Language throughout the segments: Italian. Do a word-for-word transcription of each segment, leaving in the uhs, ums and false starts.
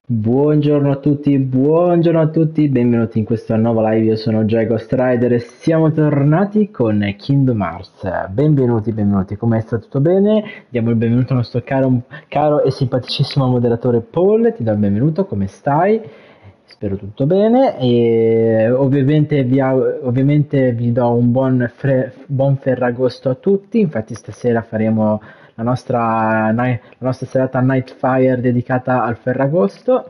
Buongiorno a tutti, buongiorno a tutti, benvenuti in questa nuova live, io sono Jay Ghost Rider e siamo tornati con Kingdom Hearts. Benvenuti, benvenuti, come sta tutto bene? Diamo il benvenuto al nostro caro, caro e simpaticissimo moderatore Paul, ti do il benvenuto, come stai? Spero tutto bene e ovviamente vi, au- ovviamente vi do un buon, fre- buon Ferragosto a tutti, infatti stasera faremo la nostra, ni- la nostra serata Nightfire dedicata al Ferragosto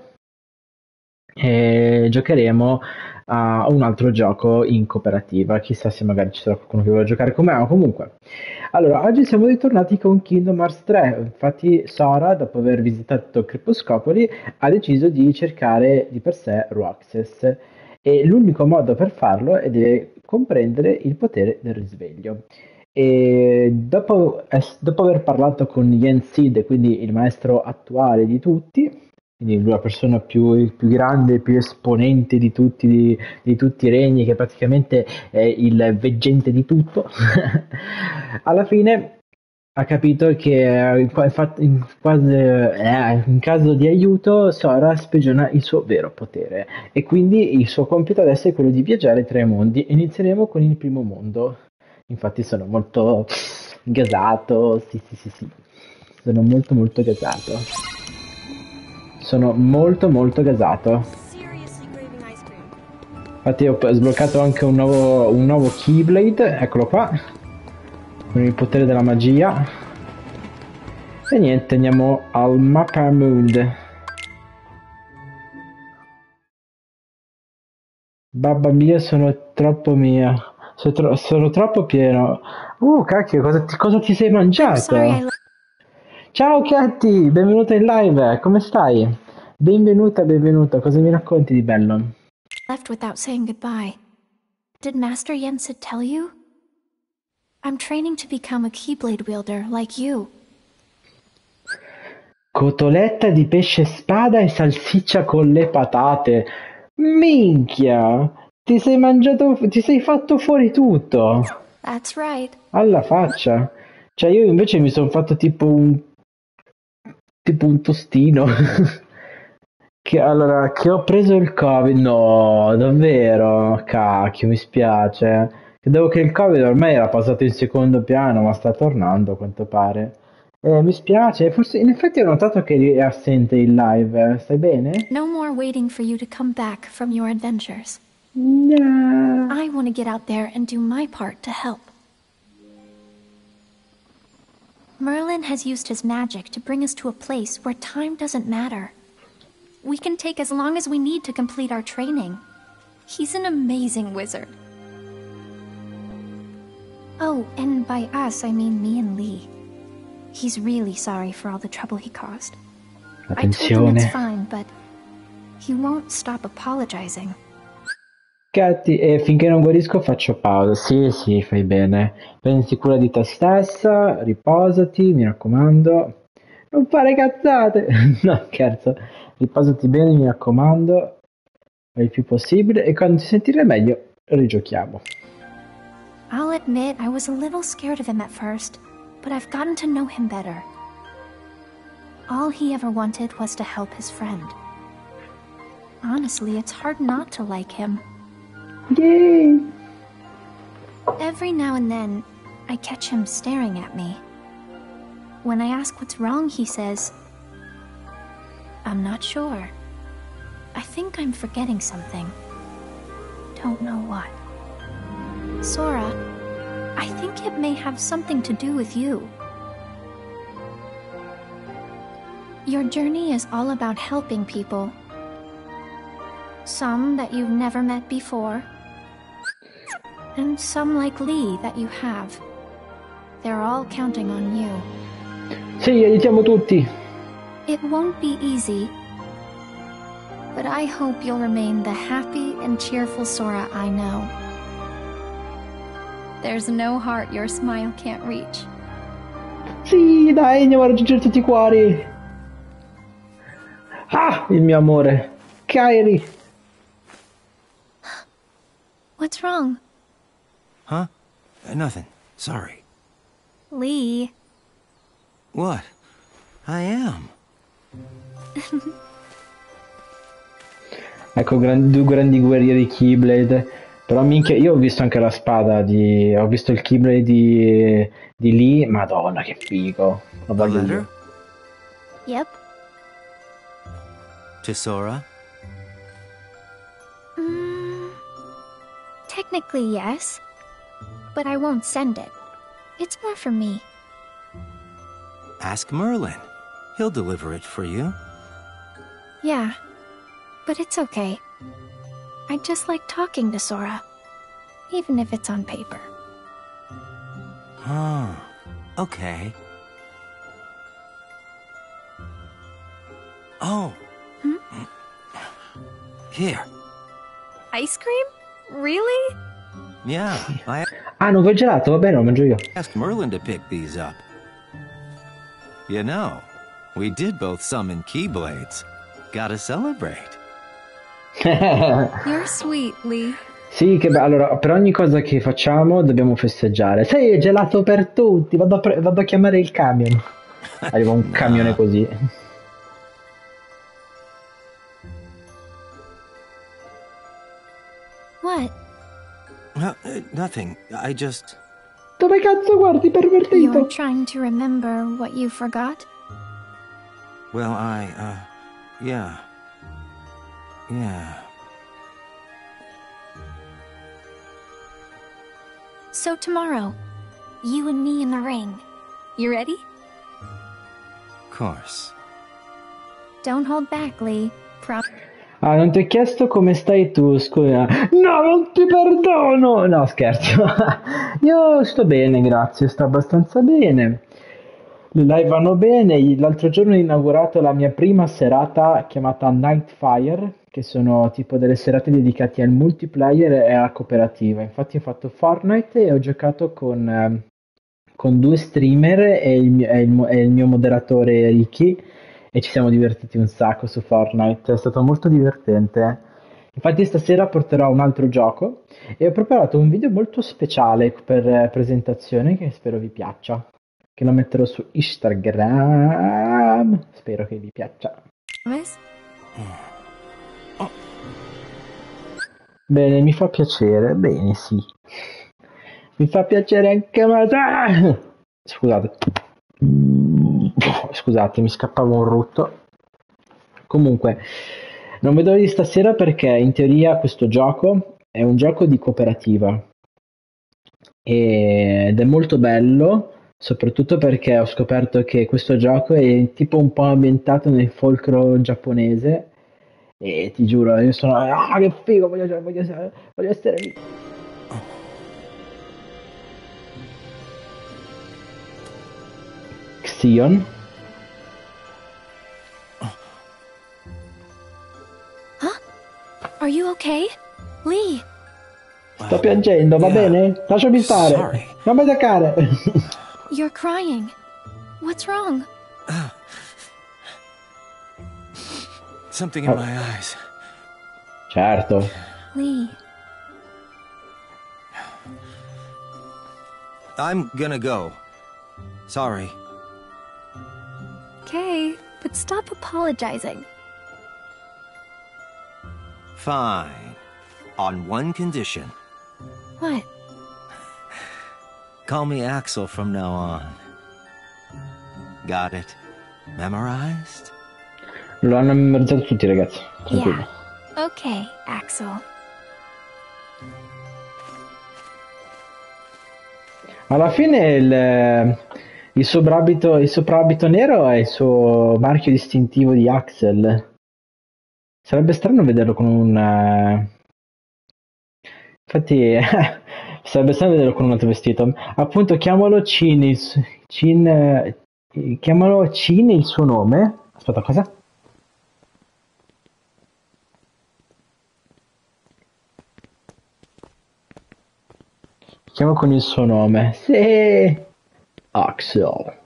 e giocheremo a un altro gioco in cooperativa. Chissà se magari ci sarà qualcuno che vuole giocare con me, ma comunque. Allora, oggi siamo ritornati con Kingdom Hearts tre. Infatti, Sora, dopo aver visitato Crepuscopoli, ha deciso di cercare di per sé Roxas. E l'unico modo per farlo è di comprendere il potere del risveglio. E dopo, es- dopo aver parlato con Yen Sid, quindi il maestro attuale di tutti, quindi la persona più, il più grande, più esponente di tutti, di, di tutti i regni, che praticamente è il veggente di tutto, alla fine ha capito che eh, in, qua- infatti, in quasi- eh, in caso di aiuto Sora sprigiona il suo vero potere e quindi il suo compito adesso è quello di viaggiare tra i mondi e inizieremo con il primo mondo. Infatti sono molto gasato, sì sì sì sì, sono molto molto gasato. Sono molto molto gasato. Seriously craving ice cream. Infatti ho sbloccato anche un nuovo, un nuovo Keyblade, eccolo qua, con il potere della magia. E niente, andiamo al Mappa Mood. Babba mia, sono troppo mia. Sono, tro- sono troppo pieno. Uh, cacchio, cosa ti, cosa ti sei I'm sorry I mangiato? Ciao Katy, benvenuta in live, come stai? Benvenuta, benvenuta, cosa mi racconti di bello? left without saying goodbye. Did Master Yensid tell you? I'm training to become a Keyblade wielder like you. Cotoletta di pesce spada e salsiccia con le patate. Minchia! Ti sei mangiato, ti sei fatto fuori tutto! That's right. Alla faccia! Cioè io invece mi sono fatto tipo un, tipo un tostino. Che, allora, che ho preso il Covid? No, davvero? Cacchio, mi spiace. Credevo che il Covid ormai era passato in secondo piano, ma sta tornando a quanto pare. Eh, mi spiace, forse in effetti ho notato che è assente in live. Stai bene? No more waiting for you to come back from your adventures. No. I want to get out there and do my part to help. Merlin has used his magic to bring us to a place where time doesn't matter. We can take as long as we need to complete our training. He's an amazing wizard. Oh, and by us, I mean me and Lee. He's really sorry for all the trouble he caused. I told him it's Attenzione. fine, but he won't stop apologizing. Gatti, e finché non guarisco faccio pausa. Sì, sì, fai bene. Prendi cura di te stessa, riposati, mi raccomando. Non fare cazzate! No, scherzo. Riposati bene, mi raccomando, il più possibile, e quando ti sentirai meglio, rigiochiamo. I'll admit I was a little scared of him at first, but I've gotten to know him better. All he ever wanted was to help his friend. Honestly, it's hard not to like him. Yay! Every now and then, I catch him staring at me. When I ask what's wrong, he says, I'm not sure. I think I'm forgetting something. Don't know what. Sora, I think it may have something to do with you. Your journey is all about helping people. Some that you've never met before, and some like Lee that you have. They're all counting on you. Sì, aiutiamo tutti! It won't be easy, but I hope you'll remain the happy and cheerful Sora I know. There's no heart your smile can't reach. Sì, dai, andiamo a raggiungere tutti i cuori! Ah, il mio amore! Kairi! What's wrong? Huh? Uh, nothing. Sorry. Lee. What? I am. Ecco, gran- due grandi guerrieri Keyblade. Però minchia, io ho visto anche la spada di... Ho visto il Keyblade di, di Lee. Madonna, che figo. Lo A voglio letter? io. Yep. To Sora? Mm, technically, yes. But I won't send it. It's more for me. Ask Merlin. He'll deliver it for you. Yeah. But it's okay. I just like talking to Sora. Even if it's on paper. Oh, okay. Oh. Hmm? Here. Ice cream? Really? Yeah, I Ah, non vuoi il gelato? Va bene, lo mangio io. asked Merlin to pick these up. You know, we did both summon Keyblades. Gotta celebrate. You're sweet, Lee. Sì, che be- allora, per ogni cosa che facciamo dobbiamo festeggiare. Sai, è gelato per tutti. Vado a, pre- vado a chiamare il camion. Arriva un camione così. What? Uh, uh, nothing. I just... Dove cazzo guardi, pervertito? You're trying to remember what you forgot? Well, I, uh... Yeah. Yeah. So tomorrow, you and me in the ring. You ready? Of course. Don't hold back, Lee. Pro- Ah, non ti ho chiesto come stai tu, scusa. No, non ti perdono! No, scherzo. Io sto bene, grazie, sto abbastanza bene. Le live vanno bene. L'altro giorno ho inaugurato la mia prima serata chiamata Nightfire, che sono tipo delle serate dedicate al multiplayer e alla cooperativa. Infatti ho fatto Fortnite e ho giocato con, ehm, con due streamer e il, mio- e il mo- e il mio moderatore Ricky e ci siamo divertiti un sacco su Fortnite, è stato molto divertente. Infatti stasera porterò un altro gioco e ho preparato un video molto speciale per eh, presentazione che spero vi piaccia, che lo metterò su Instagram, spero che vi piaccia. Promise? Bene, mi fa piacere, bene sì. Mi fa piacere anche a me. Ah! Scusate. Mm, Scusate, mi scappava un rutto. Comunque, non vedo l'ora di stasera perché in teoria questo gioco è un gioco di cooperativa ed è molto bello, soprattutto perché ho scoperto che questo gioco è tipo un po' ambientato nel folklore giapponese e ti giuro, io sono ah che figo, voglio, voglio, voglio essere lì. Xion. Are you okay? Lee! Sto piangendo, va Yeah. bene? Lasciami stare. Sorry. Non mi toccare. You're crying. What's wrong? Something in Oh. my eyes. Certo. Lee. I'm gonna go. Sorry. Okay, but stop apologizing. Fine. On one condition. What? Call me Axel from now on. Got it? Memorized? Lo hanno memorizzato tutti, ragazzi. Tranquillo. Yeah. Okay, Axel. Alla fine il, il soprabito, il soprabito nero è il suo marchio distintivo di Axel. Sarebbe strano vederlo con un... eh, Infatti, sarebbe strano vederlo con un altro vestito. Appunto, chiamalo Chin, il, su- Chin, eh, chiamalo Chin il suo nome. Aspetta, cosa? Chiamo con il suo nome. Sì. Axel.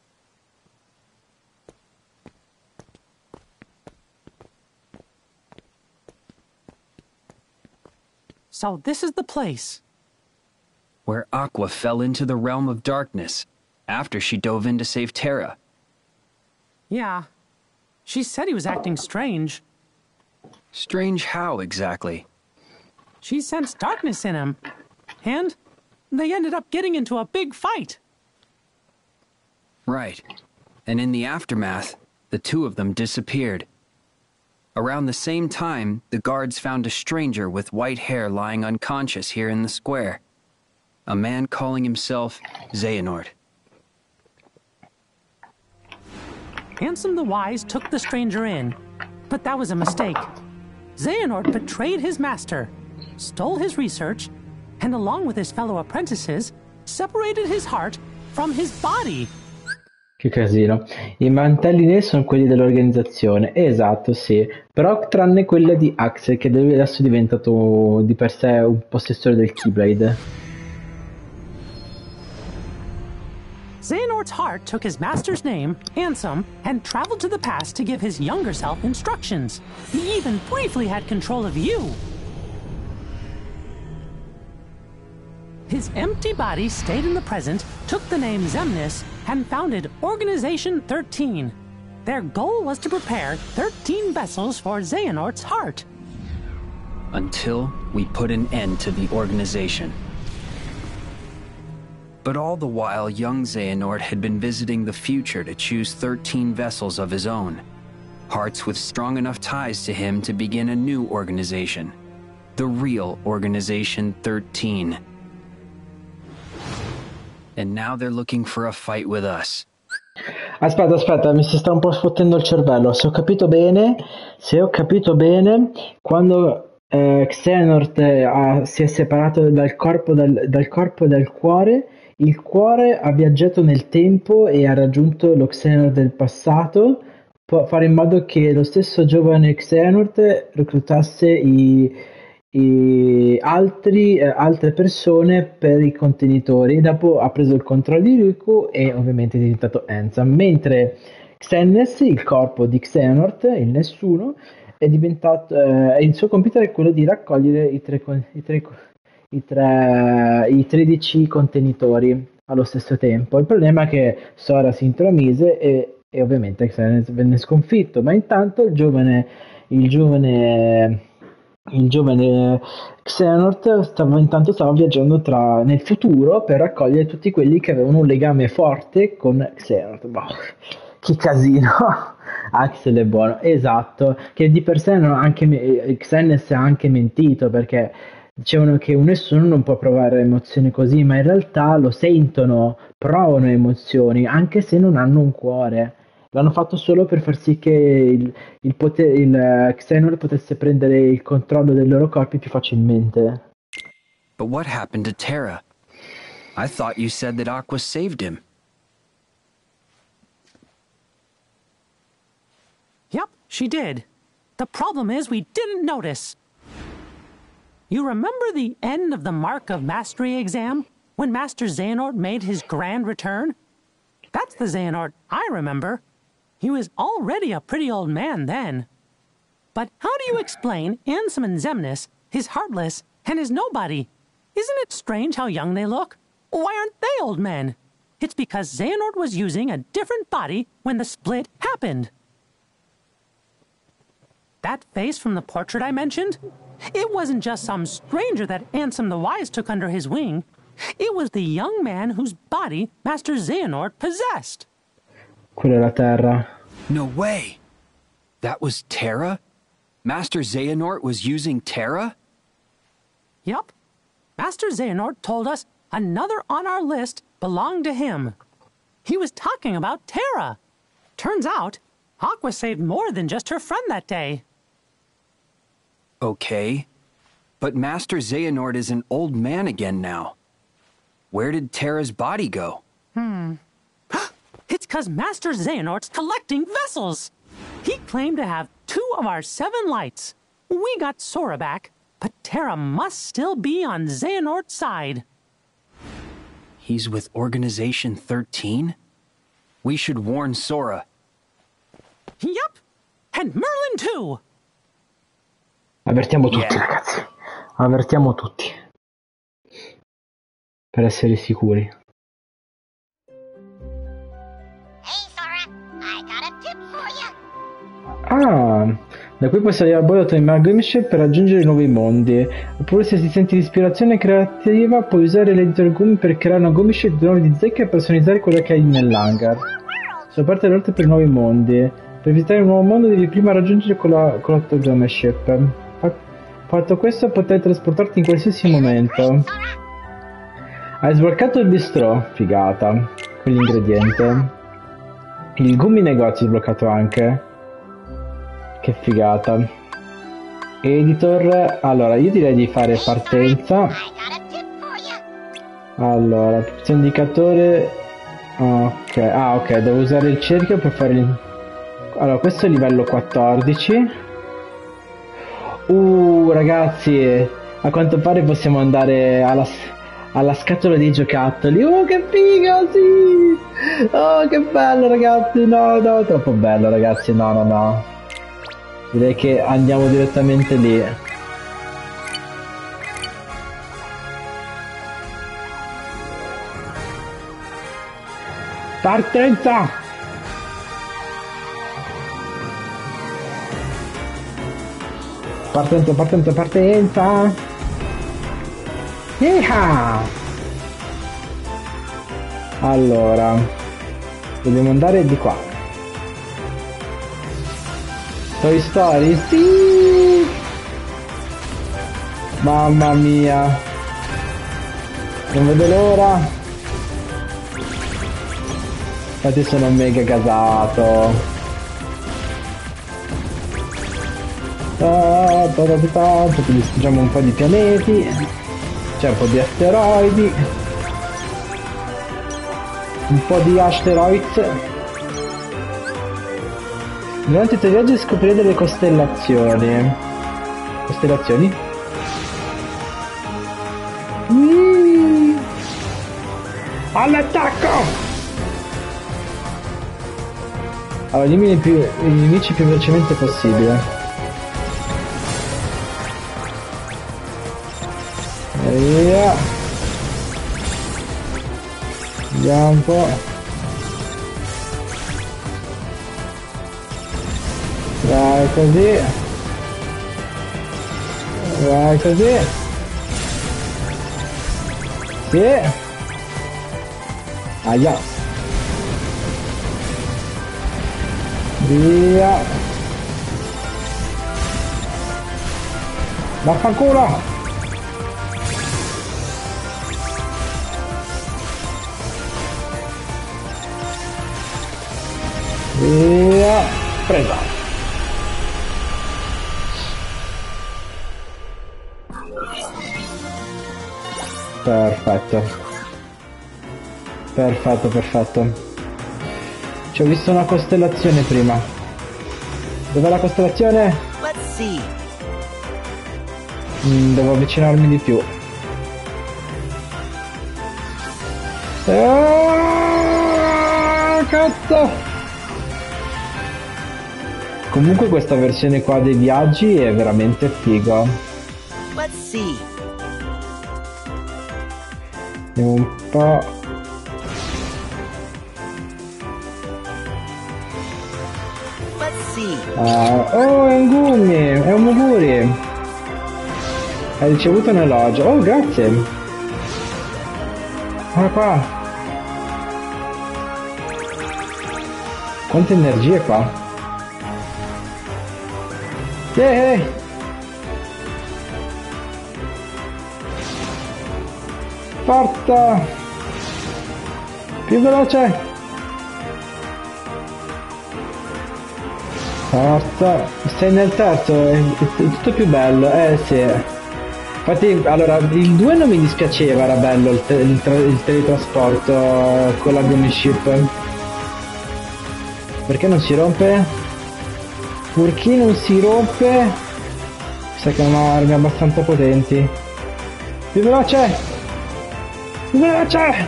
So this is the place where Aqua fell into the realm of darkness after she dove in to save Terra. Yeah. She said he was acting strange. Strange how, exactly? She sensed darkness in him, and they ended up getting into a big fight. Right. And in the aftermath, the two of them disappeared. Around the same time, the guards found a stranger with white hair lying unconscious here in the square. A man calling himself Xehanort. Ansem the Wise took the stranger in, but that was a mistake. Xehanort betrayed his master, stole his research, and along with his fellow apprentices, separated his heart from his body. Che casino. I mantelli neri sono quelli dell'organizzazione. Esatto, sì. Però tranne quella di Axel, che adesso è diventato di per sé un possessore del Keyblade. Xehanort's heart took his master's name, Ansem, and traveled to the past to give his younger self instructions. He even briefly had control of you. His empty body stayed in the present, took the name Xemnas, and founded Organization thirteen. Their goal was to prepare thirteen vessels for Xehanort's heart. Until we put an end to the organization. But all the while, young Xehanort had been visiting the future to choose thirteen vessels of his own. Hearts with strong enough ties to him to begin a new organization. The real Organization thirteen. And now they're looking for a fight with us. Aspetta, aspetta, mi si sta un po' sfottendo il cervello. Se ho capito bene, se ho capito bene, quando eh, Xehanort eh, si è separato dal corpo, dal, dal corpo e dal cuore, il cuore ha viaggiato nel tempo e ha raggiunto lo Xehanort del passato, può fare in modo che lo stesso giovane Xehanort reclutasse i, i altri, eh, altre persone per i contenitori. Dopo ha preso il controllo di Riku e ovviamente è diventato Ansem, mentre Xemnas, il corpo di Xehanort, il nessuno, è diventato eh, il suo compito è quello di raccogliere i tre, i tre I, tre, i tredici contenitori allo stesso tempo. Il problema è che Sora si intromise e, e ovviamente Xehanort venne sconfitto, ma intanto il giovane il giovane il giovane Xehanort stava intanto stava viaggiando tra, nel futuro per raccogliere tutti quelli che avevano un legame forte con Xehanort. Boh, che casino. Axel è buono, esatto, che di per sé non anche Xehanort ha anche mentito, perché dicevano che un nessuno non può provare emozioni così, ma in realtà lo sentono, provano emozioni, anche se non hanno un cuore. L'hanno fatto solo per far sì che il, il, poter, il uh, Xehanort potesse prendere il controllo dei loro corpi più facilmente. But what happened to Terra? I thought you said that Aqua saved him. Yep, she did. The problem is we didn't notice. You remember the end of the Mark of Mastery exam, when Master Xehanort made his grand return? That's the Xehanort I remember. He was already a pretty old man then. But how do you explain Ansem and Xemnas, his Heartless, and his Nobody? Isn't it strange how young they look? Why aren't they old men? It's because Xehanort was using a different body when the split happened. That face from the portrait I mentioned? It wasn't just some stranger that Ansem the Wise took under his wing. It was the young man whose body Master Xehanort possessed. Quella è la Terra. No way! That was Terra? Master Xehanort was using Terra? Yup. Master Xehanort told us another on our list belonged to him. He was talking about Terra. Turns out, Aqua saved more than just her friend that day. Okay, but Master Xehanort is an old man again now. Where did Terra's body go? Hmm. It's 'cause Master Xehanort's collecting vessels. He claimed to have two of our seven lights. We got Sora back, but Terra must still be on Xehanort's side. He's with Organization thirteen? We should warn Sora. Yup, and Merlin too. Avvertiamo tutti, Yeah. ragazzi. Avvertiamo tutti. Per essere sicuri. Hey, Sora, I got a tip for you. Ah, Da qui puoi salire a bordo del Magma Ship per raggiungere nuovi mondi. Oppure se ti senti di ispirazione creativa puoi usare l'editor Gumi per creare una Gumi Ship di nuovi di zecca e personalizzare quella che hai nell'hangar. Sono aperte le rotte per nuovi mondi. Per visitare un nuovo mondo devi prima raggiungere quella, quella Gumi Ship. Fatto questo potrai trasportarti in qualsiasi momento. Hai sbloccato il bistrò, figata, quell'ingrediente. Il Gumi negozio è sbloccato anche. Che figata. Editor, allora io direi di fare partenza. Allora, indicatore. Ok, ah ok, devo usare il cerchio per fare il... Allora, questo è livello quattordici. Uh, ragazzi, a quanto pare possiamo andare alla, alla scatola dei giocattoli. Oh, che figo, sì! Oh, che bello, ragazzi, no, no, troppo bello, ragazzi, no, no, no. Direi che andiamo direttamente lì. Partenza! Partenza, partenza, partenza! Yeeha! Allora, dobbiamo andare di qua. Toy Story, sì! Mamma mia! Non vedo l'ora! Infatti sono mega gasato! Ah, poi distruggiamo un po' di pianeti, c'è un po' di asteroidi, un po' di asteroids. Durante i tuoi viaggi scoprirete delle costellazioni. Costellazioni? Mm. All'attacco! Allora, elimini più, i nemici più velocemente possibile. Via. Vediamo un po'. Vai così. Vai così. Sì. Aia. Via. Vaffanculo. Via. Presa. Perfetto. Perfetto, perfetto. Ci ho visto una costellazione prima. Dov'è la costellazione? Let's see. Mm, devo avvicinarmi di più. Ah, cazzo! Comunque questa versione qua dei viaggi è veramente figa. Let's see. Vediamo un po'. Let's see. Ah, oh, è un Gumi, è un Muguri. Hai ricevuto un elogio. Oh, grazie. Guarda qua. Quante energie qua. Yeah. Forza. Più veloce. Forza. Sei nel terzo, è, è tutto più bello. Eh sì. Infatti, allora, il due non mi dispiaceva, era bello il, te il, il teletrasporto con la Gumi Ship. Perché non si rompe? Perché non si rompe? Sa che non ho armi abbastanza potenti. Più veloce! Più veloce!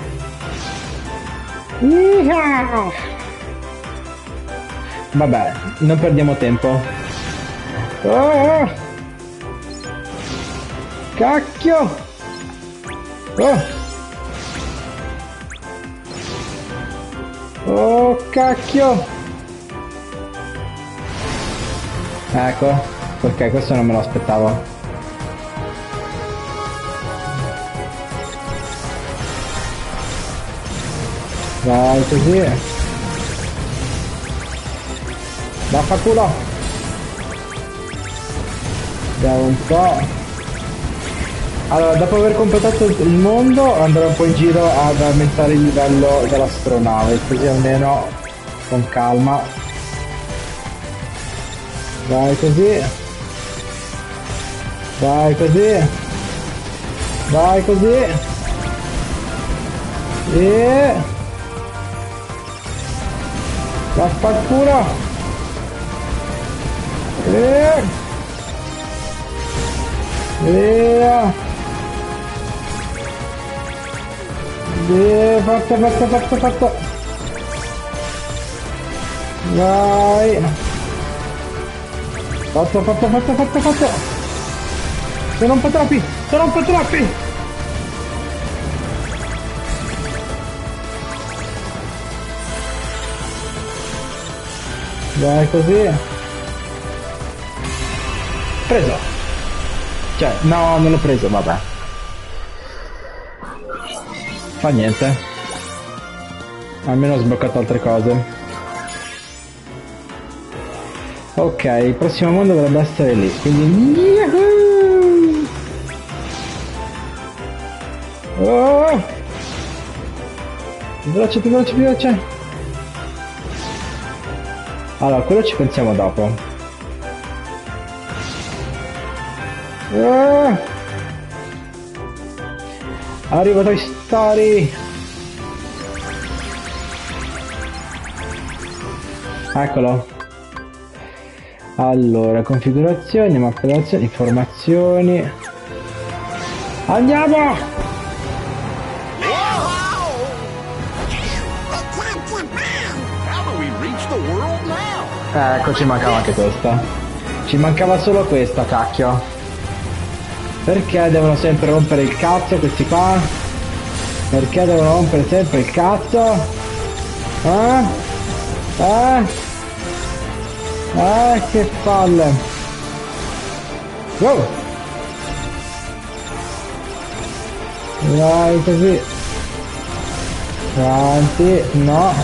Yeehaw! Vabbè, non perdiamo tempo. Oh! Cacchio! Oh! Oh, cacchio! Ecco, ok, questo non me lo aspettavo. Vai così. Vaffanculo. Vediamo un po'. Allora, dopo aver completato il mondo andrò un po' in giro ad aumentare il livello dell'astronave, così almeno con calma. Vai così. Vai così. Vai così. E... vaffanculo. E... via. Via, fatto, fatto, fatto, fatto. Vai. Fatto, fatto, fatto, fatto, fatto. Sono un po' troppi, sono un po' troppi. Vai così. Preso. Cioè, no, non l'ho preso, vabbè. Fa niente. Almeno ho sbloccato altre cose. Ok, il prossimo mondo dovrebbe essere lì, quindi... Yahoo! Oh! Più veloce, più veloce, più veloce! Allora, quello ci pensiamo dopo. Oh! Arriva Toy Story! Eccolo! Allora, configurazioni, mappazioni, informazioni. Andiamo! Ecco, ci mancava anche questa. Ci mancava solo questa, cacchio. Perché devono sempre rompere il cazzo questi qua? Perché devono rompere sempre il cazzo? Eh? Eh? Ah, che palle! Wow! Vai così! Avanti, no!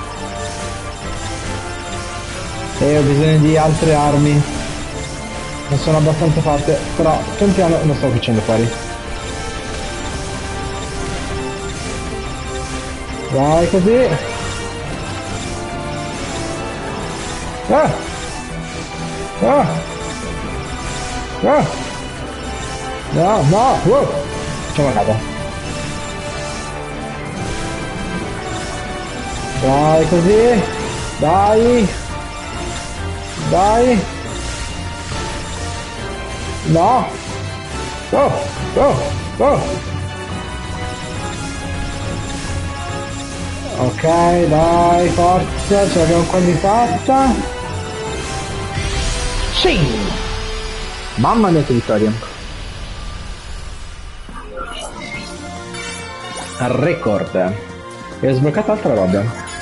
E ho bisogno di altre armi. Non sono abbastanza forte, però pian piano lo sto facendo fuori. Vai così! Ah! Ah! Ah! No, no! Wow! Ci ho mancato. Dai così! Dai! Dai! No! Oh! Oh! Oh! Ok, dai, forza, ce l'abbiamo quasi fatta! Sì! Mamma mia che vittoria! Record! E ho sbloccato altra roba.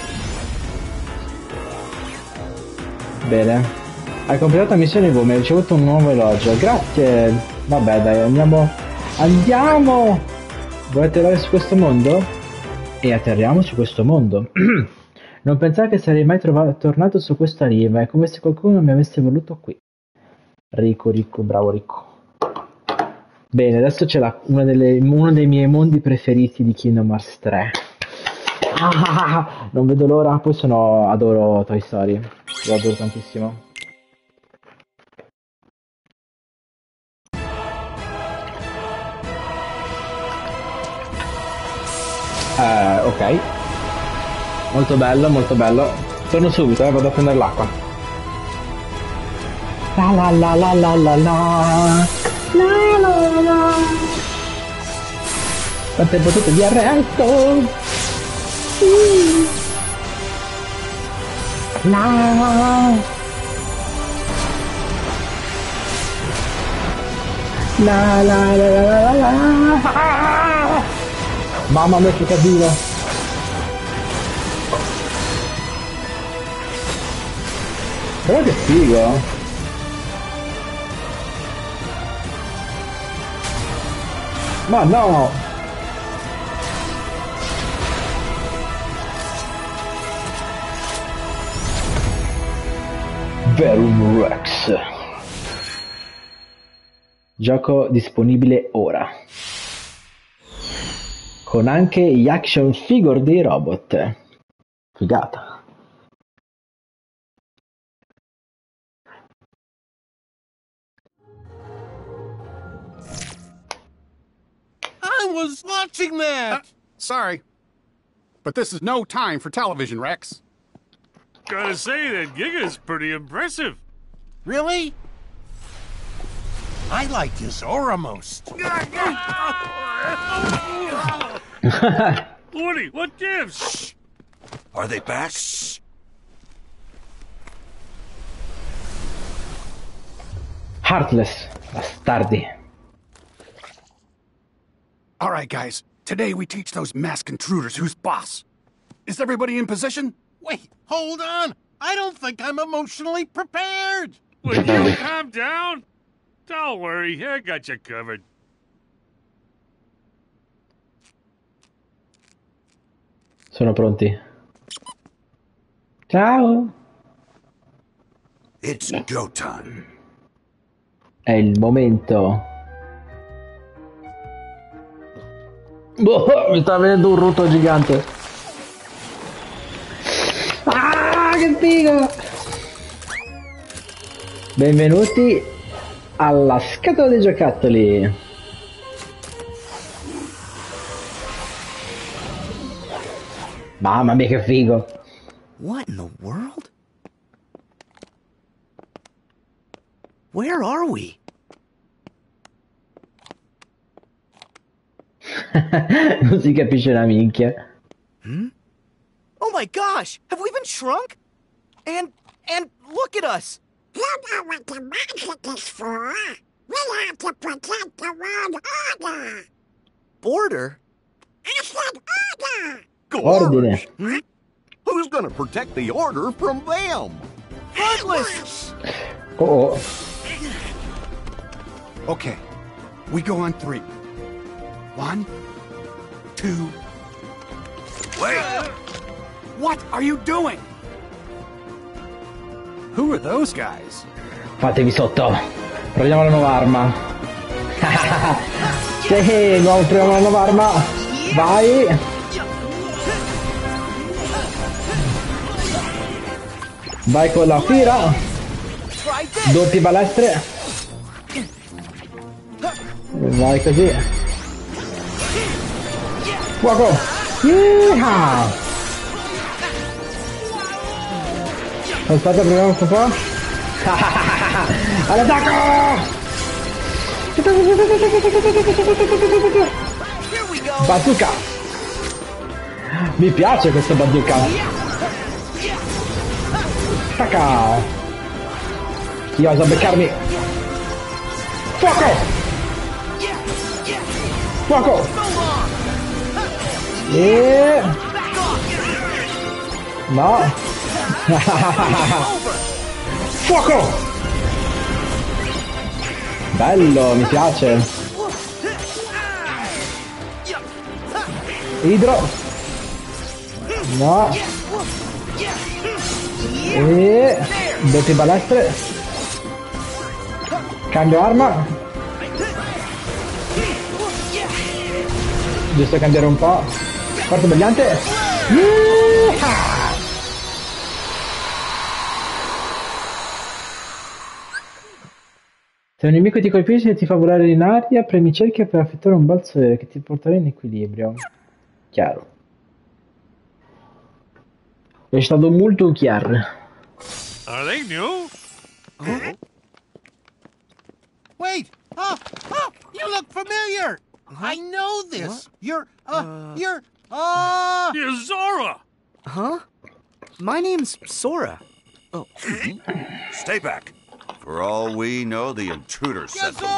Bene. Hai completato la missione boom, hai ricevuto un nuovo elogio. Grazie! Vabbè dai, andiamo... Andiamo! Volete andare su questo mondo? E atterriamo su questo mondo. Non pensavo che sarei mai trovato, tornato su questa riva, è come se qualcuno mi avesse voluto qui. Ricco, ricco, bravo ricco. Bene, adesso c'è la, una delle, uno dei miei mondi preferiti di Kingdom Hearts tre. Ah, non vedo l'ora, poi sono, adoro Toy Story, lo adoro tantissimo. Eh, ok. Molto bello, molto bello. Torno subito, eh, vado a prendere l'acqua. La la la la la la la la la la. Quante battute di arresto. Mm. La la la la la la la. Mamma mia che casino. Però che figo. Ma no! Verum Rex. Gioco disponibile ora. Con anche gli action figure dei robot. Figata. I was watching that! Uh, sorry. But this is no time for television, Rex. Gotta say, that Giga's pretty impressive. Really? I like his aura most. Woody, what gives? Shh. Are they back? Shh. Heartless, bastardi. All right, guys. Today we teach those masked intruders who's boss. Is everybody in position? Wait, hold on. I don't think I'm emotionally prepared. Would you calm down? Don't worry, I got you covered. Sono pronti. Ciao. It's go time. È il momento. Boh, mi sta venendo un rutto gigante. Ah, che figo! Benvenuti alla scatola dei giocattoli. Mamma mia, che figo! What in the world? Where are we? Non si capisce una minchia. Hmm? Oh my gosh! Have we been shrunk? And, and look at us! You know what the magic is for? We have to protect the world order! Border? I said order! Ordine. Hmm? Who's gonna protect the order from them? Heartless! Oh, oh. Okay. We go on three. One, two... Wait! What are you doing? Who are those guys? Fatevi sotto. Prendiamo la nuova arma. Sì, nuovo, prendiamo la nuova arma. Vai. Vai con la fira. Doppie balestre. Vai così. Fuoco. Yeehaw. Aspetta, proviamo un po'. All'attacco! Bazooka! Mi piace questo bazooka! Attacca! Chi osa beccarmi? Fuoco! Fuoco! E... No! Fuoco! Bello, mi piace. Idro. No. E doppie balestre. Cambio arma. Giusto cambiare un po'. Quarto brillante. Yeehaw! Se un nemico ti colpisce e ti fa volare in aria, premi cerchio per effettuare un balzo che ti porterà in equilibrio. Chiaro. È stato molto chiaro. Are they new? Huh? Wait! Oh, oh, you look familiar! I know this! What? You're, uh, uh, you're, uh... You're Zora! Huh? My name's Sora. Oh. Stay back. For all we know, the intruder set them.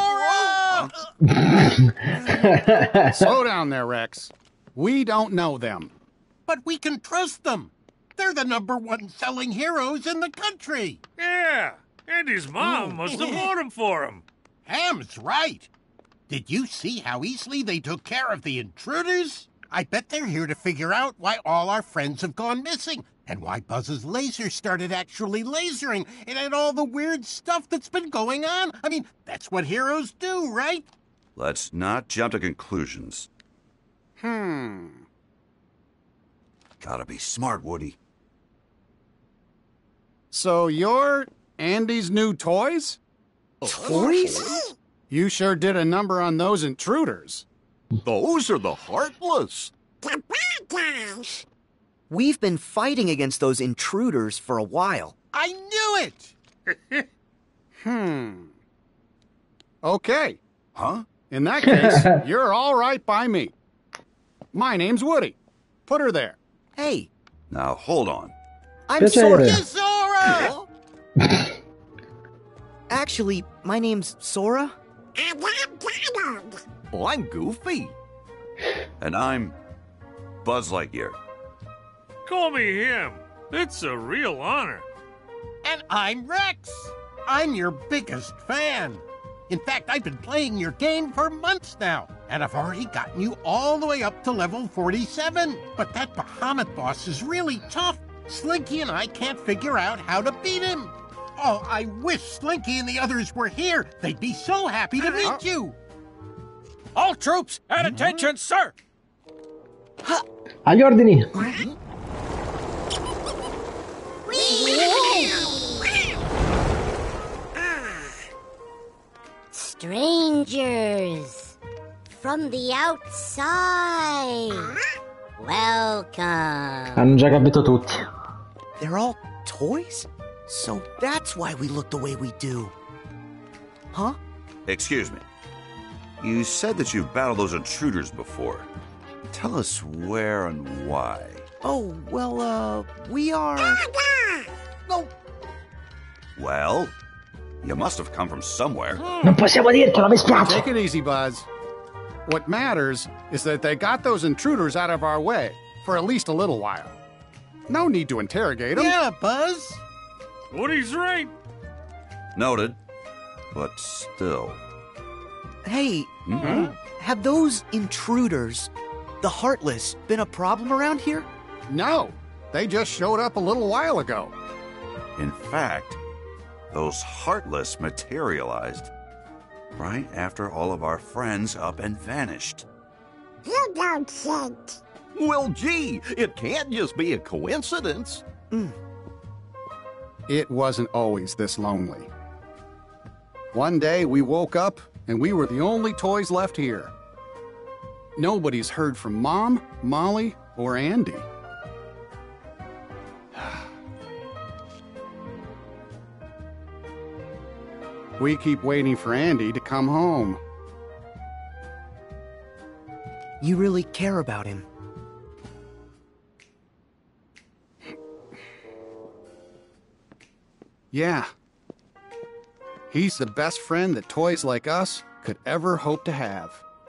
Zora! Slow down there, Rex. We don't know them. But we can trust them. They're the number one selling heroes in the country. Yeah, and his mom must have bought him for him. Ham's right. Did you see how easily they took care of the intruders? I bet they're here to figure out why all our friends have gone missing, and why Buzz's laser started actually lasering, and, and all the weird stuff that's been going on. I mean, that's what heroes do, right? Let's not jump to conclusions. Hmm. Gotta be smart, Woody. So you're Andy's new toys? Toys? You sure did a number on those intruders. Those are the Heartless. The bad guys. We've been fighting against those intruders for a while. I knew it! Hmm. Okay. Huh? In that case, you're all right by me. My name's Woody. Put her there. Hey. Now, hold on. I'm Piacere. Sora. Sora! Actually, my name's Sora. And I'm Donald. Oh, I'm Goofy. And I'm Buzz Lightyear. Call me him. It's a real honor. And I'm Rex. I'm your biggest fan. In fact, I've been playing your game for months now, and I've already gotten you all the way up to level forty-seven. But that Bahamut boss is really tough. Slinky and I can't figure out how to beat him. Oh, I wish Slinky and the others were here. They'd be so happy to meet you. All troops, at attention, sir! Agli ordini. Strangers from the outside. Welcome. Hanno già capito tutti. They're all toys? So that's why we look the way we do. Huh? Excuse me. You said that you've battled those intruders before. Tell us where and why. Oh, well, uh, we are... No. Well, you must have come from somewhere. Non possiamo dirtelo, mi spiace. Take it easy, Buzz. What matters is that they got those intruders out of our way for at least a little while. No need to interrogate them. Yeah, Buzz. Woody's right. Noted. But still. Hey, Mm-hmm. have those intruders, the Heartless, been a problem around here? No, they just showed up a little while ago. In fact, those Heartless materialized right after all of our friends up and vanished. You don't think. Well, gee, it can't just be a coincidence. Mm. It wasn't always this lonely. One day we woke up and we were the only toys left here. Nobody's heard from Mom, Molly, or Andy. We keep waiting for Andy to come home. You really care about him. Yeah. He's the best friend that toys like us could ever hope to have.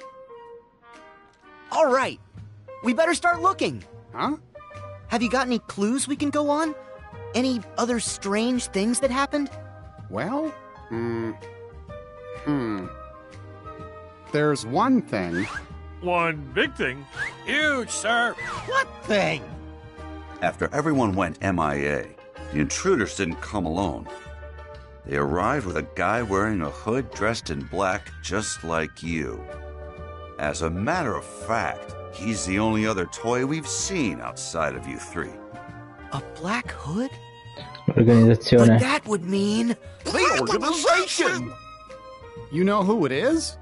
All right. We better start looking. Huh? Have you got any clues we can go on? Any other strange things that happened? Well, hmm. Hmm. There's one thing. One big thing. Huge, sir. What thing? After everyone went M I A, the intruders didn't come alone. They arrived with a guy wearing a hood dressed in black just like you. As a matter of fact, he's the only other toy we've seen outside of you three. A black hood? Organizzazione. But that would mean... The organization! You know who it is?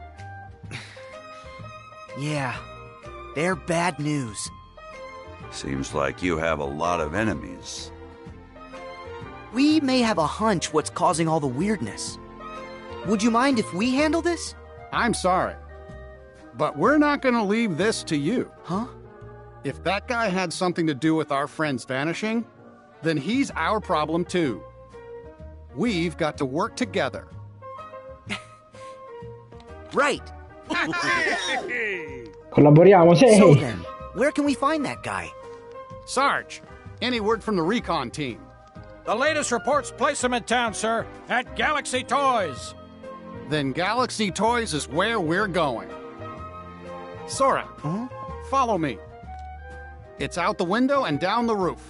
Yeah, they're bad news. Seems like you have a lot of enemies. We may have a hunch what's causing all the weirdness. Would you mind if we handle this? I'm sorry, but we're not going to leave this to you. Huh? If that guy had something to do with our friends vanishing, then he's our problem too. We've got to work together. Right. Collaboriamo, sì. So then, where can we find that guy? Sarge, any word from the recon team? The latest reports place him in town, sir, at Galaxy Toys. Then Galaxy Toys is where we're going. Sora, huh? Follow me. It's out the window and down the roof.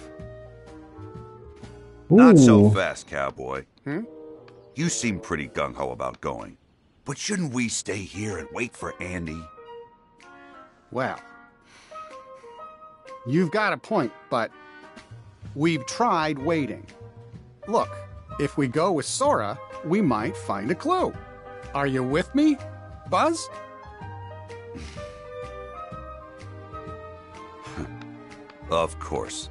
Not so Ooh. fast, cowboy. Hmm? You seem pretty gung-ho about going. But shouldn't we stay here and wait for Andy? Well, you've got a point, but we've tried waiting. Look, if we go with Sora, we might find a clue. Are you with me, Buzz? Of course.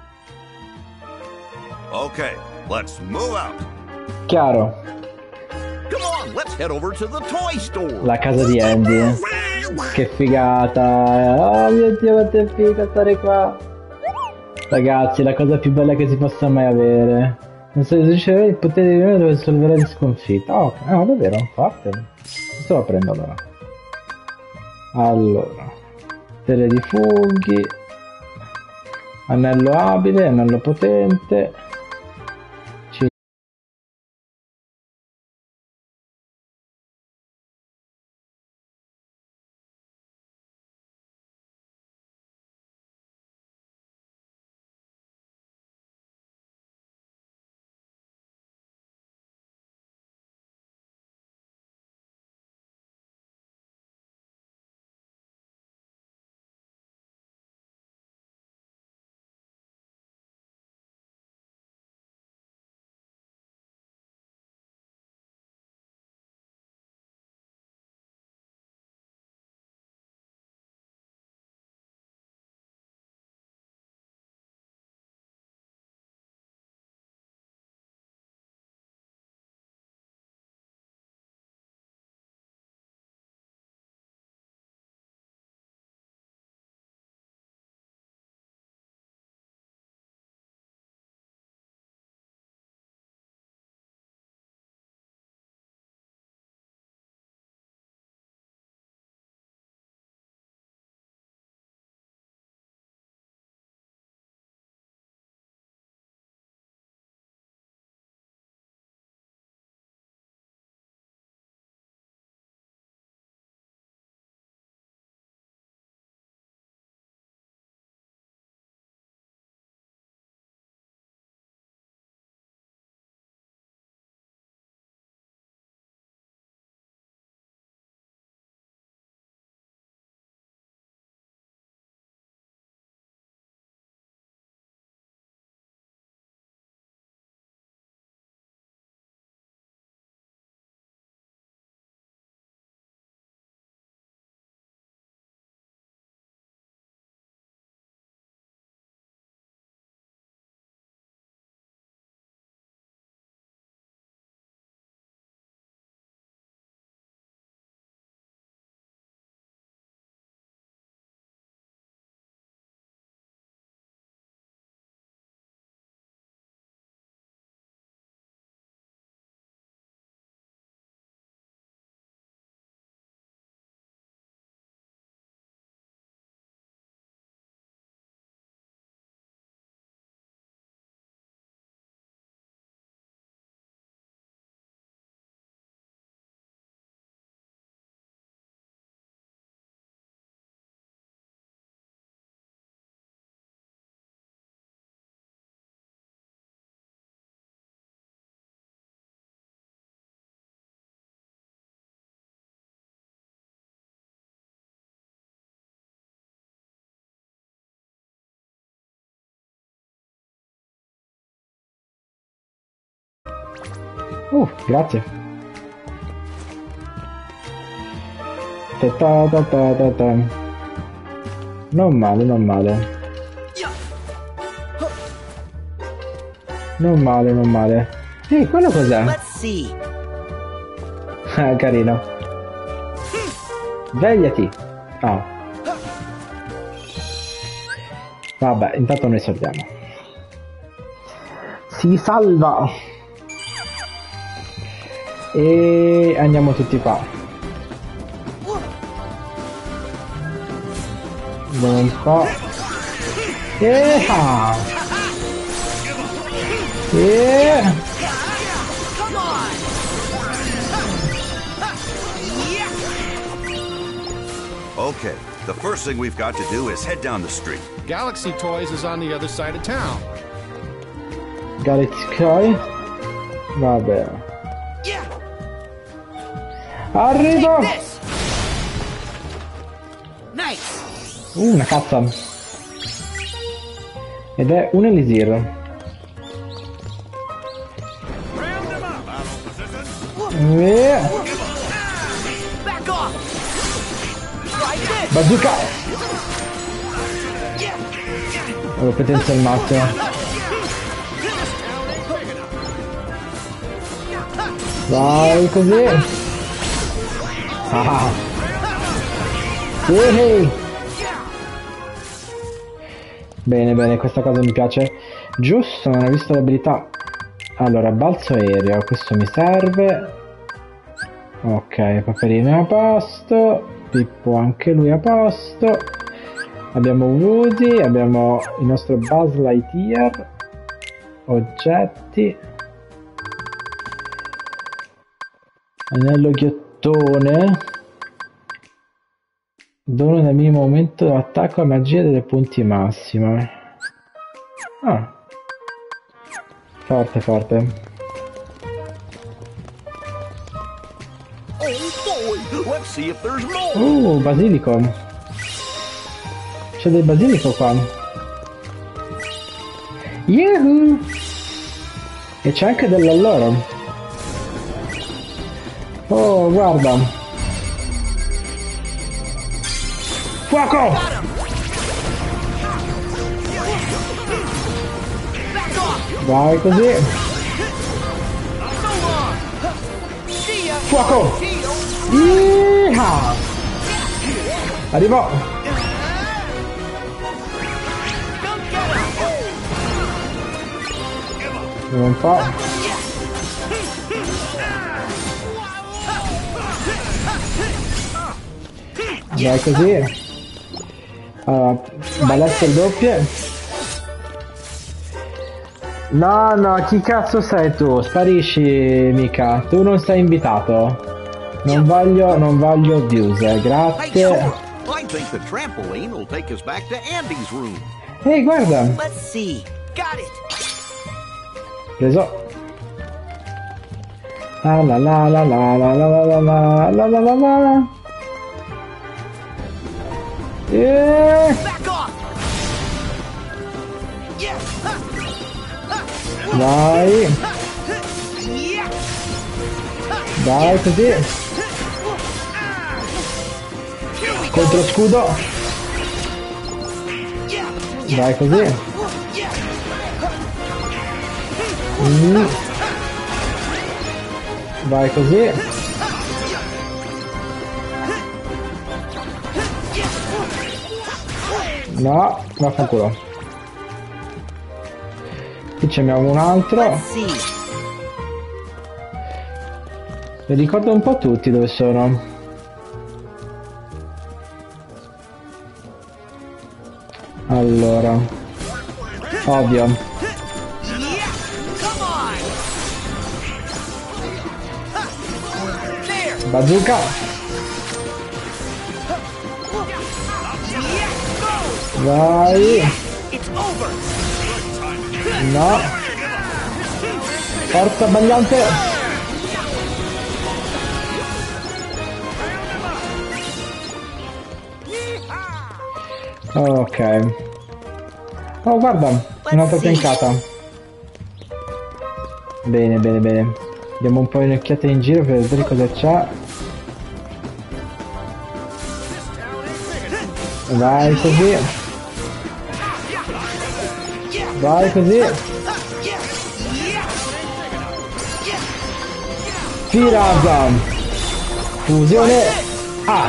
Okay, let's move out. Chiaro. Come on, let's head over to the toy store. La casa di Andy. eh. Che figata. Oh mio Dio, quanto è figa stare qua. Ragazzi, la cosa più bella che si possa mai avere. Non so se riceverà il potere di me dove risolverà di sconfitta. Oh, ok. No, davvero, forte. Questo lo prendo allora. Allora. Potere di funghi. Anello abile, anello potente. Ci- Uh, grazie. Ta ta ta ta ta ta. Non male, non male. Non male, non male. Ehi, quello cos'è? Ah, carino. Svegliati. Ah. Vabbè, intanto noi salviamo. Si salva. E andiamo tutti qua. Vediamo un po'. Yeah! Yeah! Okay, the first thing we've got to do is head down the street. Galaxy Toys is on the other side of town. Galaxy Toy? Vabbè. Arrivo! Uh, una cazza. Ed è un elisir. Yeah. Bazooka! Avevo potenza al massimo. Vai così. Ah. Sì. Bene, bene, questa cosa mi piace. Giusto, non ho visto l'abilità. Allora, balzo aereo, questo mi serve. Ok, Paperino è a posto. Pippo anche lui a posto. Abbiamo Woody, abbiamo il nostro Buzz Lightyear. Oggetti. Anello ghiottone. Dono da minimo aumento dell'attacco a magia delle punti massime. Ah. Forte, forte. Uh, basilico. C'è del basilico qua. Yahoo! E c'è anche dell'alloro. Oh, guarda. Fuoco! Vai così. Fuoco! Yeehaw! Arrivo! Un po'. Vai così. Allora, ballette doppie. No, no, chi cazzo sei tu? Sparisci, mica. Tu non sei invitato. Non voglio, non voglio abuse, grazie. I think the trampoline will take us back to Andy's room. Ehi, guarda. Let's see. Got it. Preso. La la la la la la la la la la la la la. Yeah. Vai. Vai così. Contro scudo. Vai così. Mm. Vai così. No, vaffanculo. Qui ce n'abbiamo un altro. Mi ricordo un po' tutti dove sono. Allora, ovvio. Bazooka. Vai. No. Forza bagliante. Ok. Oh, guarda, un'altra fiancata. Bene, bene, bene. Diamo un po' un'occhiata in giro per vedere cosa c'è. Vai così. Vai così. Tirata. Fusione A.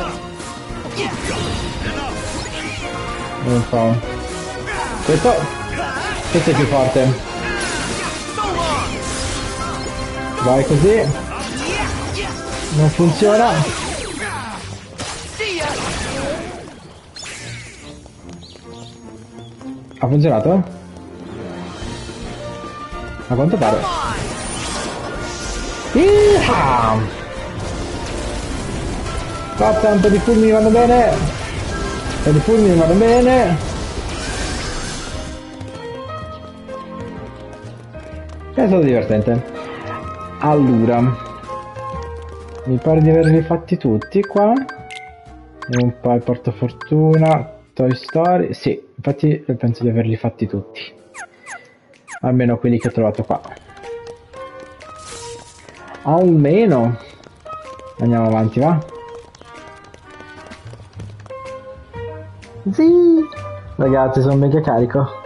Un po'. Questo. Questo è più forte. Vai così. Non funziona. Ha funzionato? A quanto pare. Iha! Forza, un po' di fulmini vanno bene. Un po' di fulmini vanno bene. È stato divertente. Allora, mi pare di averli fatti tutti qua. E un po' il portafortuna, Toy Story. Sì, infatti penso di averli fatti tutti. Almeno quelli che ho trovato qua. Almeno. Andiamo avanti, va? Sì! Ragazzi, sono mega carico.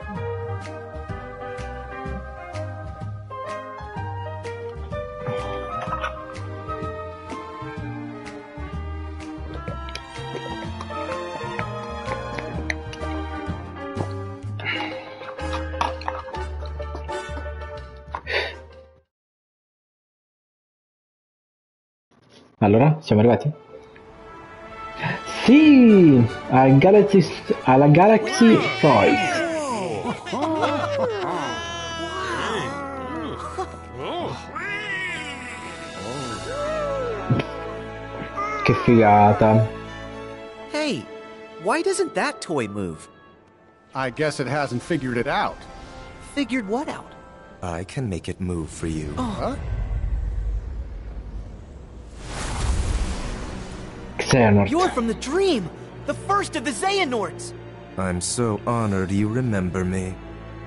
Allora, siamo arrivati? Sì! Al Galaxy, alla Galaxy Toys. Che figata. Hey, why doesn't that toy move? I guess it hasn't figured it out. Figured what out? I can make it move for you. Oh. Xehanort. You're from the dream! The first of the Xehanorts! I'm so honored you remember me.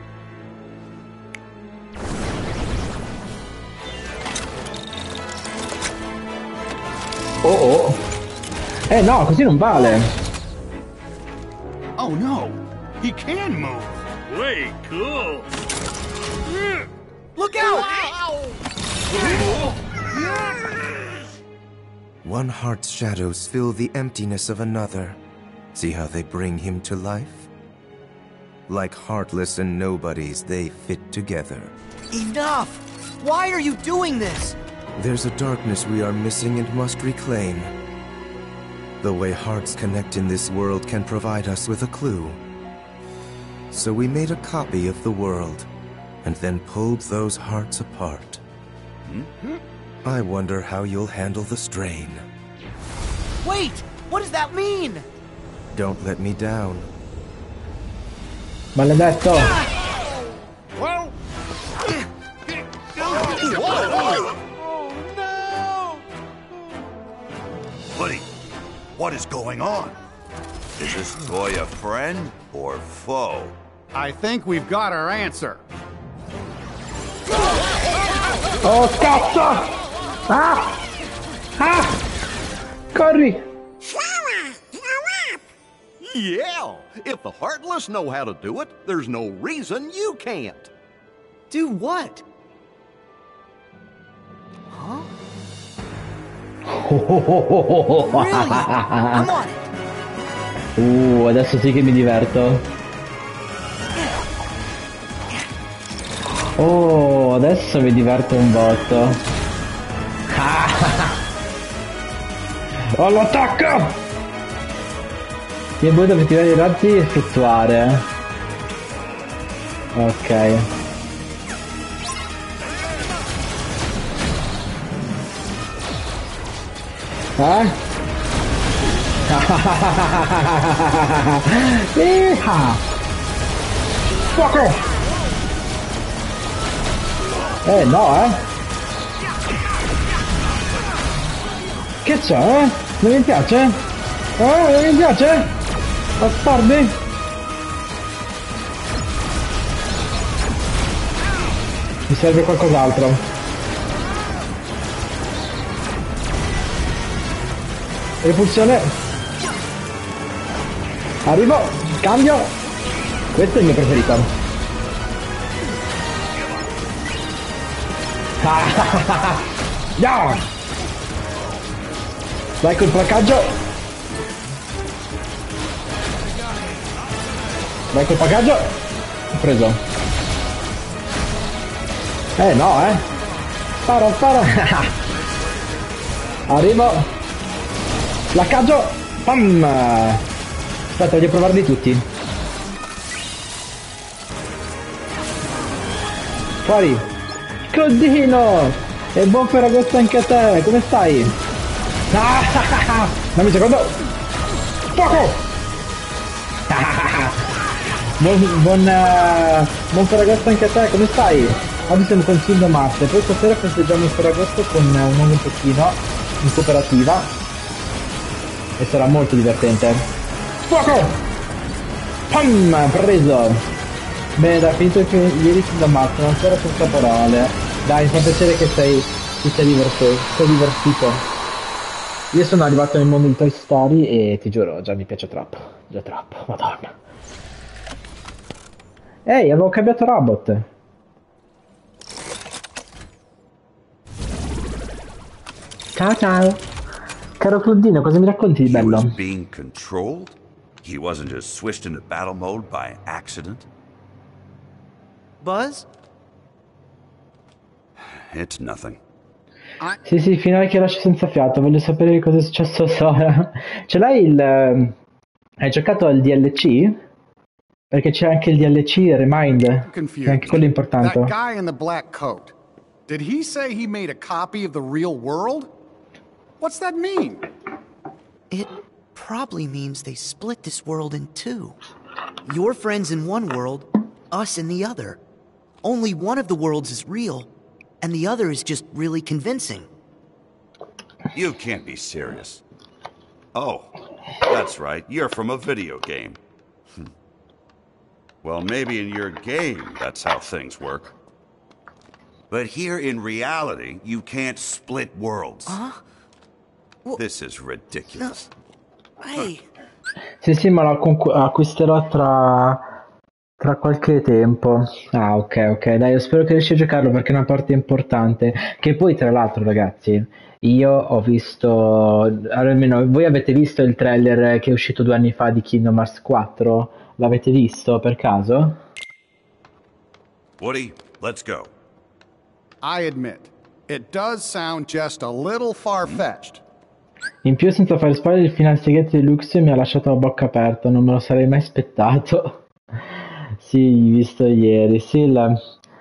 Oh oh. Eh no, così non vale. Oh no, he can move. Way cool. Look out! One heart's shadows fill the emptiness of another. See how they bring him to life? Like heartless and nobodies, they fit together. Enough! Why are you doing this? There's a darkness we are missing and must reclaim. The way hearts connect in this world can provide us with a clue. So we made a copy of the world, and then pulled those hearts apart. Hmm? I wonder how you'll handle the strain. Wait! What does that mean? Don't let me down. Maledetto! Well... Oh, no! Buddy, what is going on? Is this toy a friend or foe? I think we've got our answer. Oh, cazzo! Ah! Ah! Corri! Yeah! If the Heartless know how to do it, there's no reason you can't. Do what? Huh? Really? I'm on it! Uh, adesso sì che mi diverto. Oh, adesso mi diverto un botto. Oh, l'attacco! Io poi devo tirare i razzi e effettuare. Ok. Eh? Iha! Fuoco! Eh no, eh! Che c'è, eh? Non mi piace? Eh, non mi piace? Bastardi? Mi serve qualcos'altro. Repulsione. Arrivo, cambio. Questo è il mio preferito. No! Vai col placaggio. Vai col pagaggio. Ho preso. Eh no, eh. Sparo, sparo. Arrivo. Placcaggio. Pam. Aspetta, voglio provarli tutti. Fuori. Codino. E buon Ferragosto anche a te. Come stai? Ah, dammi un secondo. Fuoco! buon, buon, uh, buon Ferragosto anche a te, come stai? Oggi siamo con Kingdom Hearts e poi stasera festeggiamo il Ferragosto con un nuovo giochino in cooperativa e sarà molto divertente. Fuoco! Pam! Preso! Bene, dai, finito ieri Kingdom Hearts, sono ancora senza parole. Dai, mi fa piacere che sei, ti sei divertito, sei divertito. Io sono arrivato nel mondo di Toy Story e ti giuro, già mi piace troppo, già troppo, madonna. Ehi, avevo cambiato robot. Ciao ciao. Caro Claudino, cosa mi racconti di bello? He was being controlled? He wasn't just switched into battle mode by accident? Buzz? It's nothing. Sì, sì, finale che lascio senza fiato, voglio sapere cosa è successo a Sora. Ce l'hai il... hai giocato al D L C? Perché c'è anche il D L C, Remind, che anche quello è importante. That guy in the black coat, did he say he made a copy of the real world? What's that mean? It probably means they split this world in two. Your friends in one world, us in the other. Only one of the worlds is real. And the other is just really convincing. You can't be serious. Oh, that's right. You're from a video game. Hm. Well, maybe in your game, that's how things work. But here in reality, you can't split worlds. Huh? Well, this is ridiculous. No. Hey. Sì, sì, ma lo acquisterò tra... Tra qualche tempo. Ah, ok, ok. Dai, io spero che riesci a giocarlo perché è una parte importante. Che poi, tra l'altro, ragazzi, io ho visto... Almeno voi avete visto il trailer che è uscito due anni fa di Kingdom Hearts quattro? L'avete visto per caso? Woody, let's go. I admit, it does sound just a little far-fetched. In più, senza fare spoiler, il finale segreto di Lux mi ha lasciato la bocca aperta. Non me lo sarei mai aspettato. Sì, visto ieri, sì, la,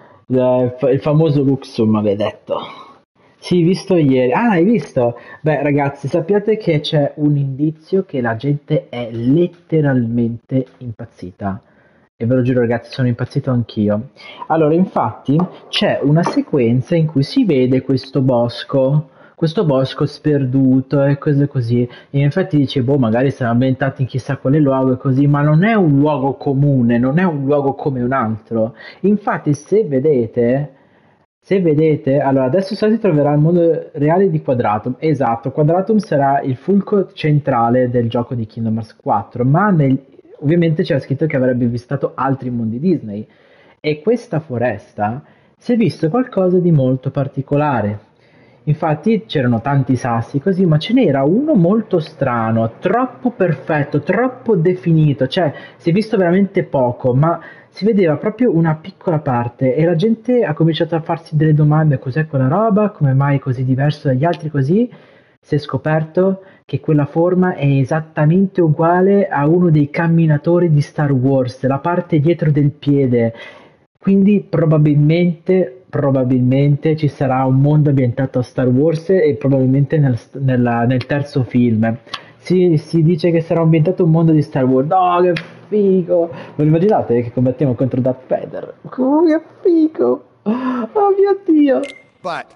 la, il famoso Luxum avevi detto. Sì, visto ieri. Ah, l'hai visto? Beh, ragazzi, sappiate che c'è un indizio che la gente è letteralmente impazzita. E ve lo giuro, ragazzi, sono impazzito anch'io. Allora, infatti, c'è una sequenza in cui si vede questo bosco. Questo bosco sperduto e cose così, e infatti dice, boh, magari siamo ambientati in chissà quale luogo e così, ma non è un luogo comune, non è un luogo come un altro. Infatti, se vedete, se vedete, allora adesso si troverà il mondo reale di Quadratum, esatto, Quadratum sarà il fulcro centrale del gioco di Kingdom Hearts quattro, ma nel, ovviamente c'era scritto che avrebbe visitato altri mondi Disney, e questa foresta si è visto qualcosa di molto particolare. Infatti c'erano tanti sassi così, ma ce n'era uno molto strano, troppo perfetto, troppo definito, cioè si è visto veramente poco, ma si vedeva proprio una piccola parte e la gente ha cominciato a farsi delle domande: cos'è quella roba, come mai è così diverso dagli altri, così si è scoperto che quella forma è esattamente uguale a uno dei camminatori di Star Wars, la parte dietro del piede, quindi probabilmente... probabilmente ci sarà un mondo ambientato a Star Wars e probabilmente nel, nella, nel terzo film si, si dice che sarà ambientato un mondo di Star Wars. No, che figo! Voi immaginate che combattiamo contro Darth Vader? Oh, che figo! Oh mio Dio! But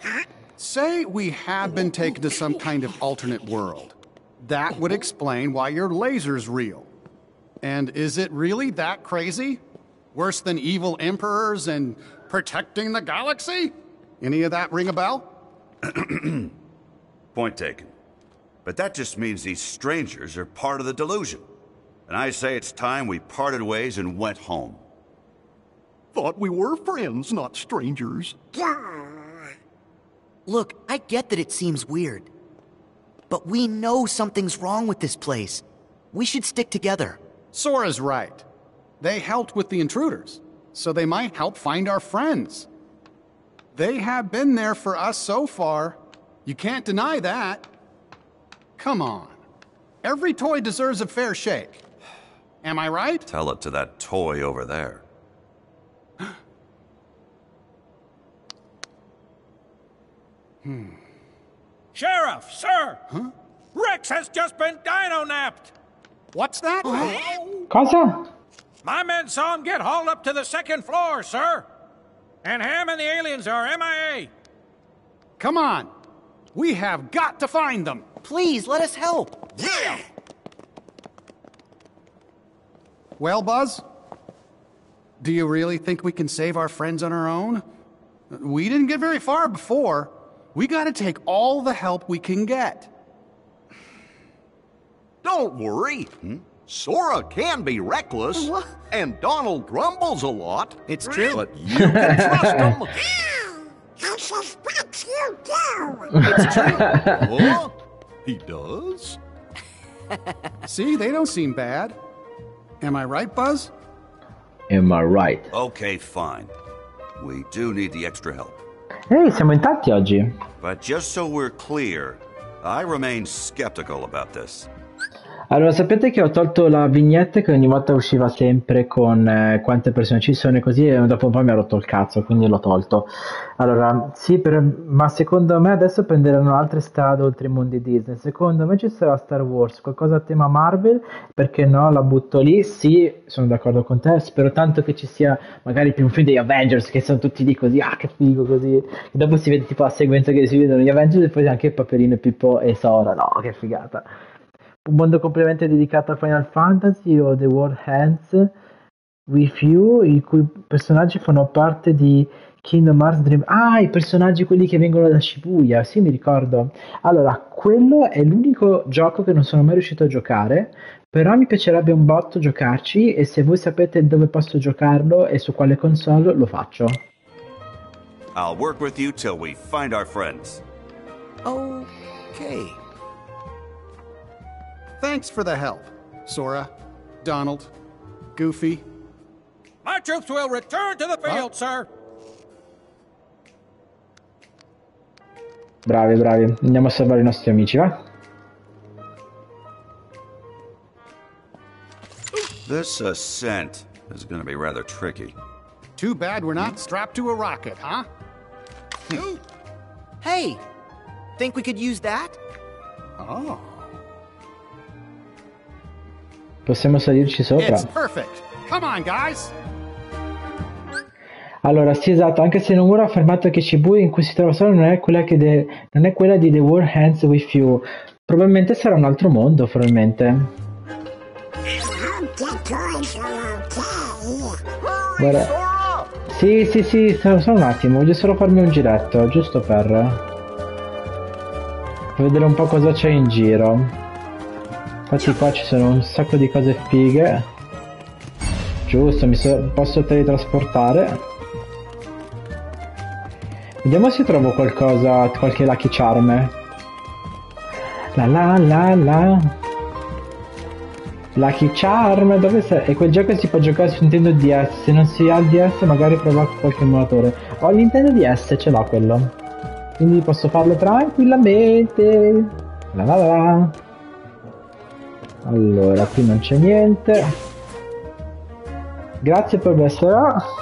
say we have been taken to some kind of alternate world. That would explain why your laser's real. And is it really that crazy? Worse than evil emperors and protecting the galaxy? Any of that ring a bell? Point taken. But that just means these strangers are part of the delusion. And I say it's time we parted ways and went home. Thought we were friends, not strangers. Look, I get that it seems weird. But we know something's wrong with this place. We should stick together. Sora's right. They helped with the intruders, so they might help find our friends. They have been there for us so far. You can't deny that. Come on. Every toy deserves a fair shake. Am I right? Tell it to that toy over there. hmm. Sheriff, sir! Huh? Rex has just been dino-napped! What's that? Cosa? My men saw him get hauled up to the second floor, sir. And Ham and the aliens are M I A. Come on. We have got to find them. Please, let us help. Yeah! Well, Buzz? Do you really think we can save our friends on our own? We didn't get very far before. We gotta take all the help we can get. Don't worry. Hmm? Sora can be reckless, What? and Donald grumbles a lot. It's true. But you can trust him. I suspect you do. It's true. Huh? He does? See, they don't seem bad. Am I right, Buzz? Am I right? Okay, fine. We do need the extra help. Ehi, siamo in tanti oggi. But just so we're clear, I remain skeptical about this. Allora, sapete che ho tolto la vignetta che ogni volta usciva sempre con eh, quante persone ci sono e così, e dopo un po' mi ha rotto il cazzo, quindi l'ho tolto. Allora, sì, per- ma secondo me adesso prenderanno altre strade oltre i mondi Disney. Secondo me ci sarà Star Wars, qualcosa a tema Marvel, perché no, la butto lì. Sì, sono d'accordo con te, spero tanto che ci sia magari più un film degli Avengers, che sono tutti lì così, ah che figo così. E dopo si vede tipo la sequenza che si vedono gli Avengers e poi anche Paperino, Pippo e Sora, no, che figata. Un mondo completamente dedicato a Final Fantasy o The World Ends With You, i cui personaggi fanno parte di Kingdom Hearts Dream. Ah, i personaggi quelli che vengono da Shibuya, sì, mi ricordo. Allora, quello è l'unico gioco che non sono mai riuscito a giocare, però mi piacerebbe un botto giocarci, e se voi sapete dove posso giocarlo e su quale console, lo faccio. I'll work with you till we find our friends. Okay. Thanks for the help, Sora, Donald, Goofy. My troops will return to the field, sir. Bravi, bravi. Andiamo a salvare i nostri amici, va? This ascent is going to be rather tricky. Too bad we're not strapped to a rocket, huh? Hey, think we could use that? Oh. Possiamo salirci sopra. It's perfect. Come on, guys. Allora, sì, esatto, anche se Nomura ha affermato che Shibuya in cui si trova solo non è quella, che de- non è quella di The World Ends With You. Probabilmente sarà un altro mondo, probabilmente. Guarda. Sì, sì, sì, solo, solo un attimo, voglio solo farmi un giretto, giusto per... per vedere un po' cosa c'è in giro. Infatti qua ci sono un sacco di cose fighe. Giusto, mi so- posso teletrasportare. Vediamo se trovo qualcosa, qualche Lucky Charm. La la la la. Lucky Charm, dove sei? E quel gioco si può giocare su Nintendo D S. Se non si ha il D S magari prova qualche emulatore. Ho il Nintendo D S, ce l'ho quello. Quindi posso farlo tranquillamente. La la la. Allora, qui non c'è niente. Grazie per essere.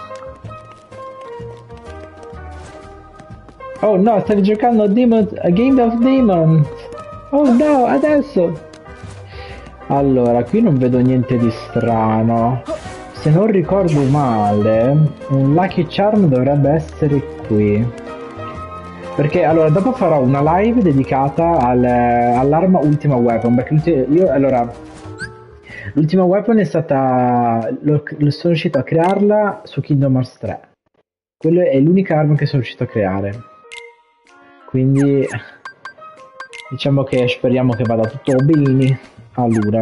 Oh no, stavi giocando a Demons, a Game of Demons. Oh no, adesso. Allora, qui non vedo niente di strano. Se non ricordo male, un Lucky Charm dovrebbe essere qui. Perché allora dopo farò una live dedicata al, all'arma Ultima Weapon, perché io allora l'Ultima Weapon è stata lo, lo sono riuscito a crearla su Kingdom Hearts tre. Quella è l'unica arma che sono riuscito a creare. Quindi diciamo che speriamo che vada tutto bene. Allora,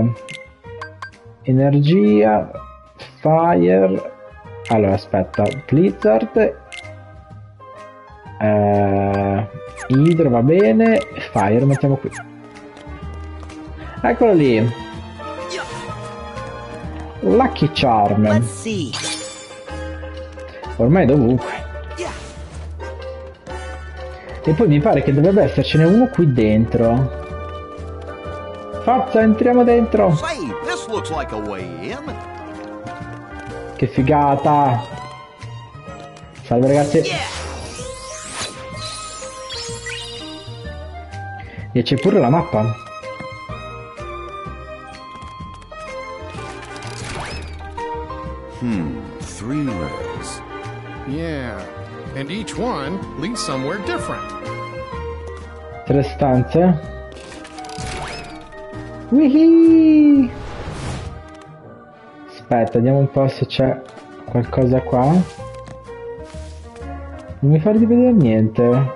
energia, fire. Allora aspetta, Blizzard. Uh, Hydro va bene, Fire mettiamo qui. Eccolo lì. Lucky Charm. Ormai è dovunque. E poi mi pare che dovrebbe essercene uno qui dentro. Forza, entriamo dentro. Say, this looks like a way in. Che figata. Salve ragazzi. E c'è pure la mappa. Hmm, three rails. Yeah, and each one leads somewhere different. Tre stanze. Wihee! Aspetta, vediamo un po' se c'è qualcosa qua. Non mi fa di vedere niente.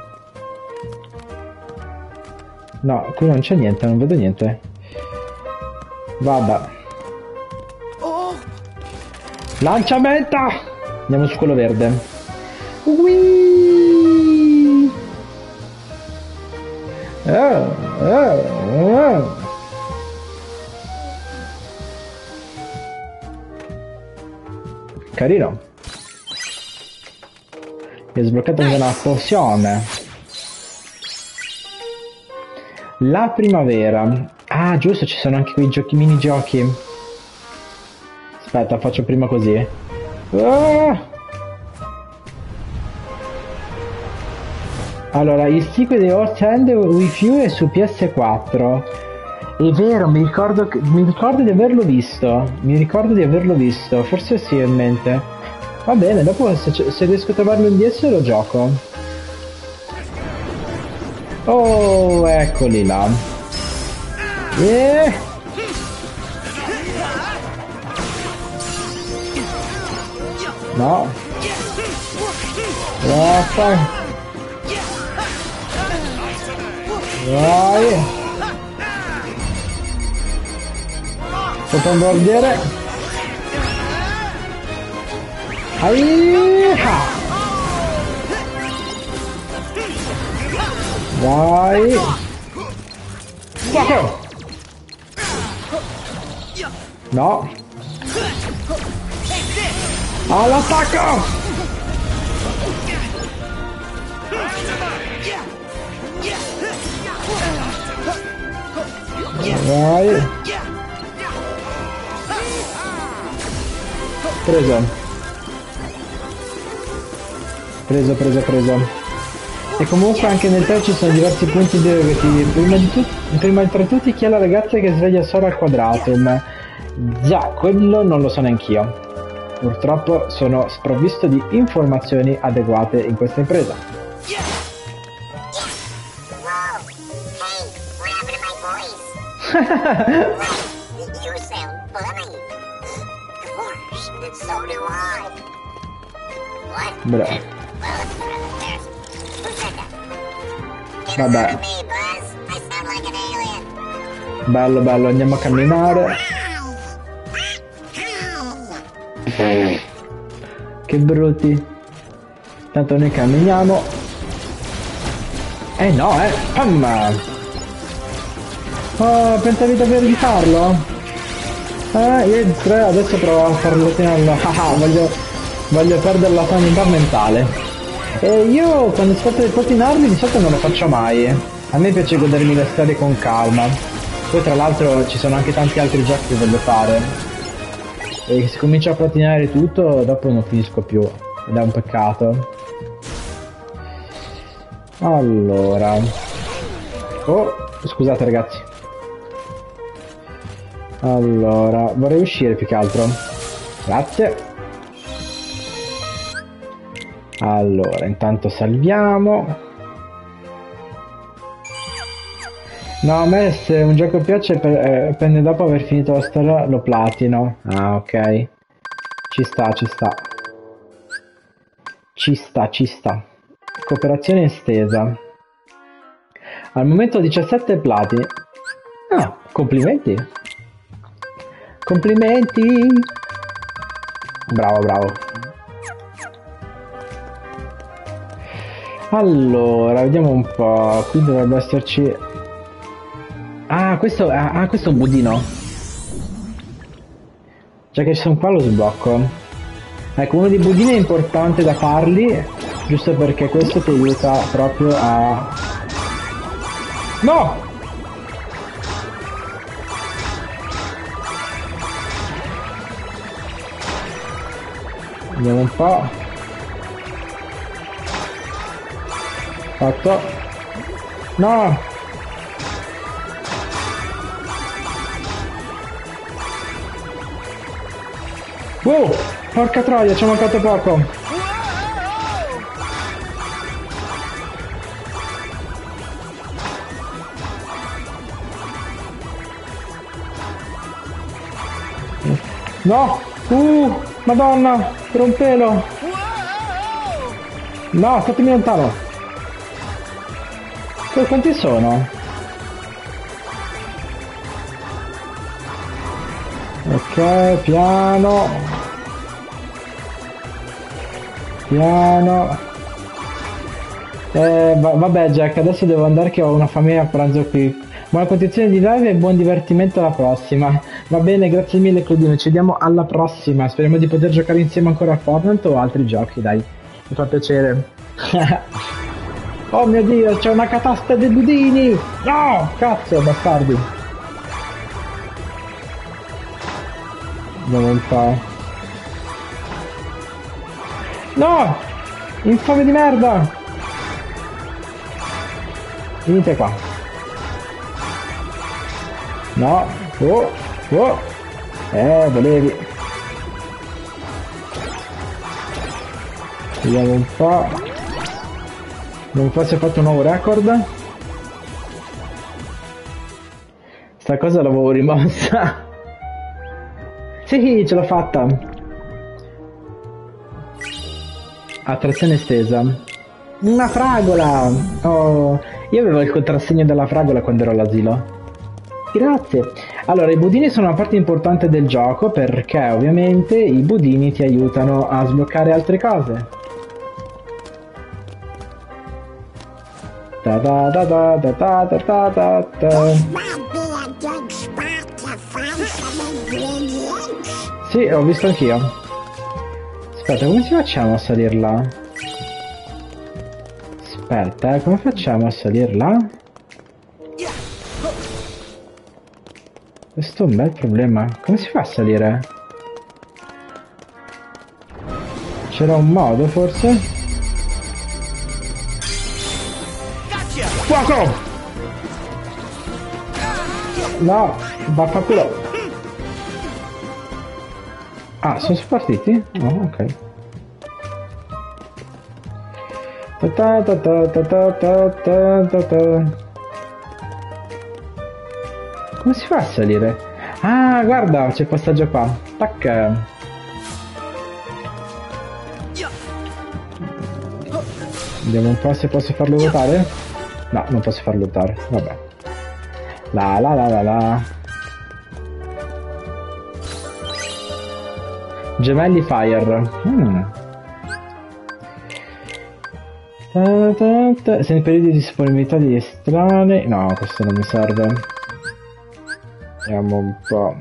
No, qui non c'è niente, non vedo niente. Vabbè. Lanciamenta! Andiamo su quello verde. Whee! Oh, oh, oh. Carino. Mi è sbloccato anche una pozione. La primavera. Ah, giusto, ci sono anche quei giochi, minigiochi. Aspetta, faccio prima così. Ah! Allora, il sequel di Earth End with You è su P S quattro. È vero, mi ricordo, mi ricordo di averlo visto. Mi ricordo di averlo visto. Forse sì, in mente. Va bene, dopo se, se riesco a trovarlo indietro lo gioco. Oh, eccoli là. Yeah. No. Vai. Vai. Bombardiere. Aiha. Vai. Fuoco. No. All'attacco. Vai. Preso. Preso, preso, preso. E comunque anche nel tre ci sono diversi punti derivativi. Prima di tutto, prima tra tutti chi è la ragazza che sveglia solo al quadratum. Già, quello non lo so neanch'io. Purtroppo sono sprovvisto di informazioni adeguate in questa impresa. You sound funny. Gosh, and so do I. What? Bravo. Vabbè. Bello, bello, andiamo a camminare. Che brutti. Tanto noi camminiamo. Eh no, eh. Pam! Oh, pensavi davvero di farlo? Eh, io il tre adesso provo a farlo finirlo. Ah, voglio, voglio perdere la sanità mentale. E io quando si tratta di platinarli di solito non lo faccio mai. A me piace godermi le storie con calma. Poi tra l'altro ci sono anche tanti altri giochi che voglio fare. E se comincio a platinare tutto, dopo non finisco più. Ed è un peccato. Allora. Oh, scusate ragazzi. Allora, vorrei uscire più che altro. Grazie. Allora, intanto salviamo. No, a me se un gioco piace per, eh, prende dopo aver finito la storia lo platino. Ah, ok. Ci sta, ci sta. Ci sta, ci sta. Cooperazione estesa. Al momento diciassette platini. Ah, complimenti. Complimenti. Bravo, bravo. Allora, vediamo un po'. Qui dovrebbe esserci... Ah, questo, ah, questo è un budino. Già che sono qua lo sblocco. Ecco, uno dei budini è importante da farli, giusto perché questo ti aiuta proprio a... No! Vediamo un po'. Fatto. No! Oh, porca troia, ci ho mancato poco. No! Uh! Madonna! Per un pelo! No, statemi lontano! Que- Quanti sono? Ok, piano! Piano! Eh, va- vabbè Jack, adesso devo andare che ho una famiglia a pranzo qui. Buona continuazione di live e buon divertimento alla prossima. Va bene, grazie mille Claudino, ci vediamo alla prossima. Speriamo di poter giocare insieme ancora a Fortnite o altri giochi, dai. Mi fa piacere. Oh mio Dio, c'è una catasta dei budini! No! Cazzo, bastardi. Dove fa? No! Infame di merda! Venite qua. No! Oh! Oh! Eh, volevi. Vediamo un po'. Vediamo un po' se ho fatto un nuovo record. Sta cosa l'avevo rimossa. Sì, ce l'ho fatta. Attrazione estesa. Una fragola! Oh, io avevo il contrassegno della fragola quando ero all'asilo. Grazie. Allora, i budini sono una parte importante del gioco perché ovviamente i budini ti aiutano a sbloccare altre cose. Da da da da da da da da da da. Sì, ho visto anch'io. Aspetta, come ci facciamo a salirla? Aspetta, eh, come facciamo a salirla? Questo è un bel problema. Come si fa a salire? C'era un modo, forse? Fuoco! No, vaffanculo. Ah, sono spartiti? Oh, ok. Ta ta ta ta ta ta ta ta ta. Come si fa a salire? Ah, guarda, c'è il passaggio qua. Tac. Vediamo un po' se posso farlo ruotare. No, non posso farlo ruotare. Vabbè. La la la la la. Gemelli Fire. Hmm. Ta ta ta. Se nei periodi di disponibilità di estranei. No, questo non mi serve. Vediamo un po'.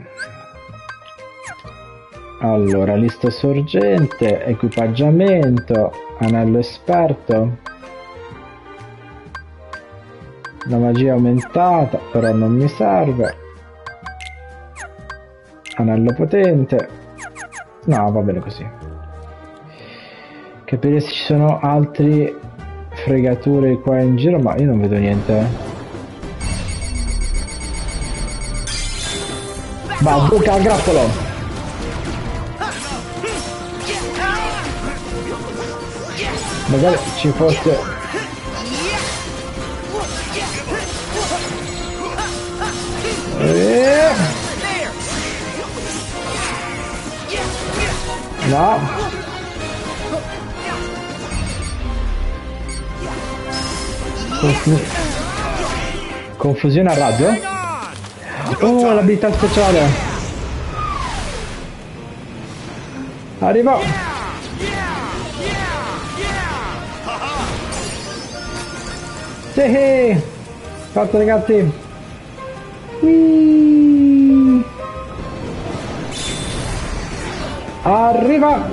Allora, lista sorgente, equipaggiamento, anello esperto, la magia aumentata, però non mi serve, anello potente, no, va bene così. Capire se ci sono altri fregature qua in giro, ma io non vedo niente. Bazooka a grappolo! Magari ci fosse... Eh... No! Confu... Confusione a raggio? Oh, l'abilità speciale! Arrivo! Sì! Forza ragazzi! Whee! Arriva!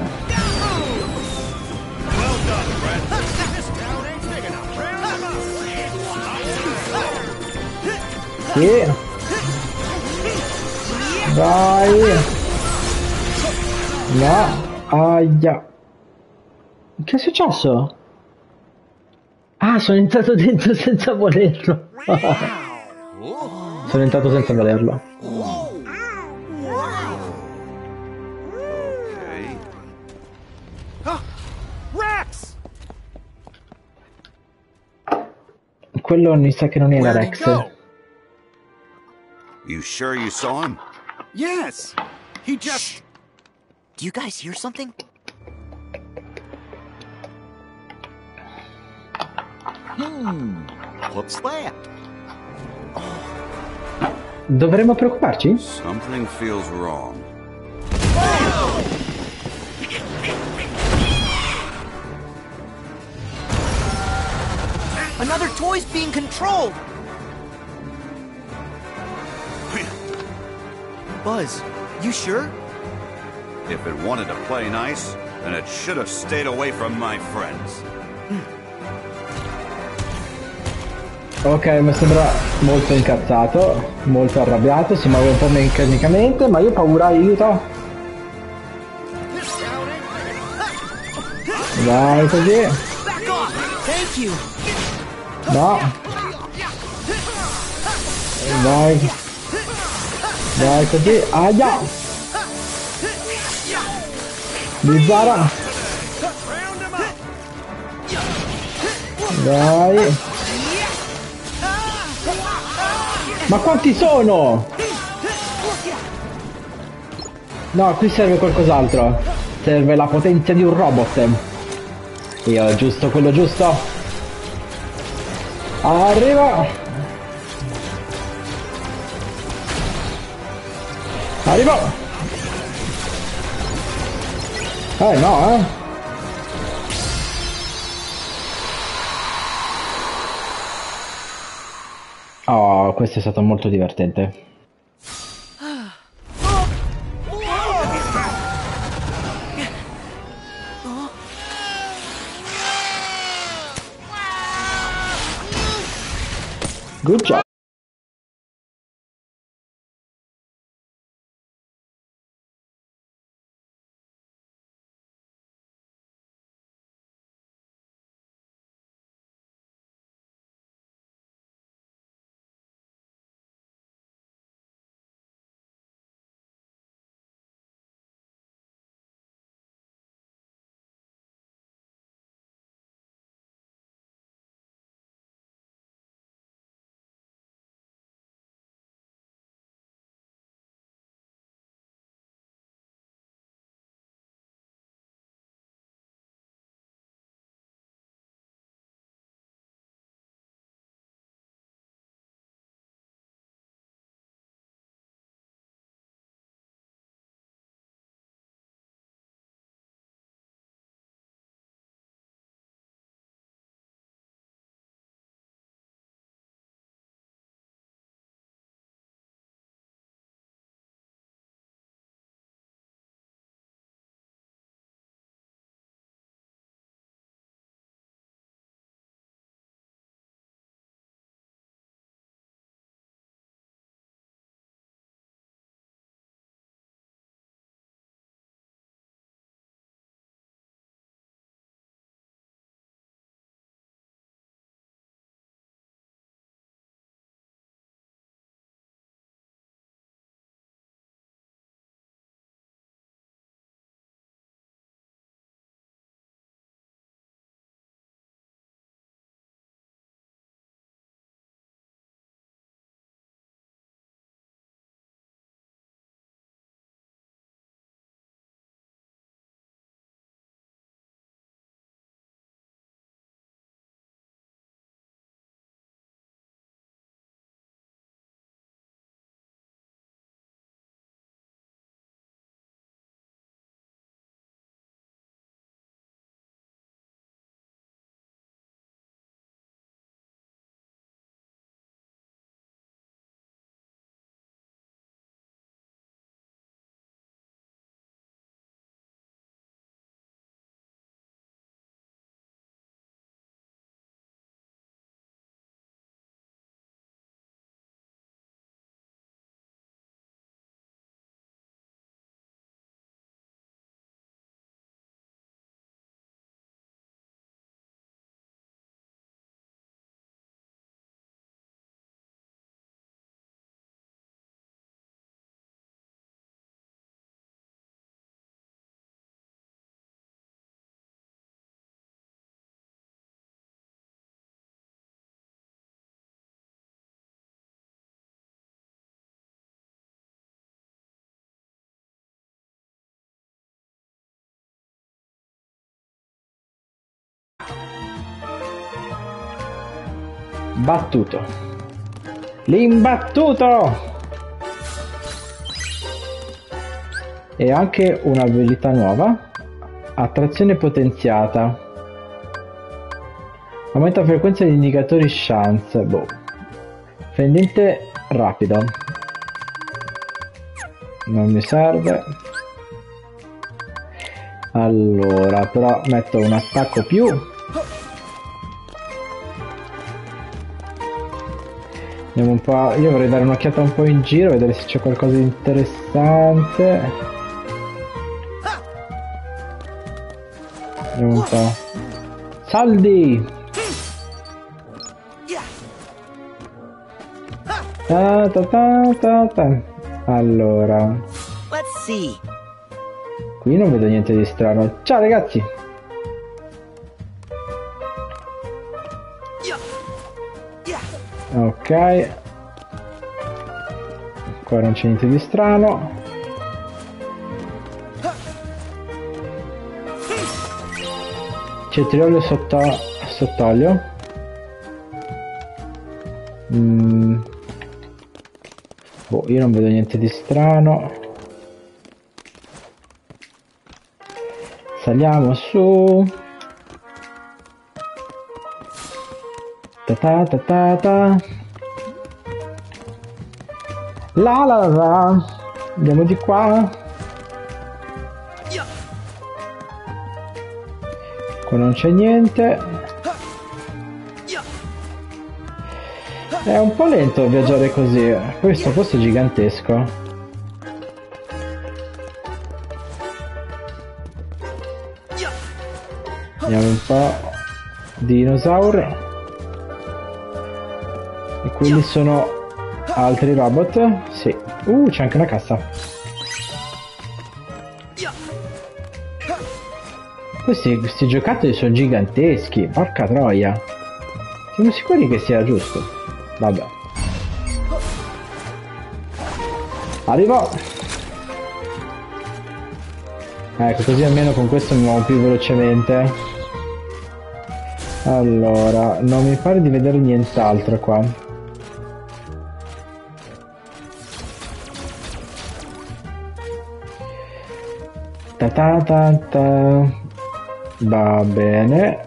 Sì! Vai! No! Aia! Che è successo? Ah, sono entrato dentro senza volerlo! Sono entrato senza volerlo. quello mi sa che non era Where'd he Rex. go? You sure you saw him? Yes. He just. Do you guys hear something? Hmm. What's that? Dovremmo preoccuparci? Something feels wrong. Another toy's being controlled! Buzz, you sure? If it wanted to play nice, then it should have stayed away from my friends. Ok, mi sembra molto incazzato, molto arrabbiato, si muove un po' meccanicamente, ma io ho paura, aiuto! Dai, così! Thank you! No! Dai! Dai, così! Aia! Bizzarra! Dai! Ma quanti sono? No, qui serve qualcos'altro. Serve la potenza di un robot. Io, giusto, quello giusto. Arriva. Arriva. Eh no, eh. Oh, questo è stato molto divertente. Good job. Battuto. L'imbattuto! E anche un'abilità nuova. Attrazione potenziata. Aumenta la frequenza degli indicatori chance. Boh. Fendente rapido. Non mi serve. Allora, però metto un attacco più. Andiamo un po'. Io vorrei dare un'occhiata un po' in giro, vedere se c'è qualcosa di interessante. Andiamo un po'. Saldi! Ta ta ta ta ta. Allora. Let's see. Qui non vedo niente di strano. Ciao ragazzi! Ok. Qua non c'è niente di strano. Cetriolio sotto sott'olio. Mm. Boh, io non vedo niente di strano. Saliamo su. Ta ta ta ta ta. La la la. Andiamo di qua. Qua non c'è niente. È un po' lento viaggiare così. Questo posto è gigantesco. Vediamo un po'. Dinosaur. E quelli sono altri robot? Sì. Uh, c'è anche una cassa. Questi, questi giocattoli sono giganteschi. Porca troia. Siamo sicuri che sia giusto? Vabbè. Arrivo. Ecco, così almeno con questo mi muovo più velocemente. Allora, non mi pare di vedere nient'altro qua. Ta ta ta ta. Va bene.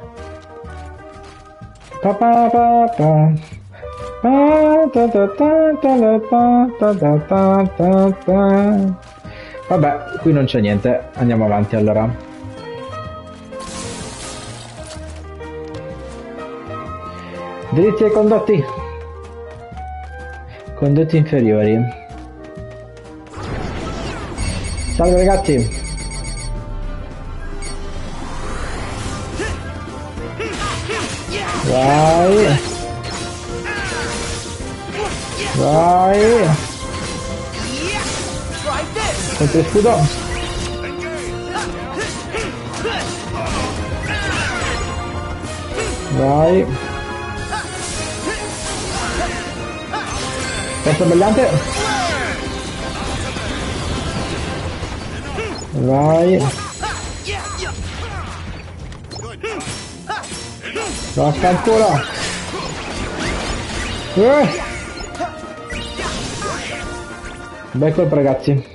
Pa pa pa pa. Pa ta ta ta ta ta ta ta ta ta ta. Vabbè, qui non c'è niente. Andiamo avanti allora. Dritti ai condotti. Condotti inferiori. Salve ragazzi. Vai. Vai. Contro scudo. Vai. Testa brillante. Vai. Basta ancora. Eh. Bel colpo ragazzi.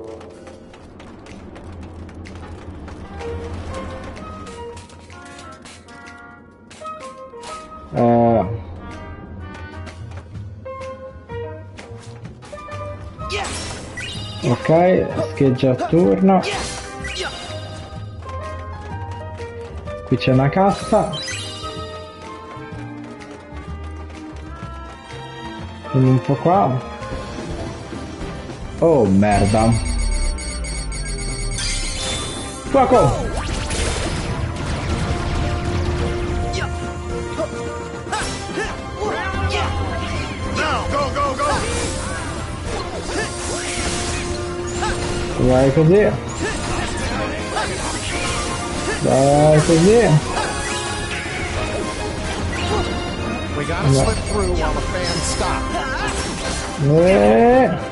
Uh. Ok, scheggia a turno. Qui c'è una cassa. Quindi un po' qua. Oh merda. Fuoco! Vai così. Vai così. We gotta slip through while the fans stop. Eh.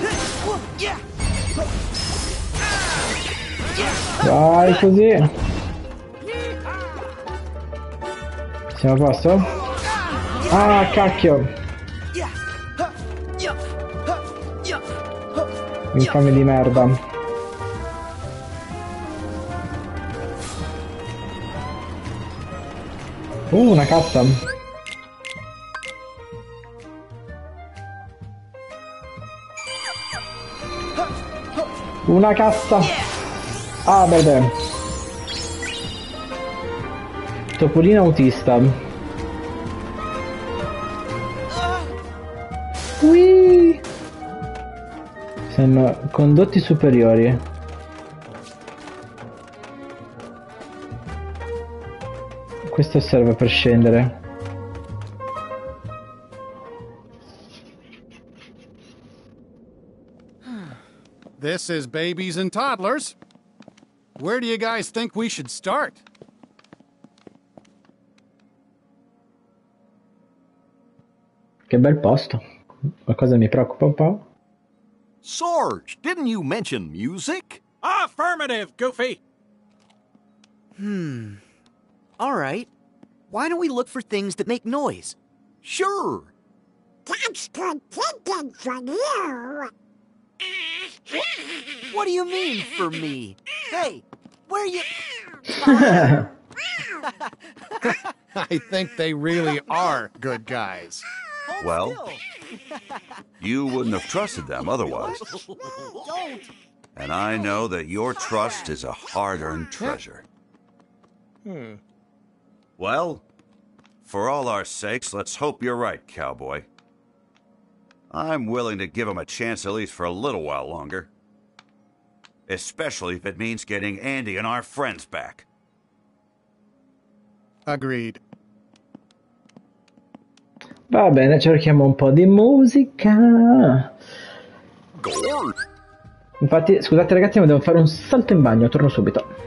Vai così. Siamo a posto? Ah, cacchio! Infame di merda. Uh, una cassa. Una cassa. Ah, beh. Topolino autista. Whee! Sono condotti superiori. Questo serve per scendere. This is Babies and Toddlers. Where do you guys think we should start? Che bel posto. Qualcosa mi preoccupa un po'. Sarge, didn't you mention music? Affirmative, Goofy! Hmm. All right. Why don't we look for things that make noise? Sure. That's good thinking from you. What do you mean, for me? Hey, where you... I think they really are good guys. Well, you wouldn't have trusted them otherwise. Don't. And I know that your trust is a hard-earned treasure. Hmm. Well, for all our sakes, let's hope you're right, cowboy. I'm willing to give him a chance at least for a little while longer. Especially if it means getting Andy and our friends back. Agreed. Va bene, cerchiamo un po' di musica. Infatti, scusate ragazzi, ma devo fare un salto in bagno, torno subito.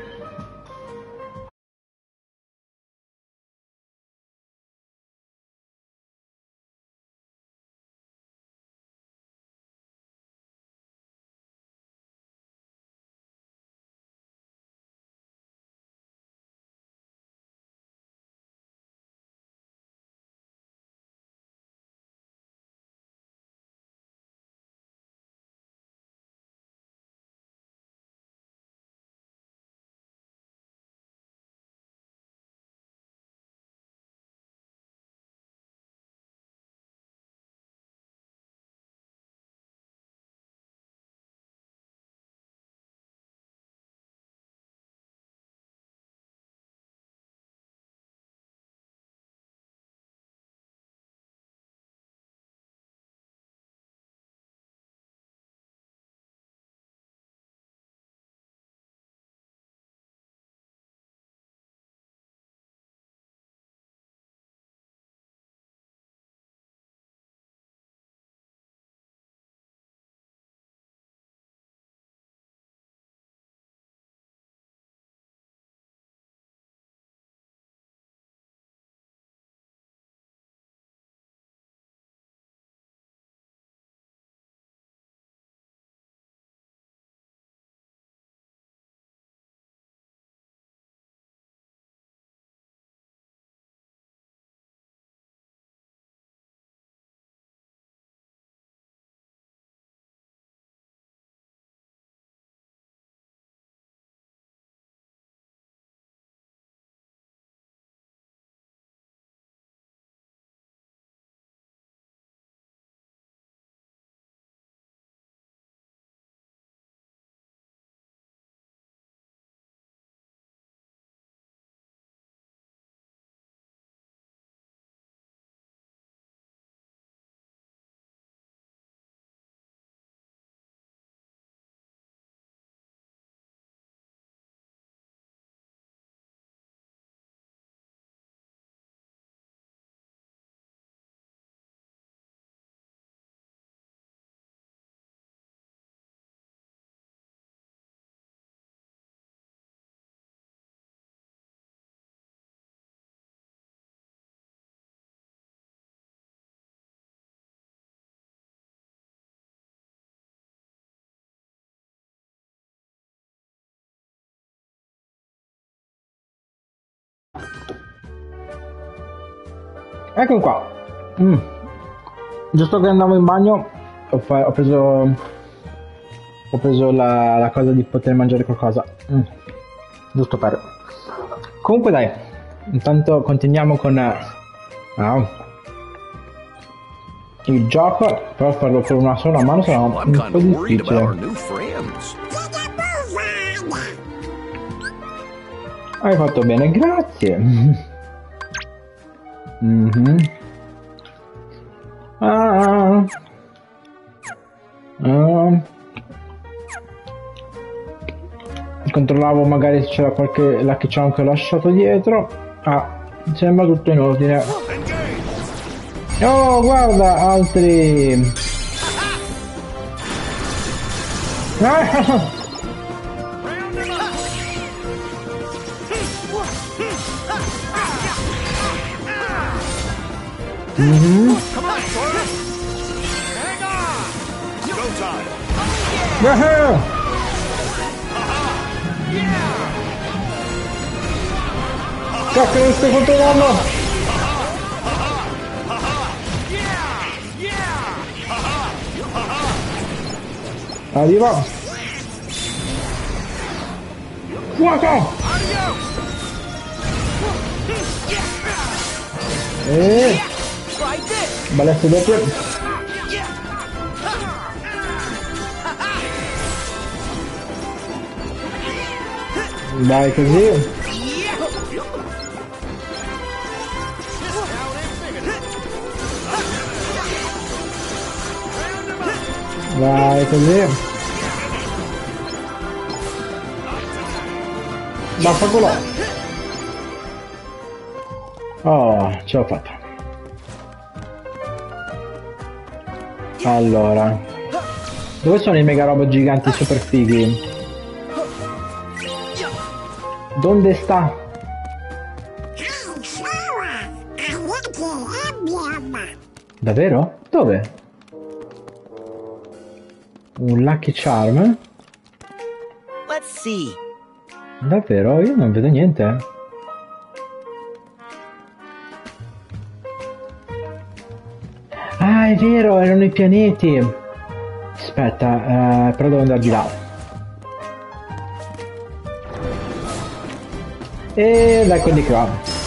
Eccolo qua. Mm. Giusto che andavo in bagno, ho, fa- ho preso ho preso la, la cosa di poter mangiare qualcosa. Mm. Giusto per... Comunque dai, intanto continuiamo con ah, il gioco, però farlo con una sola mano sarà un, un po' difficile. Hai fatto bene, grazie. Mm-hmm. Ah. Ah. Controllavo magari se c'era qualche Lucky Charm che ho lasciato dietro. Ah, sembra tutto in ordine. Oh, guarda, altri. Ah. Mm-hmm. Come on, Sora! Hang on! Go time! Woohoo! Cacchio, non stai controllando! Arriva! Fuoco! E... balestre doppie. Dai così. Dai così. Vaffanculo. Oh, ce l'ho fatta. Allora, dove sono i mega robot giganti super fighi? Dove sta? Davvero? Dove? Un Lucky Charm? Let's see. Davvero? Io non vedo niente. Ah, è vero, erano i pianeti. Aspetta, eh, però devo andare di là. E dai quelli qua.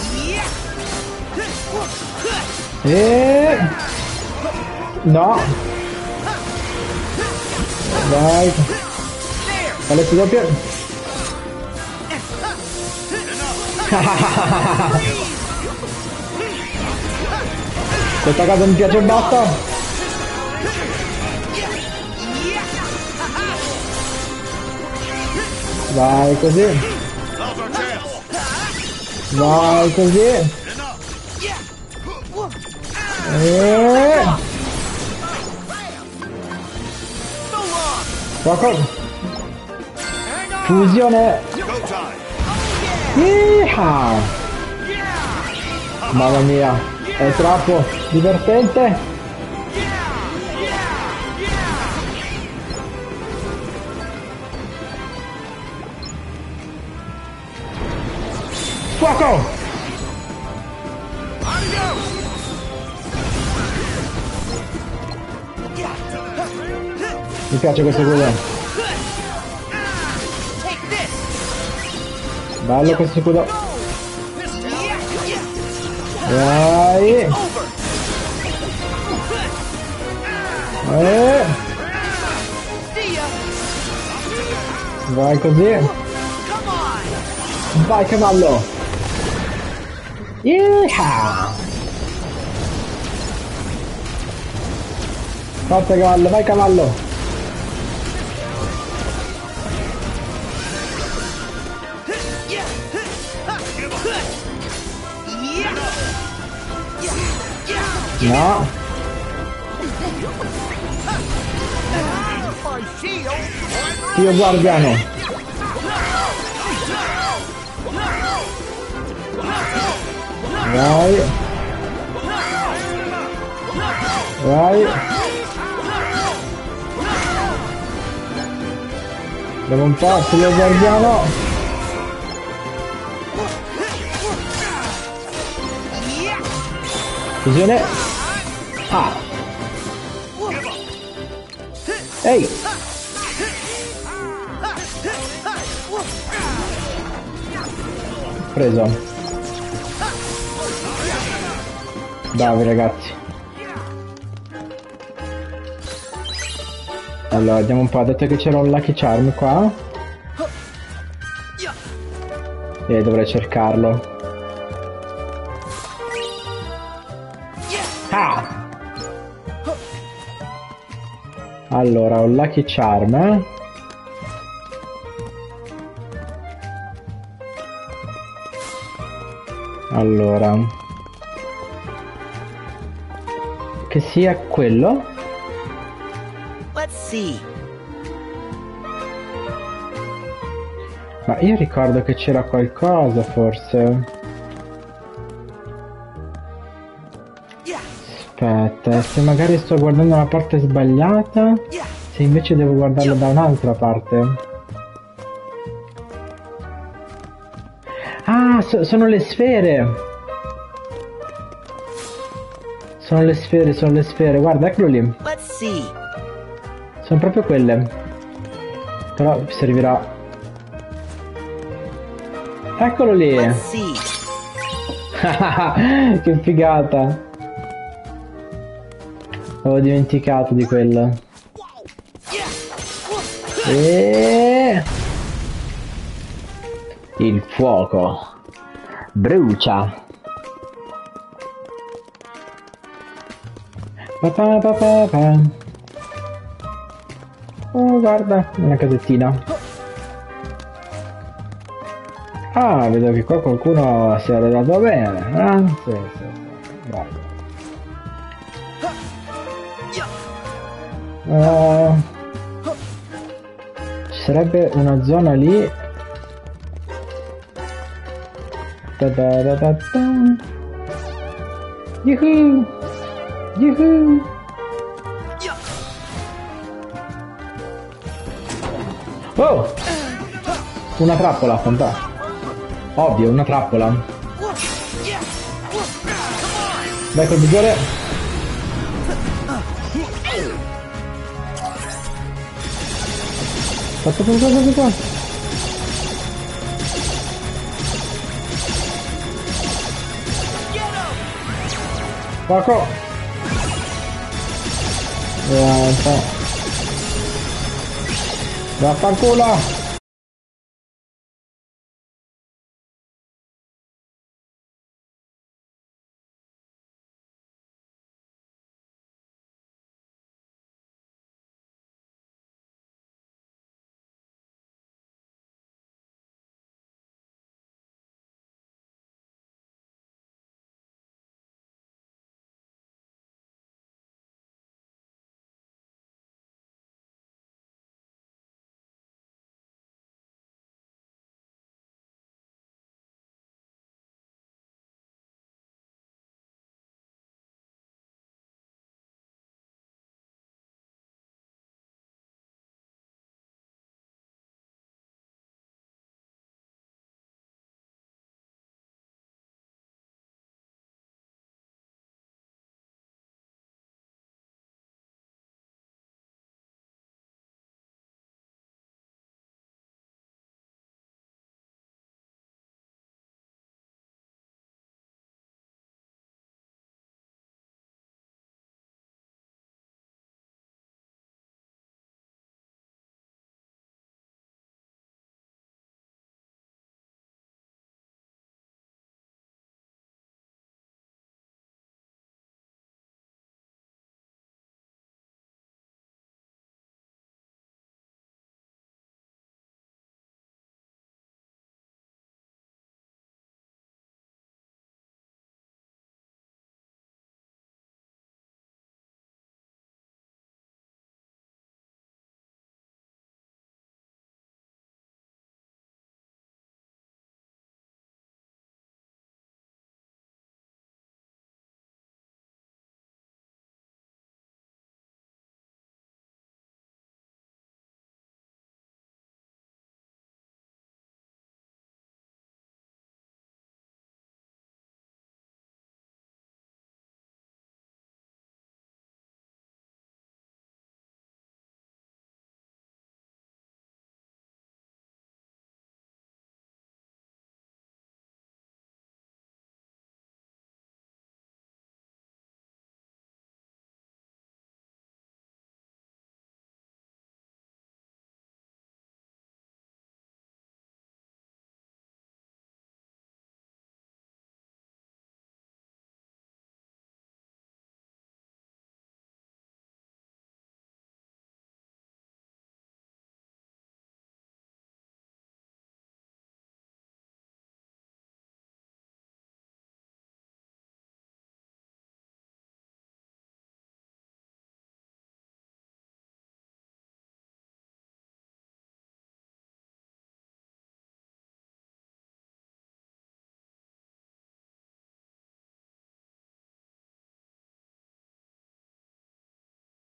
E... no. Dai. Palette doppie. Questa casa mi piace e basta. Vai così. Vai così. E... fuoco. Fusione. Yeehaw. Mamma mia, è troppo divertente. Fuoco! Mi piace questo scudo. Bello questo scudo. Vai. Eh. Vai così. Vai cavallo. Yeehaw. Forza cavallo, vai cavallo. No. Io guardiano. Vai. Vai. Devo un po', se lo guardiamo. Fusione. Ah. Ehi. Preso. Bravi ragazzi. Allora, vediamo un po', ha detto che c'era un Lucky Charm qua. E dovrei cercarlo. Ah! Allora, un Lucky Charm, eh? Allora, che sia quello. Let's see. Ma io ricordo che c'era qualcosa forse. Aspetta, se magari sto guardando la parte sbagliata, se invece devo guardarlo da un'altra parte. Ah, so- sono le sfere! Sono le sfere, sono le sfere, guarda, eccolo lì. Let's see. Sono proprio quelle. Però servirà. Eccolo lì! Let's see. Che figata! Avevo dimenticato di quello. E... il fuoco brucia. Pa pa pa pa pa. Oh, guarda, una casettina. Ah, vedo che qua qualcuno si è arredato bene, eh? Sì, sì, sì. Bravo. Uh, ci sarebbe una zona lì. Da da da da da. Yuhu! Yuhu! Oh! Una trappola, fantastico. Ovvio, una trappola. Vai col vigore. Fatto qualcosa di qua. Poco. Vaffanculo.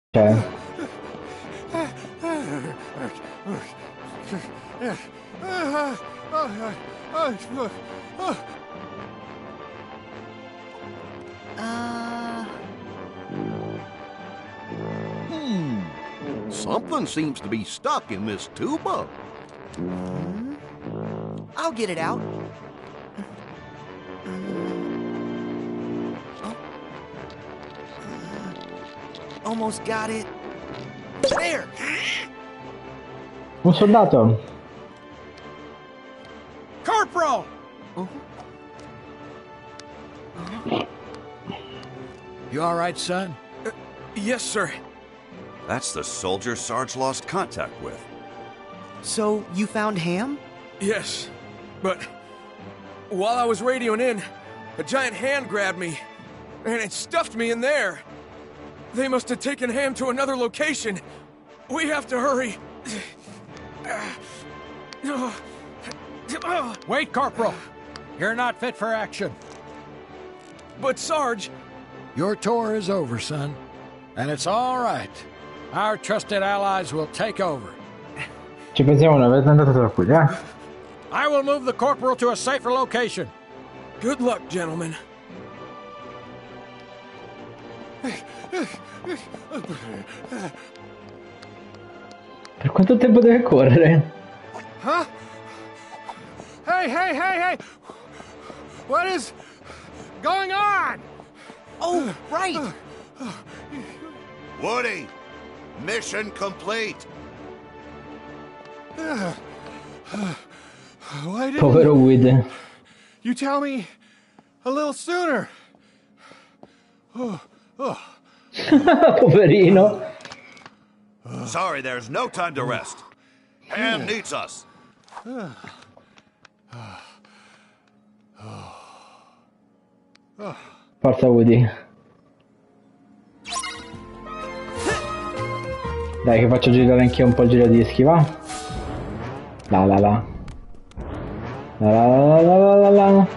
Cioè. Uh... Hmm. Something seems to be stuck in this tuba. Hmm? I'll get it out. Oh. Almost got it. There! Un soldato. Corporal! You all right, son? Uh, yes, sir. That's the soldier Sarge lost contact with. So, you found Ham? Yes, but while I was radioing in, a giant hand grabbed me, and it stuffed me in there. They must have taken Ham to another location. We have to hurry. Wait, Corporal. You're not fit for action. But Sarge... Your tour is over, son. And it's all right. Our trusted allies will take over. Ci pensiamo una volta andato tranquilli, eh? I will move the corporal to a safer location. Good luck, gentlemen. Per quanto tempo deve correre? Huh? Hey, hey, hey, hey! What is going on? Oh, right! Woody! Mission complete! Why didn't Povero Woody. you tell me a little sooner? Oh, oh. Poverino. Sorry, there's no time to rest. Ham needs us. Forza Woody. Dai che faccio girare anch'io un po' il giradischi, va? La la la. La la la la la la la.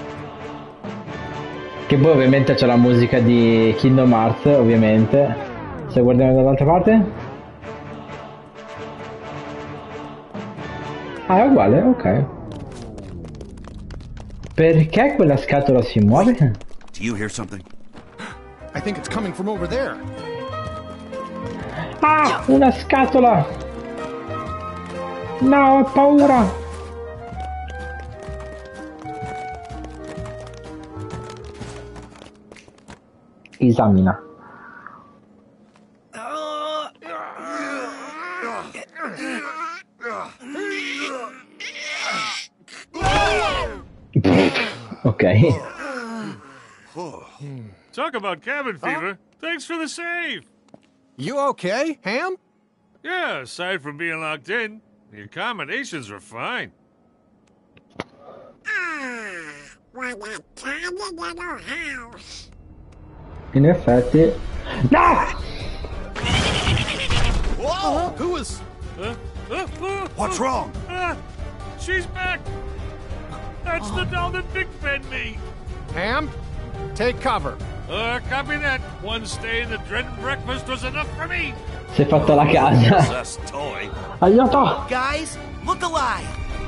Che poi ovviamente c'è la musica di Kingdom Hearts, ovviamente. Se guardiamo dall'altra parte. Ah, è uguale, ok. Perché quella scatola si muove? Do you hear something? I think it's coming from over there. Ah, una scatola! No, ho paura! Esamina. Ok. Talk about cabin fever. Thanks for the save. You okay, Ham? Yeah, aside from being locked in, the accommodations were fine. Ah, what a tiny little house. In effetti. No! Whoa! Who is... Uh, uh, uh, What's uh, wrong? Uh, she's back. That's the doll that Big fed me. Ham, take cover. Uh, copy that. One stay in the dread breakfast was enough for me. Si è fatta la casa. toy. Aiuto! Guys, look alive!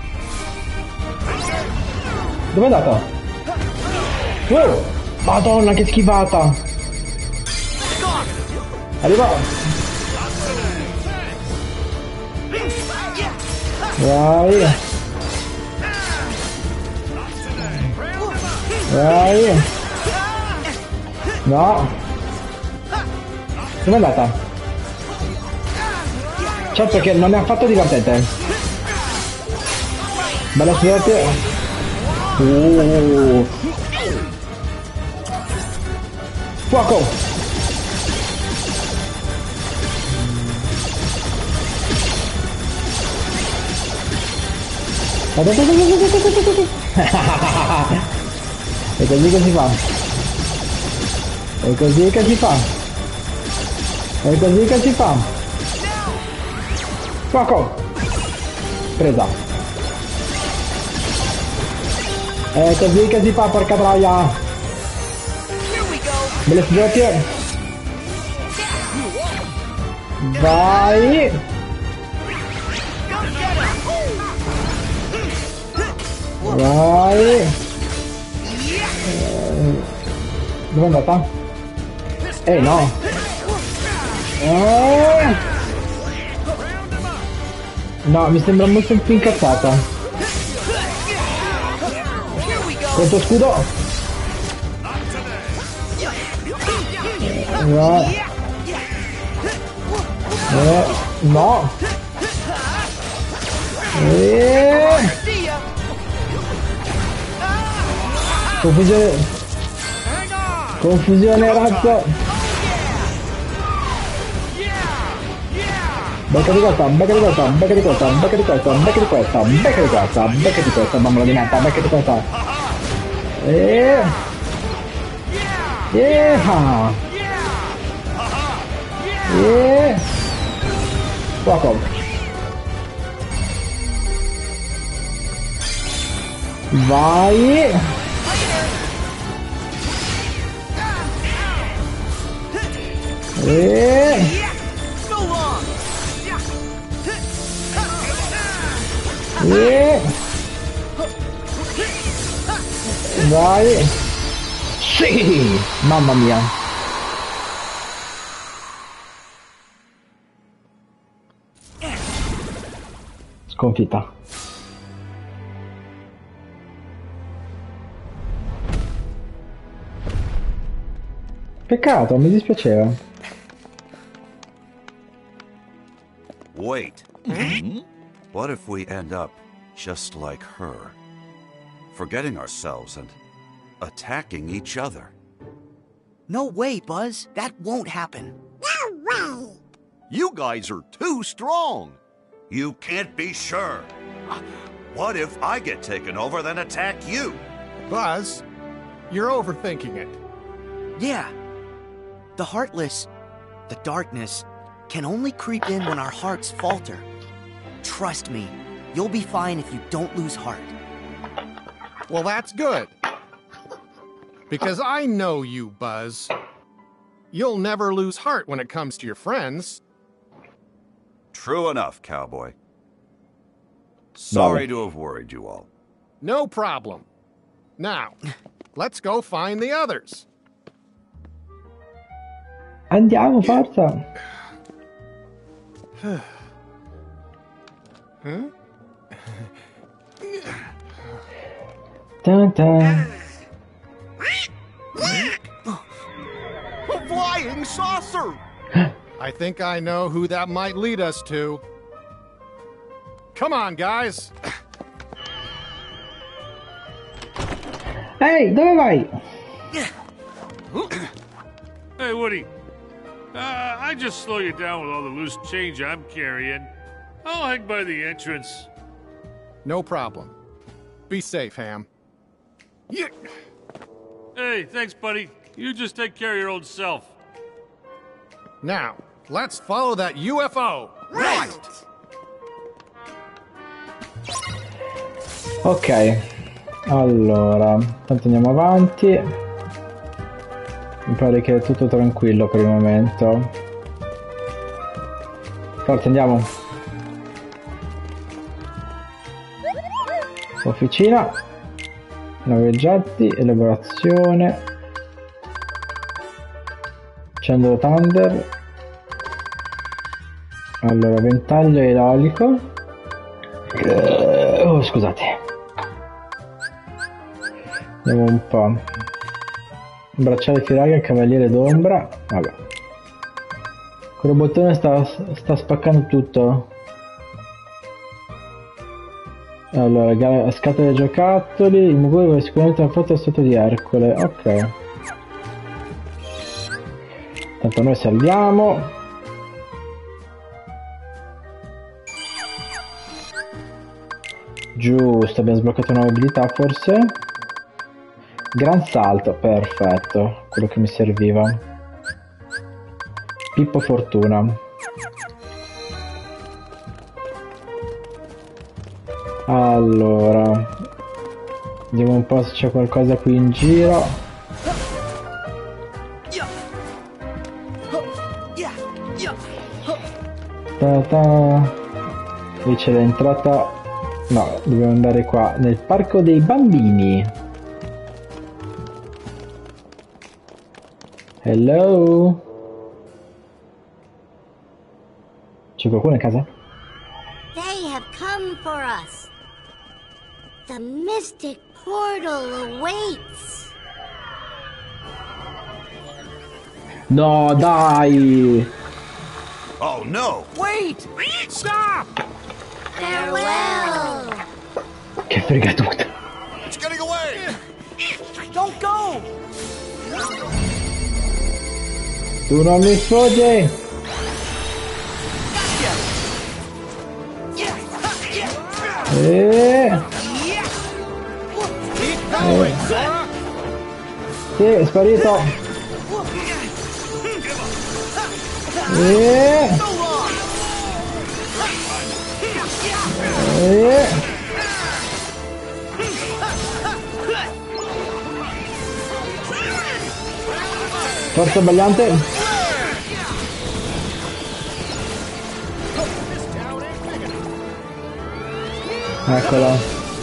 Dove è andata? Oh! Madonna, che schifata! Arriva! Vai! Vai! No! Dove è andata? Certo che non è affatto divertente. Bella suerte. Uh. Fuoco! È così che si fa. È così che si fa. È così che si fa. Fuoco! Presa. È così che si fa, porca troia. Belle sbocche. Vai! Vai! Eh, dove è andata? Eh no! Eh. No, mi sembra molto più incazzata. Conto scudo! No! Eh, no! Eh. Confusione! Confusione, razzo! Becca di questa, becca di questa, becca di questa, becca di questa, becca di questa, becca di questa, becca di questa, bambola di nata, becca di questa. E... Yeah! Yeah! Fuoco! Vai! E... E... Vai! Sì! Mamma mia! Sconfitta. Peccato, mi dispiaceva. Wait. What if we end up just like her? Forgetting ourselves and attacking each other. No way, Buzz. That won't happen. No way. You guys are too strong. You can't be sure. What if I get taken over, then attack you? Buzz, you're overthinking it. Yeah. The Heartless, the darkness, can only creep in when our hearts falter. Trust me, you'll be fine if you don't lose heart. Well, that's good. Because I know you, Buzz. You'll never lose heart when it comes to your friends. True enough, cowboy. Sorry to have worried you all. No problem. Now, let's go find the others. Andiamo, forza! Huh? Dun, dun. A flying saucer! I think I know who that might lead us to. Come on, guys. Ehi, dove vai? Hey, Woody. Uh, I just slow you down with all the loose change I'm carrying. I'll hang by the entrance. No problem. Be safe, Ham. Yeah. Hey, thanks, buddy. You just take care of your old self. Now, let's follow that U F O. Right. Ok. Allora, tanto andiamo avanti. Mi pare che è tutto tranquillo per il momento. Forza, andiamo. Officina. Nuovi oggetti. Elaborazione. Accendo Thunder. Allora, ventaglio idraulico. Oh, scusate. Andiamo un po'. Bracciale firaga, cavaliere d'ombra. Vabbè. Quello bottone sta, sta spaccando tutto. Allora, scatole giocattoli. Il mugure è sicuramente una foto sotto di Ercole. Ok. Tanto noi salviamo. Giusto, abbiamo sbloccato una nuova abilità forse. Gran salto, perfetto, quello che mi serviva. Pippo Fortuna. Allora, vediamo un po' se c'è qualcosa qui in giro. ta ta. Qui c'è l'entrata. No, dobbiamo andare qua nel parco dei bambini. Hello? C'è qualcuno in casa? They have come for us. The mystic portal awaits. No, dai! Oh no! Wait! Stop! Farewell. Che fregatura! It's getting away! Don't go! Tu non mi sfuggi! Eh. Eh. Sì, è sparito! Eh. Eh. Forza sbagliante. Eccolo.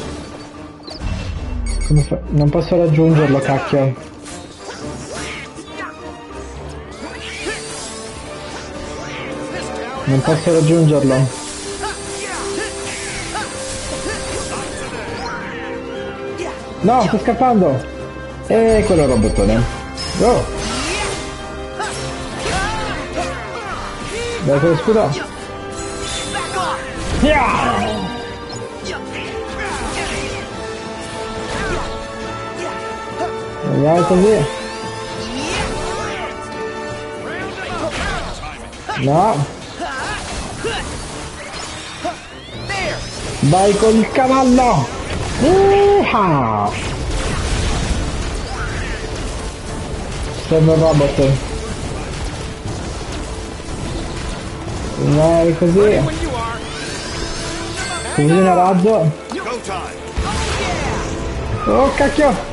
Come fa? Non posso raggiungerlo, cacchio. Non posso raggiungerlo. No, sto scappando. E quello robottone. Oh. Dai, quello scudo. Yeah! Andiamo così. No. Vai col cavallo. Uh-ha. Serve un robot. Vai così. Così una razzo. Oh cacchio.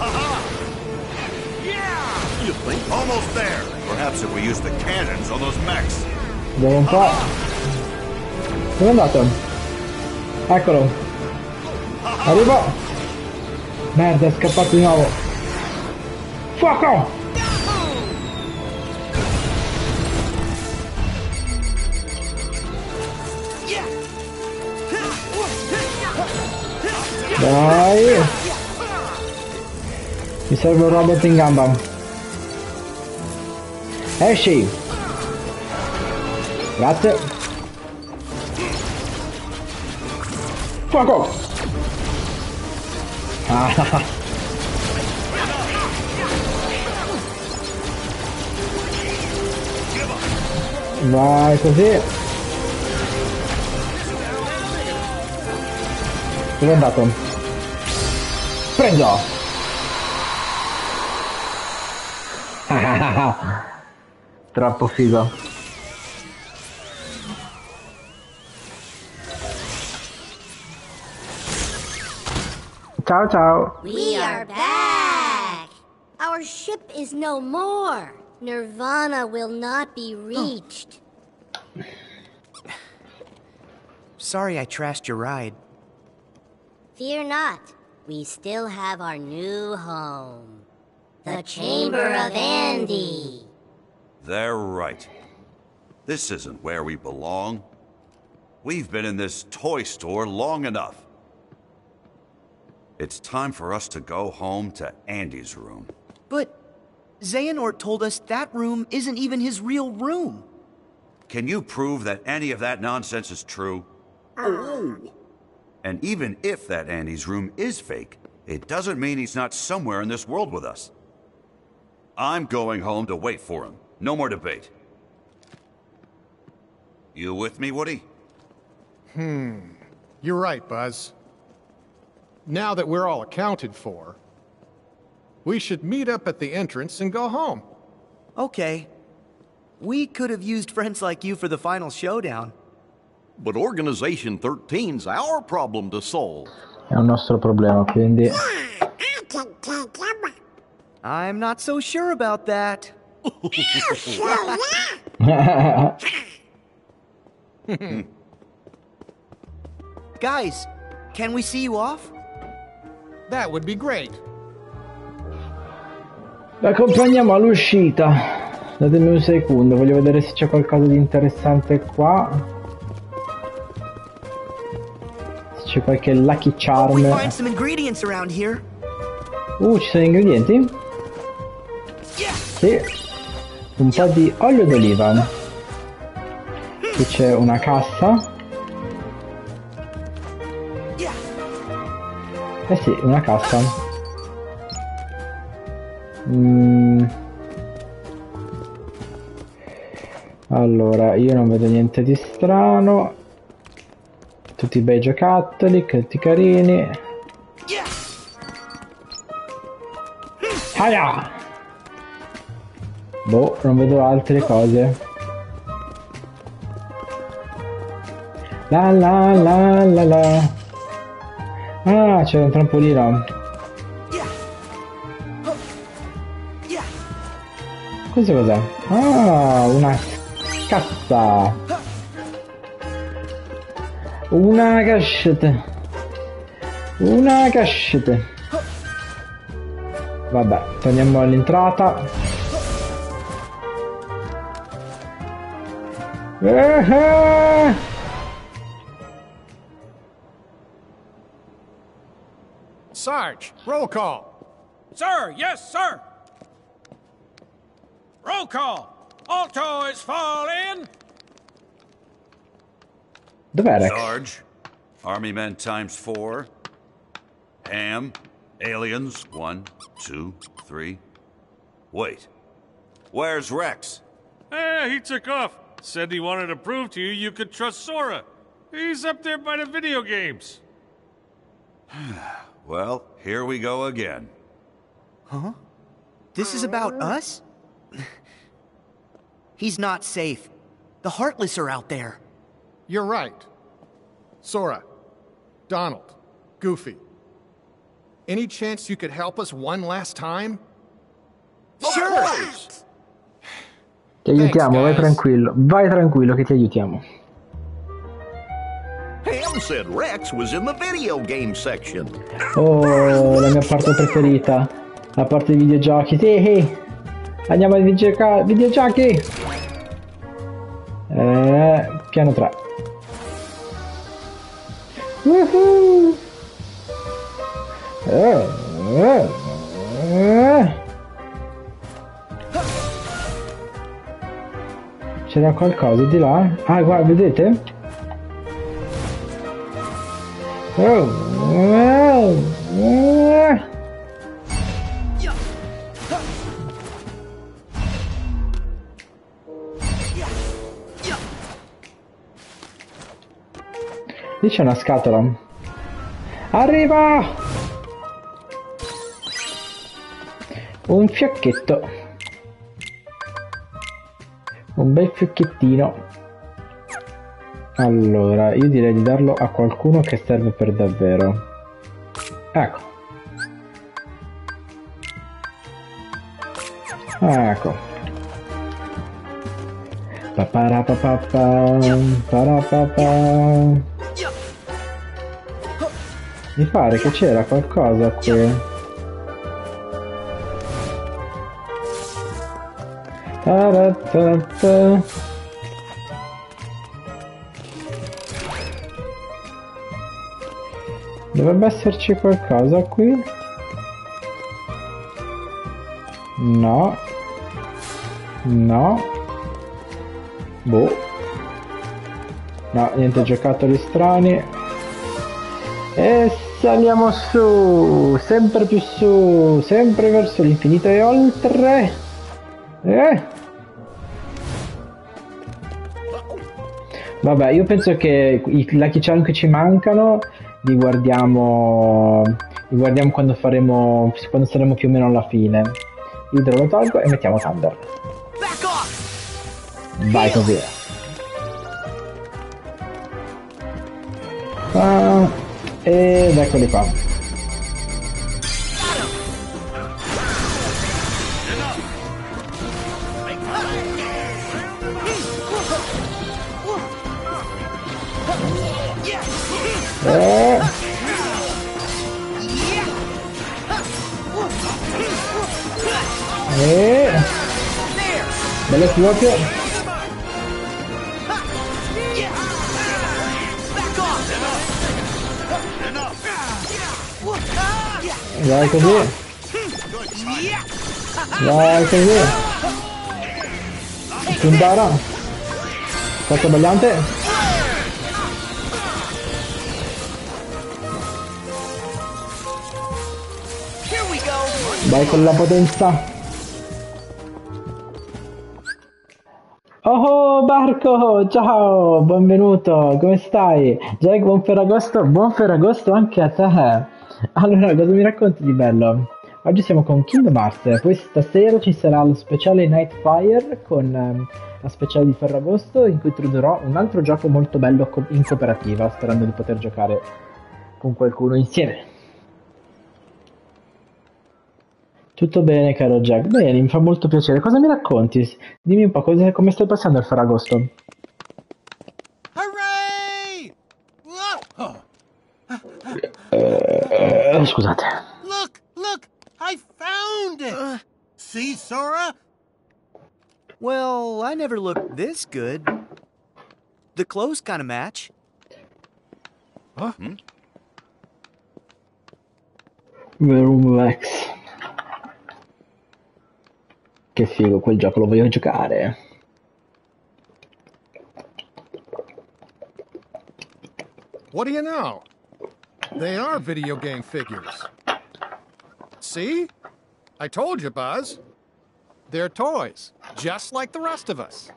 Almost there. Perhaps if we use the cannons on those mechs. Vediamo un po'. Dove è andato? Eccolo. Arrivo. Merda, è scappato di nuovo. Fuoco! Dai. Mi serve un robot in gamba. Esci! Grazie! Fuoco! Ah. Vai così! Dove è andato? Prendo! Troppo figo. Ciao ciao. We are back. Our ship is no more. Nirvana will not be reached. Sorry I trashed your ride. Fear not. We still have our new home. The Chamber of Andy. They're right. This isn't where we belong. We've been in this toy store long enough. It's time for us to go home to Andy's room. But Xehanort told us that room isn't even his real room. Can you prove that any of that nonsense is true? Oh. And even if that Andy's room is fake, it doesn't mean he's not somewhere in this world with us. I'm going home to wait for him. No more debate. You with me, Woody? Hmm. You're right, Buzz. Now that we're all accounted for, we should meet up at the entrance and go home. Okay. We could have used friends like you for the final showdown. But Organization thirteen's our problem to solve. È un nostro problema, quindi... I'm not so sure about that. Guys, can we see you off? That would be great. L'accompagniamo all'uscita. Datemi un secondo, voglio vedere se c'è qualcosa di interessante qua. Se c'è qualche Lucky Charm. We find some ingredients around here. Uh, ci sono ingredienti? Sì. Un po' di olio d'oliva. Qui c'è una cassa. Eh sì, una cassa. Mm. Allora, io non vedo niente di strano. Tutti bei giocattoli, tutti carini. Aia! Boh, non vedo altre cose. La la la la la. Ah, c'è un trampolino. Questo cos'è? Ah, una cassa. Una cachette. Una cachette. Vabbè, torniamo all'entrata. Eh, Sarge, roll call. Sir, yes, sir. Roll call. Alto is fall in. Dov'è Rex? Sarge, Army men times four. Ham, aliens, one, two, three. Wait, where's Rex? Eh, he took off. Said he wanted to prove to you you could trust Sora. He's up there by the video games. Well, here we go again. Huh? This is about us? He's not safe. The Heartless are out there. You're right. Sora, Donald, Goofy. Any chance you could help us one last time? Sure! Ti aiutiamo, vai tranquillo. Vai tranquillo che ti aiutiamo. Ham said Rex was in the video game section. Oh, la mia parte preferita. La parte dei videogiochi. Sì, sì. Andiamo ai videogioca- videogiochi. Eh, piano tre. Woohoo! Eh, eh, eh. C'era qualcosa di là? Ah, guarda, vedete? Oh, oh, oh. Lì c'è una scatola. Arriva! Un fiocchetto. Un bel fiocchettino. Allora, io direi di darlo a qualcuno che serve per davvero. Ecco. Ecco. Paparapapapa, parapapa. Mi pare che c'era qualcosa qui. Ta-ra-ta-ta. Dovrebbe esserci qualcosa qui? No. No. Boh. No, niente giocattoli strani. E saliamo su, sempre più su, sempre verso l'infinito e oltre. Eh. Vabbè, io penso che i Lucky Charm che ci mancano li guardiamo, li guardiamo quando faremo, quando saremo più o meno alla fine. Idro lo tolgo e mettiamo Thunder. Vai così. Ah, ed eccoli qua. Eh. Eh. Bello fuoco. Vai così. Vai così. Puntara. Forza bagliante. Vai con la potenza. Oh Barco, ciao, benvenuto, come stai? Jake, buon Ferragosto, buon Ferragosto anche a te. Allora, cosa mi racconti di bello? Oggi siamo con Kingdom Hearts, poi stasera ci sarà lo speciale Nightfire con ehm, la speciale di Ferragosto in cui introdurrò un altro gioco molto bello co- in cooperativa, sperando di poter giocare con qualcuno insieme. Tutto bene, caro Jack. Bene, mi fa molto piacere. Cosa mi racconti? Dimmi un po' cosa, come stai passando il Ferragosto. Hooray! Uh, scusate. Look, look, I found it. Uh, See, Sora? Well, I never looked this good. The clothes kind of match. Huh? Hmm? Verum X. Che figo, quel gioco lo voglio giocare. What do you know? They are video game figures. See? I told you, Buzz. They're toys, just like the rest of us.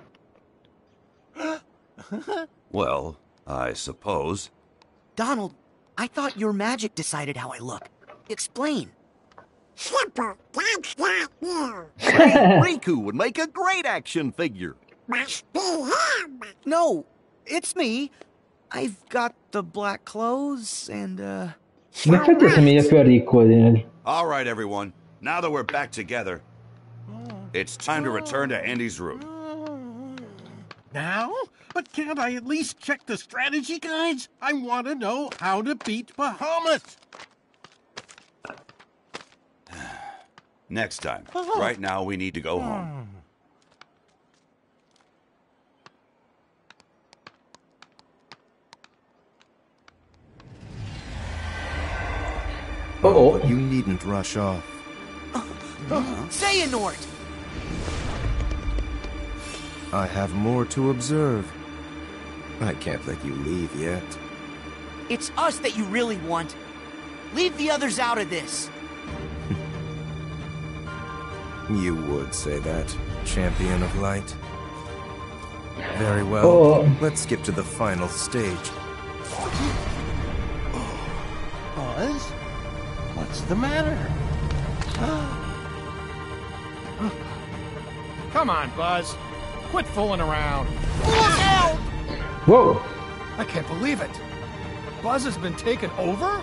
Well, I suppose. Donald, I thought your magic decided how I look. Explain. Simple, that's not you. Riku would make a great action figure. Must be him. No, it's me. I've got the black clothes and, uh... In effetti assomiglia più a Rico. di- All right, everyone. Now that we're back together, it's time to return to Andy's room. Now? But can't I at least check the strategy guides? I want to know how to beat Bahamut. Next time. Right now, we need to go home. Oh, but you needn't rush off. Xehanort! I have more to observe. I can't let you leave yet. It's us that you really want. Leave the others out of this. You would say that, champion of light. Very well. Oh. Let's skip to the final stage. Buzz? What's the matter? Come on, Buzz. Quit fooling around. Look out! Whoa! I can't believe it. Buzz has been taken over?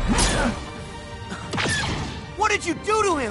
What did you do to him?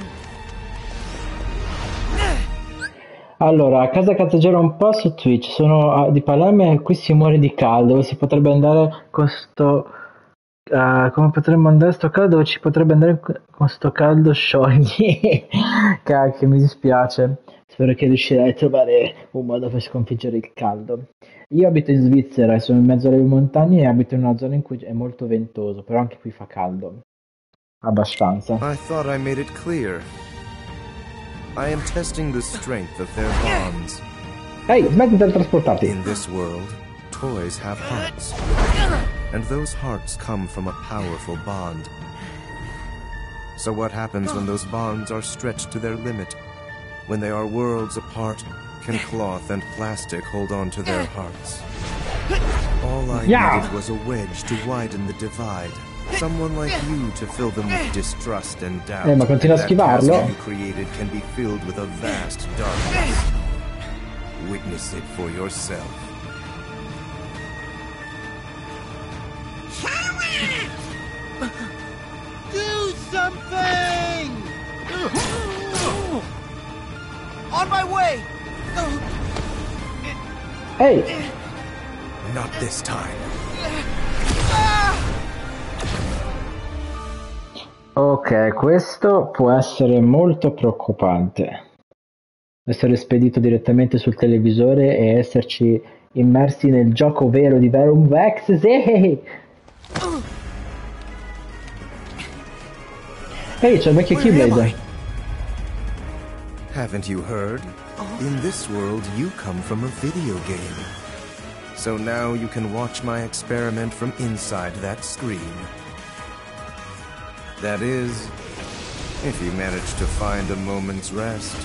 Allora, a casa Cazzaggero un po' su Twitch, sono a- di Palermo e qui si muore di caldo, si potrebbe andare con sto... eh, come potremmo andare a sto caldo? Dove ci potrebbe andare co- con sto caldo sciogli? Cacchio, mi dispiace. Spero che riuscirai a trovare un modo per sconfiggere il caldo. Io abito in Svizzera e sono in mezzo alle montagne e abito in una zona in cui è molto ventoso, però anche qui fa caldo. Abbastanza. I thought I made it clear. I am testing the strength of their bonds. Ehi, smetti di teletrasportarti. In this world, toys have hearts. And those hearts come from a powerful bond. So what happens when those bonds are stretched to their limit? When they are worlds apart, can cloth and plastic hold on to their hearts? All I Yeah. needed was a wedge to widen the divide. Someone like you to fill them with distrust and doubt. Eh, ma continua a That schivarlo. chasm you created can be filled with a vast darkness. Witness it for yourself. Do something! On my way! Ehi! Not this time. Ah! Ok, questo può essere molto preoccupante. Essere spedito direttamente sul televisore e esserci immersi nel gioco vero di Verum Vex. Sì! Ehi, c'è il vecchio Keyblade. Haven't you heard? In this world, you come from a video game. So now you can watch my experiment from inside that screen. That is, if you manage to find a moment's rest.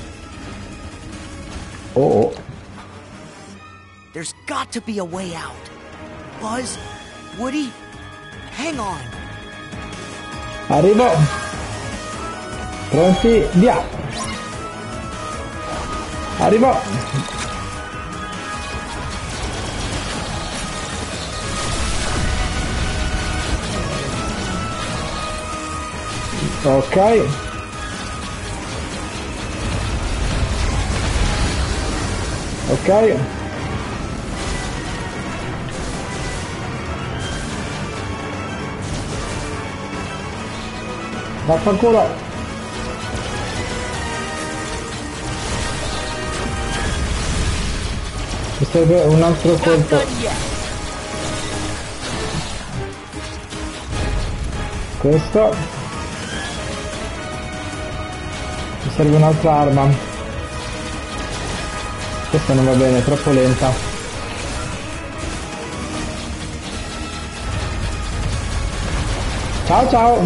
Oh. There's got to be a way out. Buzz, Woody, hang on. Arrivo. Pronti, via. Arrivo. Ok. Ok. Vaffanculo. Mi serve un altro colpo. Questo. Mi serve un'altra arma. Questa non va bene, è troppo lenta. Ciao ciao.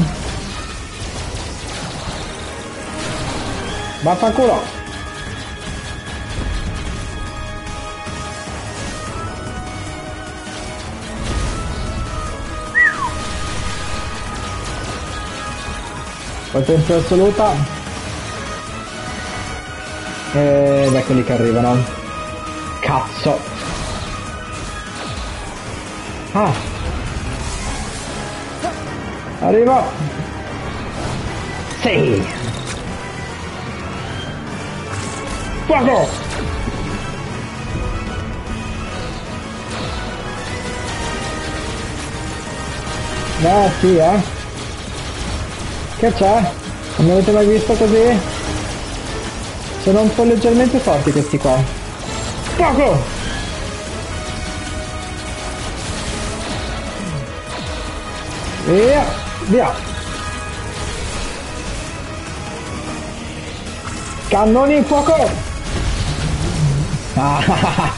Vaffanculo. Potenza assoluta. Ed eccoli che arrivano. Cazzo. Ah. Arrivo. Sì. Fuoco. Eh sì, eh. Che c'è? Non mi avete mai visto così? Sono un po' leggermente forti questi qua. Fuoco! Via! Via! Cannoni in fuoco! Ah.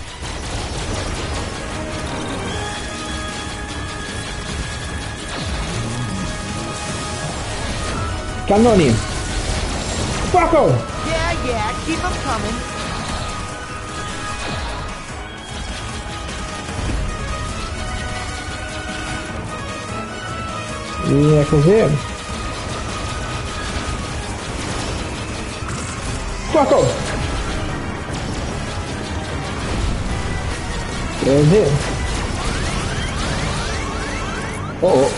Cannoni! Fuoco! Yeah, yeah, keep them coming. Via così. Fuoco! Così. Oh oh.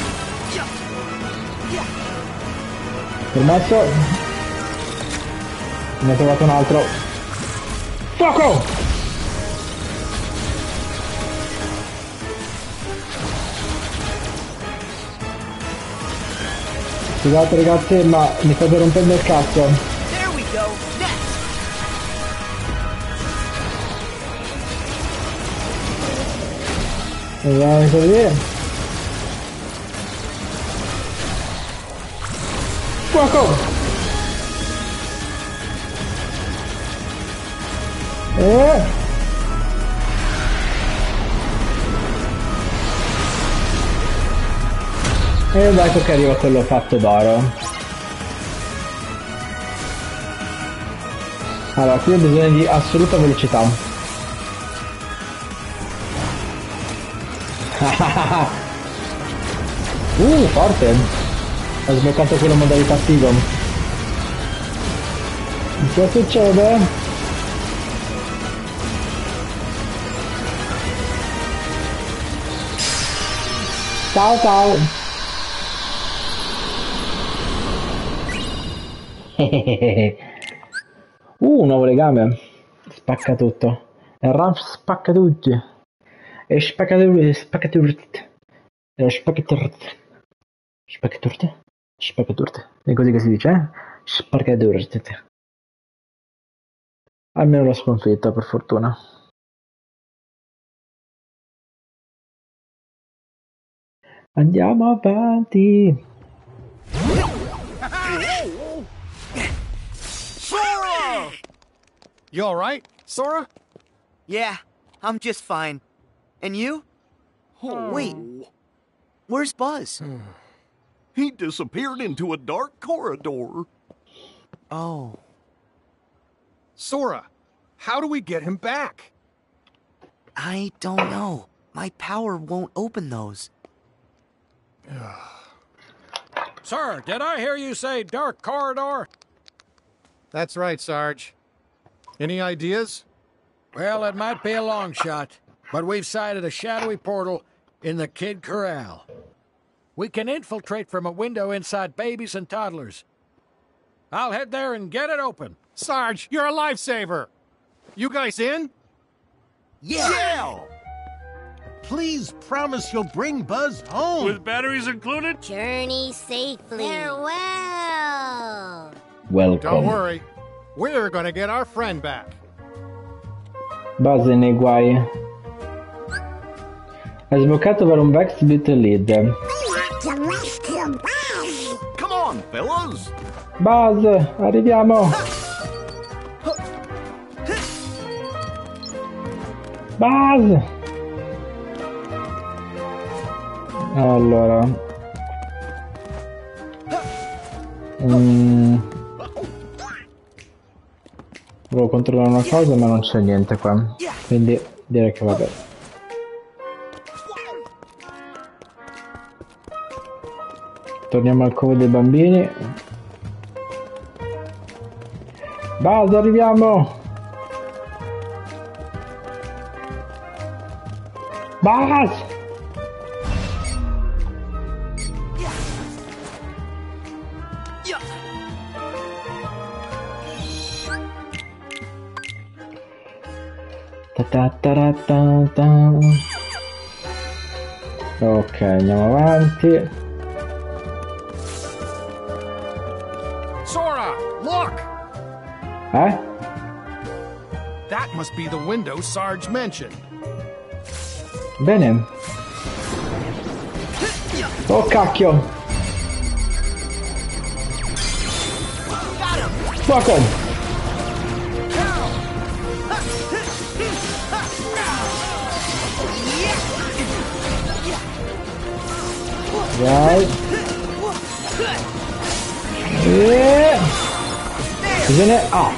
Permesso. Ne ho trovato un altro. Fuoco! Scusate ragazzi, ma mi state rompendo il cazzo. There we go. Next. Vediamo così. Fuoco! Eh! Ed ecco che arriva quello fatto d'oro. Allora, qui ho bisogno di assoluta velocità. uh, forte! Ho sbloccato quella modalità figo. Che succede? Ciao ciao! uh, un nuovo legame. Spacca tutto. Il Ramp spacca tutti. E spacca tutti. Spacca tutti. Spacca tutti. Spacca tutti. Spaccaturte. È così che si dice, eh? Spaccaturte. Almeno l'ho sconfitta, per fortuna. Andiamo avanti. Sora! You all right, Sora? Yeah, I'm just fine. And you? Oh. Wait, where's Buzz? He disappeared into a dark corridor. Oh. Sora, how do we get him back? I don't know. My power won't open those. Sir, did I hear you say dark corridor? That's right, Sarge. Any ideas? Well, it might be a long shot, but we've sighted a shadowy portal in the Kid Corral. We can infiltrate from a window inside babies and toddlers. I'll head there and get it open. Sarge, you're a lifesaver. You guys in? Yeah! yeah! Please promise you'll bring Buzz home. With batteries included? Journey safely. Farewell. Welcome. Don't worry. We're gonna get our friend back. Buzz nei guai. Hai sbloccato per un Vex Beat Lead. Come on, fellas. Buzz, arriviamo. Buzz. Allora. Mm. Volevo controllare una cosa ma non c'è niente qua. Quindi direi che va bene. Torniamo al covo dei bambini. Buzz, arriviamo! Buzz! Ta ta ta ta ta. Ok, andiamo avanti. Sora, look! Eh? That must be the window Sarge mentioned. Bene. Oh cacchio. Fuoco. Right. E... bisogna... ah.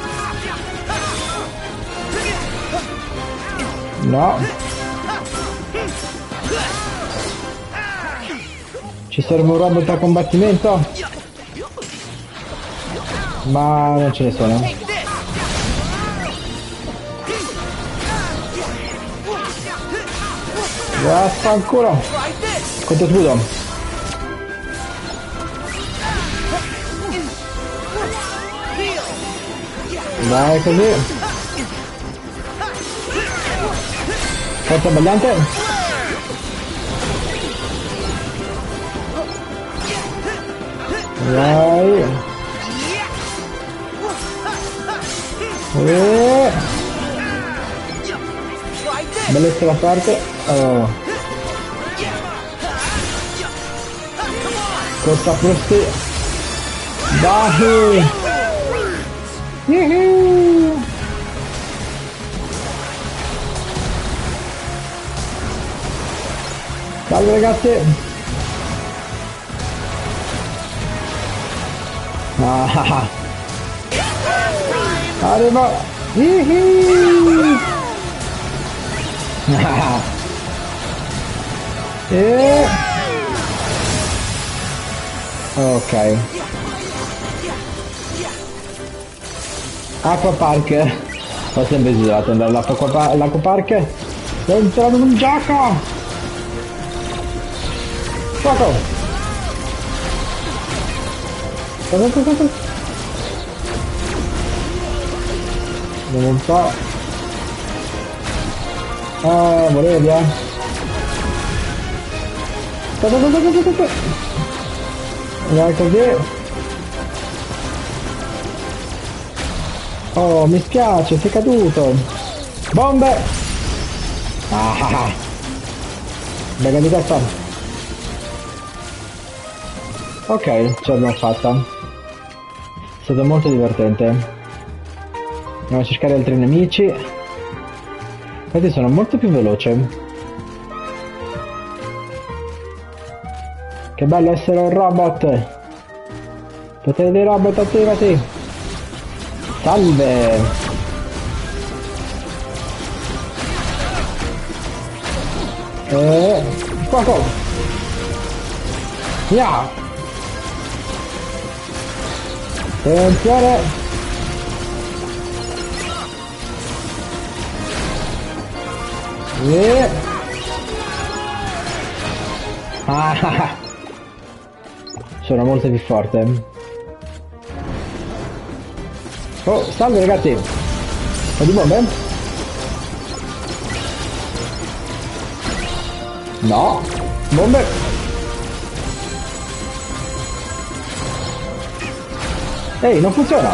No. Ci serve un robot a combattimento? Ma non ce ne sono. Vaffanculo. Quanto scudo? Dai così. Forza bagliante. Vai. E... bellezza la parte. Oh. Corsa frusti. Dai. Yuhu. Salve ragazzi. Ah. Arriva. Yuhu. E... ok. Aqua Park. Ho sempre desiderato andare all'Acqua Park. Sto entrando in un gioco. Fuoco. Vediamo un po'. Ah, volevi eh. Vai così. Oh, mi spiace, sei caduto. Bombe! Ah, bella di testa. Ok, ce l'abbiamo fatta. È stato molto divertente. Andiamo a cercare altri nemici. Infatti sono molto più veloce. Che bello essere un robot! Potere dei robot, attivati! Salve! E... fuoco! Via! Attenzione! E... ah! Sono molto più forte. Oh, salve ragazzi! Ho di bombe? No! Bombe! Ehi, non funziona!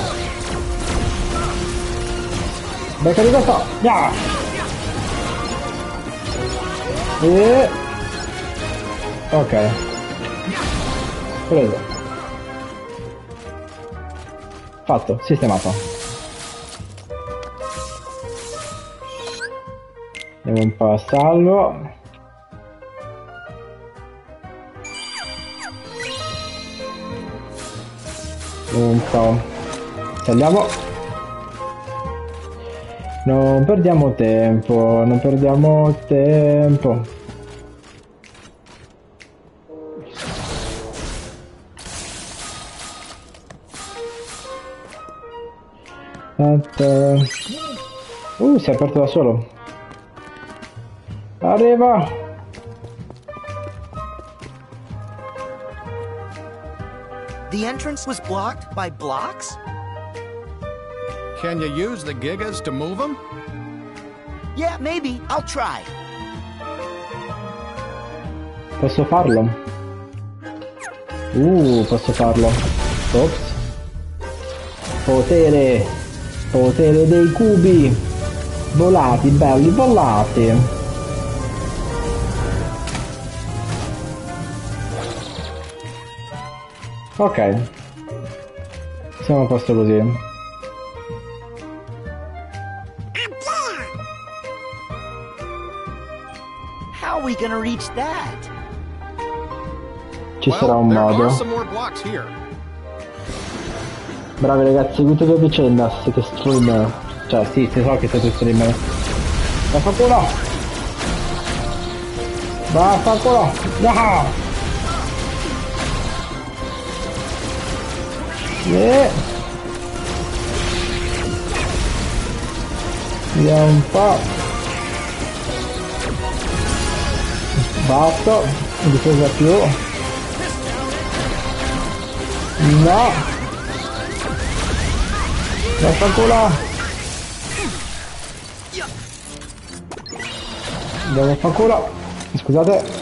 Becca di questo! Yeah! E... ok. Preso. Fatto, sistemato. Andiamo un po' a salvo. Un po'. Tagliamo. Non perdiamo tempo, non perdiamo tempo. Uh, si è aperto da solo. Arriva! The entrance was blocked by blocks? Can you use the Gigas to move them? Yeah, maybe. I'll try. Posso farlo? Uh, posso farlo. Ops. Potere, potere dei cubi, volati, belli, volati. Ok, siamo a posto così. How are we gonna reach that? Ci sarà un modo. Bravi ragazzi, seguite a vicenda, siete streamer. Cioè, sì, si so che siete streamer. Vaffanculo! Vaffanculo! No! Yeah. Vediamo un po'. Basta, difesa più. No! Vaffanculo! Andiamo a fanculo! Scusate!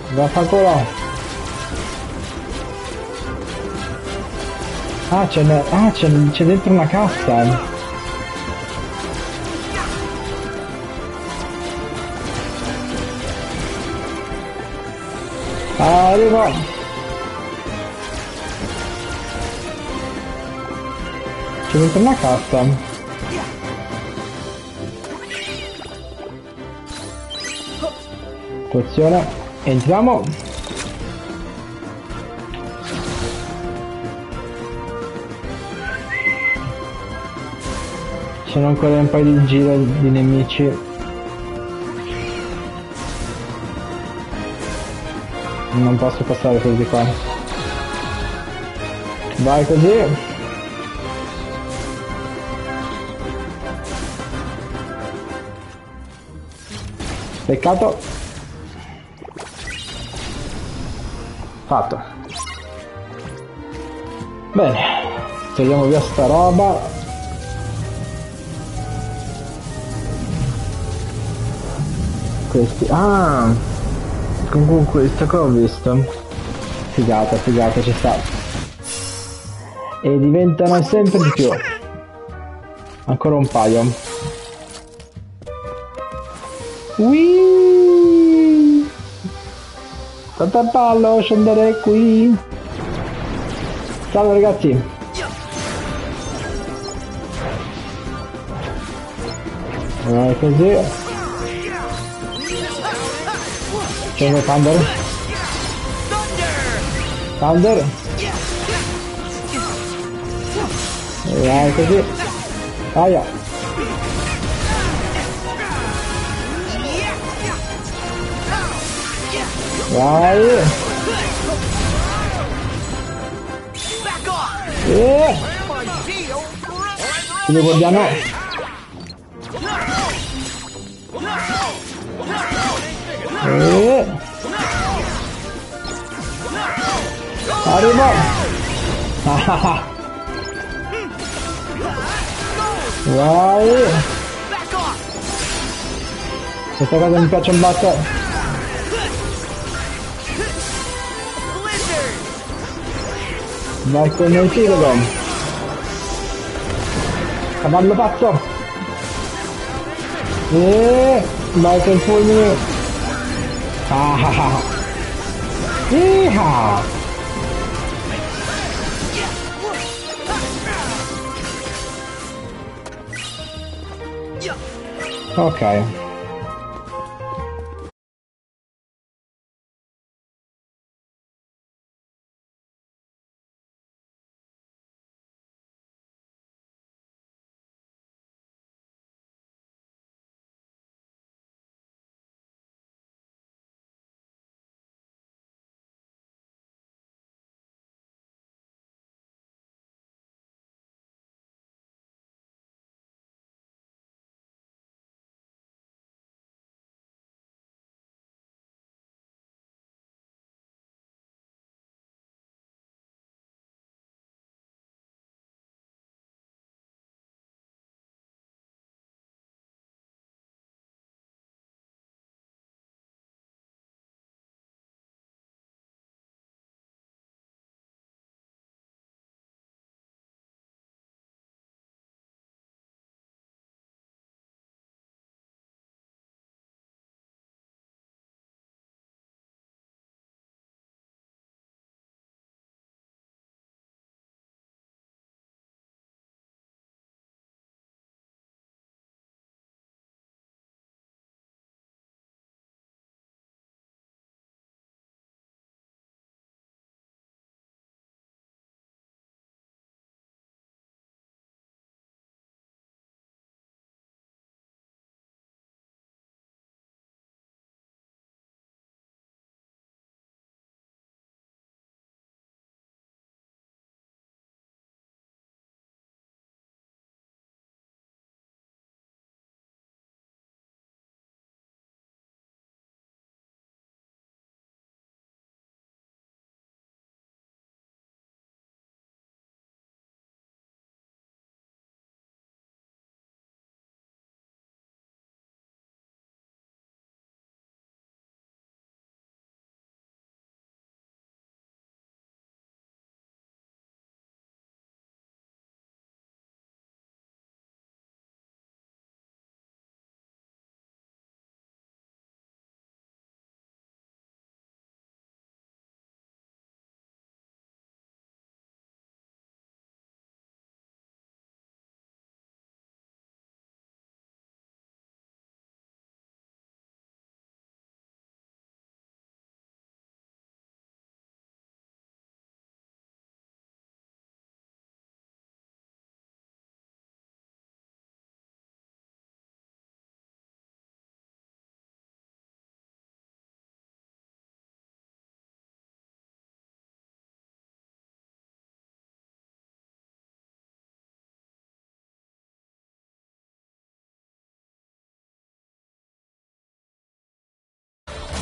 Vaffanculo. Ah, c'è ah, c'è c'è dentro una cassa. Arrivo. C'è dentro una cassa. Attenzione, entriamo. Ci sono ancora un paio di giro di nemici. Non posso passare così qua. Vai così. Peccato. Fatto. Bene. Togliamo via sta roba. Questi. Ah! Comunque questo che ho visto. Figata, figata, ci sta. E diventano sempre di più. Ancora un paio. Whee! Tanta pallo, scendere qui. Ciao ragazzi. Vai così. Scendo Thunder. Thunder. Vai così. Aia. Vai. Eh. Ci guardiamo. Eh. Arrivo. Vai. Questa cosa mi piace un botto. Vai con il tiro. Cavallo pazzo. E vai col fulmine. Ah ah ah. Iha. Ok.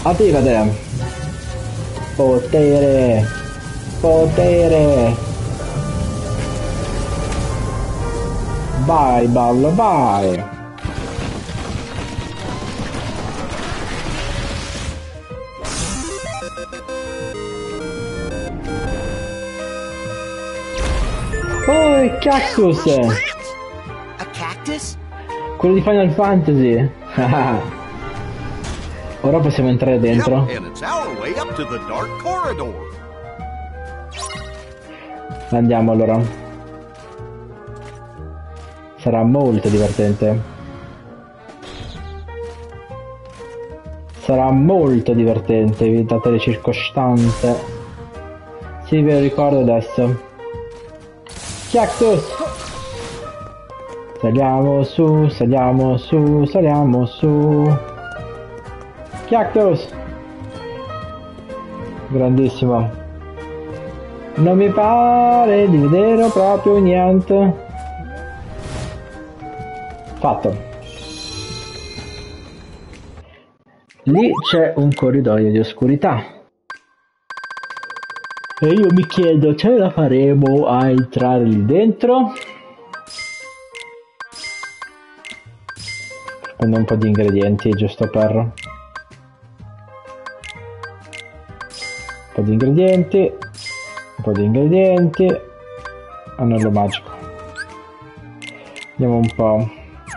Attivate! Potere! Potere! Vai, ballo, vai! Oh, il cactus! A cactus? Quello di Final Fantasy! Ora possiamo entrare dentro. Yep, and it's our way up to the dark corridor. Andiamo allora. Sarà molto divertente. Sarà molto divertente, date le circostanze. Sì, ve lo ricordo adesso. Cactus! Saliamo su, saliamo su, saliamo su. Cactus! Grandissimo. Non mi pare di vedere proprio niente. Fatto. Lì c'è un corridoio di oscurità. E io mi chiedo, ce la faremo a entrare lì dentro? Prendo un po' di ingredienti, giusto per... Un po' di ingredienti. Un po' di ingredienti. Anello magico. Vediamo un po'.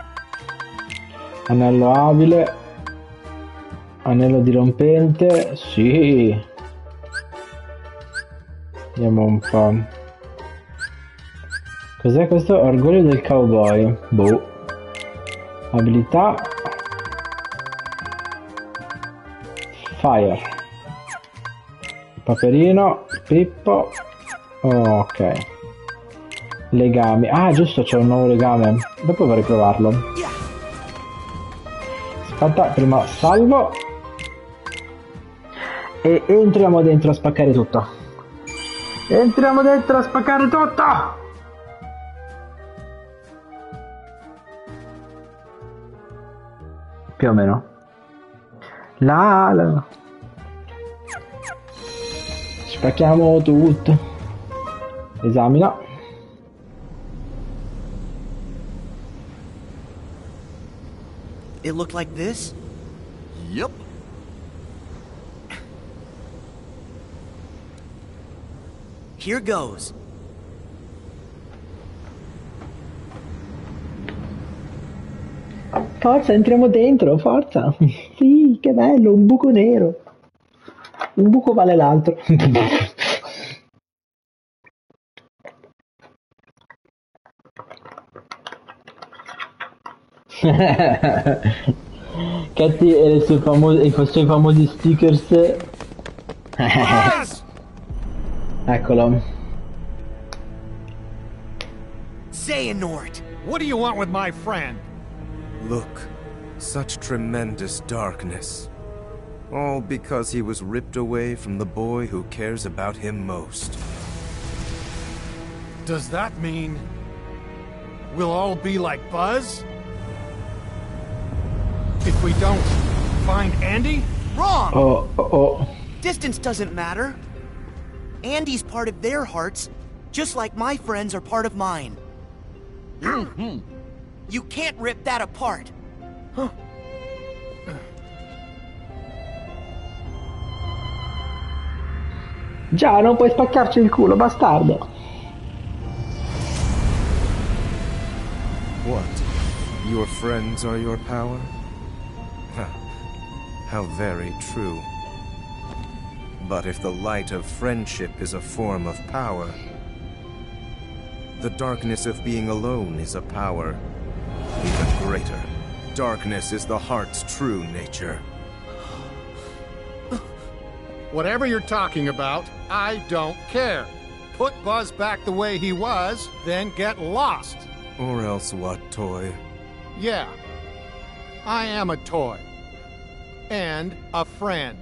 Anello abile. Anello dirompente. Sì. Vediamo un po'. Cos'è questo? Orgoglio del cowboy. Boh. Abilità. Fire. Paperino. Pippo. Oh, ok. Legami. Ah, giusto, c'è un nuovo legame. Dopo vorrei provarlo. Aspetta, prima salvo. E entriamo dentro a spaccare tutto. Entriamo dentro a spaccare tutto! Più o meno. La, la. Spacchiamo tutto. Esamina. It looked like this? Yep. Here goes. Forza, entriamo dentro, forza. Sì, che bello, un buco nero. Un buco vale l'altro. Katy e le sue famose, i suoi famosi stickers. Eccolo. Xehanort! What do you want with my friend? Look, such tremendous darkness. All because he was ripped away from the boy who cares about him most. Does that mean we'll all be like Buzz? If we don't find Andy? Wrong! Oh, oh, oh. Distance doesn't matter. Andy's part of their hearts, just like my friends are part of mine. You can't rip that apart. Già, non puoi spaccarci il culo, bastardo. What? Your friends are your power? How very true. But if the light of friendship is a form of power, the darkness of being alone is a power even greater. Darkness is the heart's true nature. Whatever you're talking about, I don't care. Put Buzz back the way he was, then get lost. Or else what, Toy? Yeah, I am a toy. And a friend.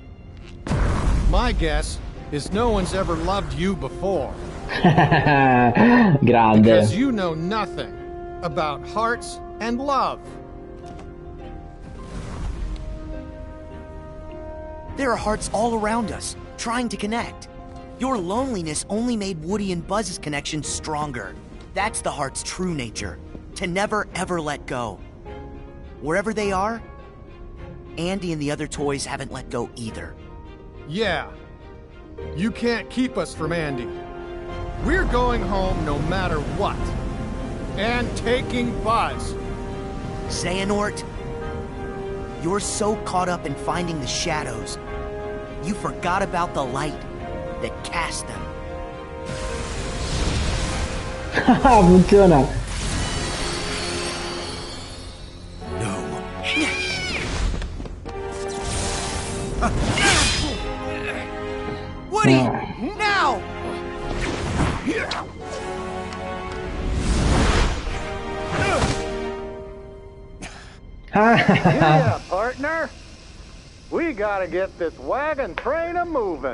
My guess is no one's ever loved you before. Grande. Because you know nothing about hearts and love. There are hearts all around us, trying to connect. Your loneliness only made Woody and Buzz's connection stronger. That's the heart's true nature, to never ever let go. Wherever they are, Andy and the other toys haven't let go either. Yeah. You can't keep us from Andy. We're going home no matter what. And taking Buzz. Xehanort, you're so caught up in finding the shadows, you forgot about the light that cast them. Funziona. Woody, No. now! Yeah, partner. We gotta get this wagon train a moving.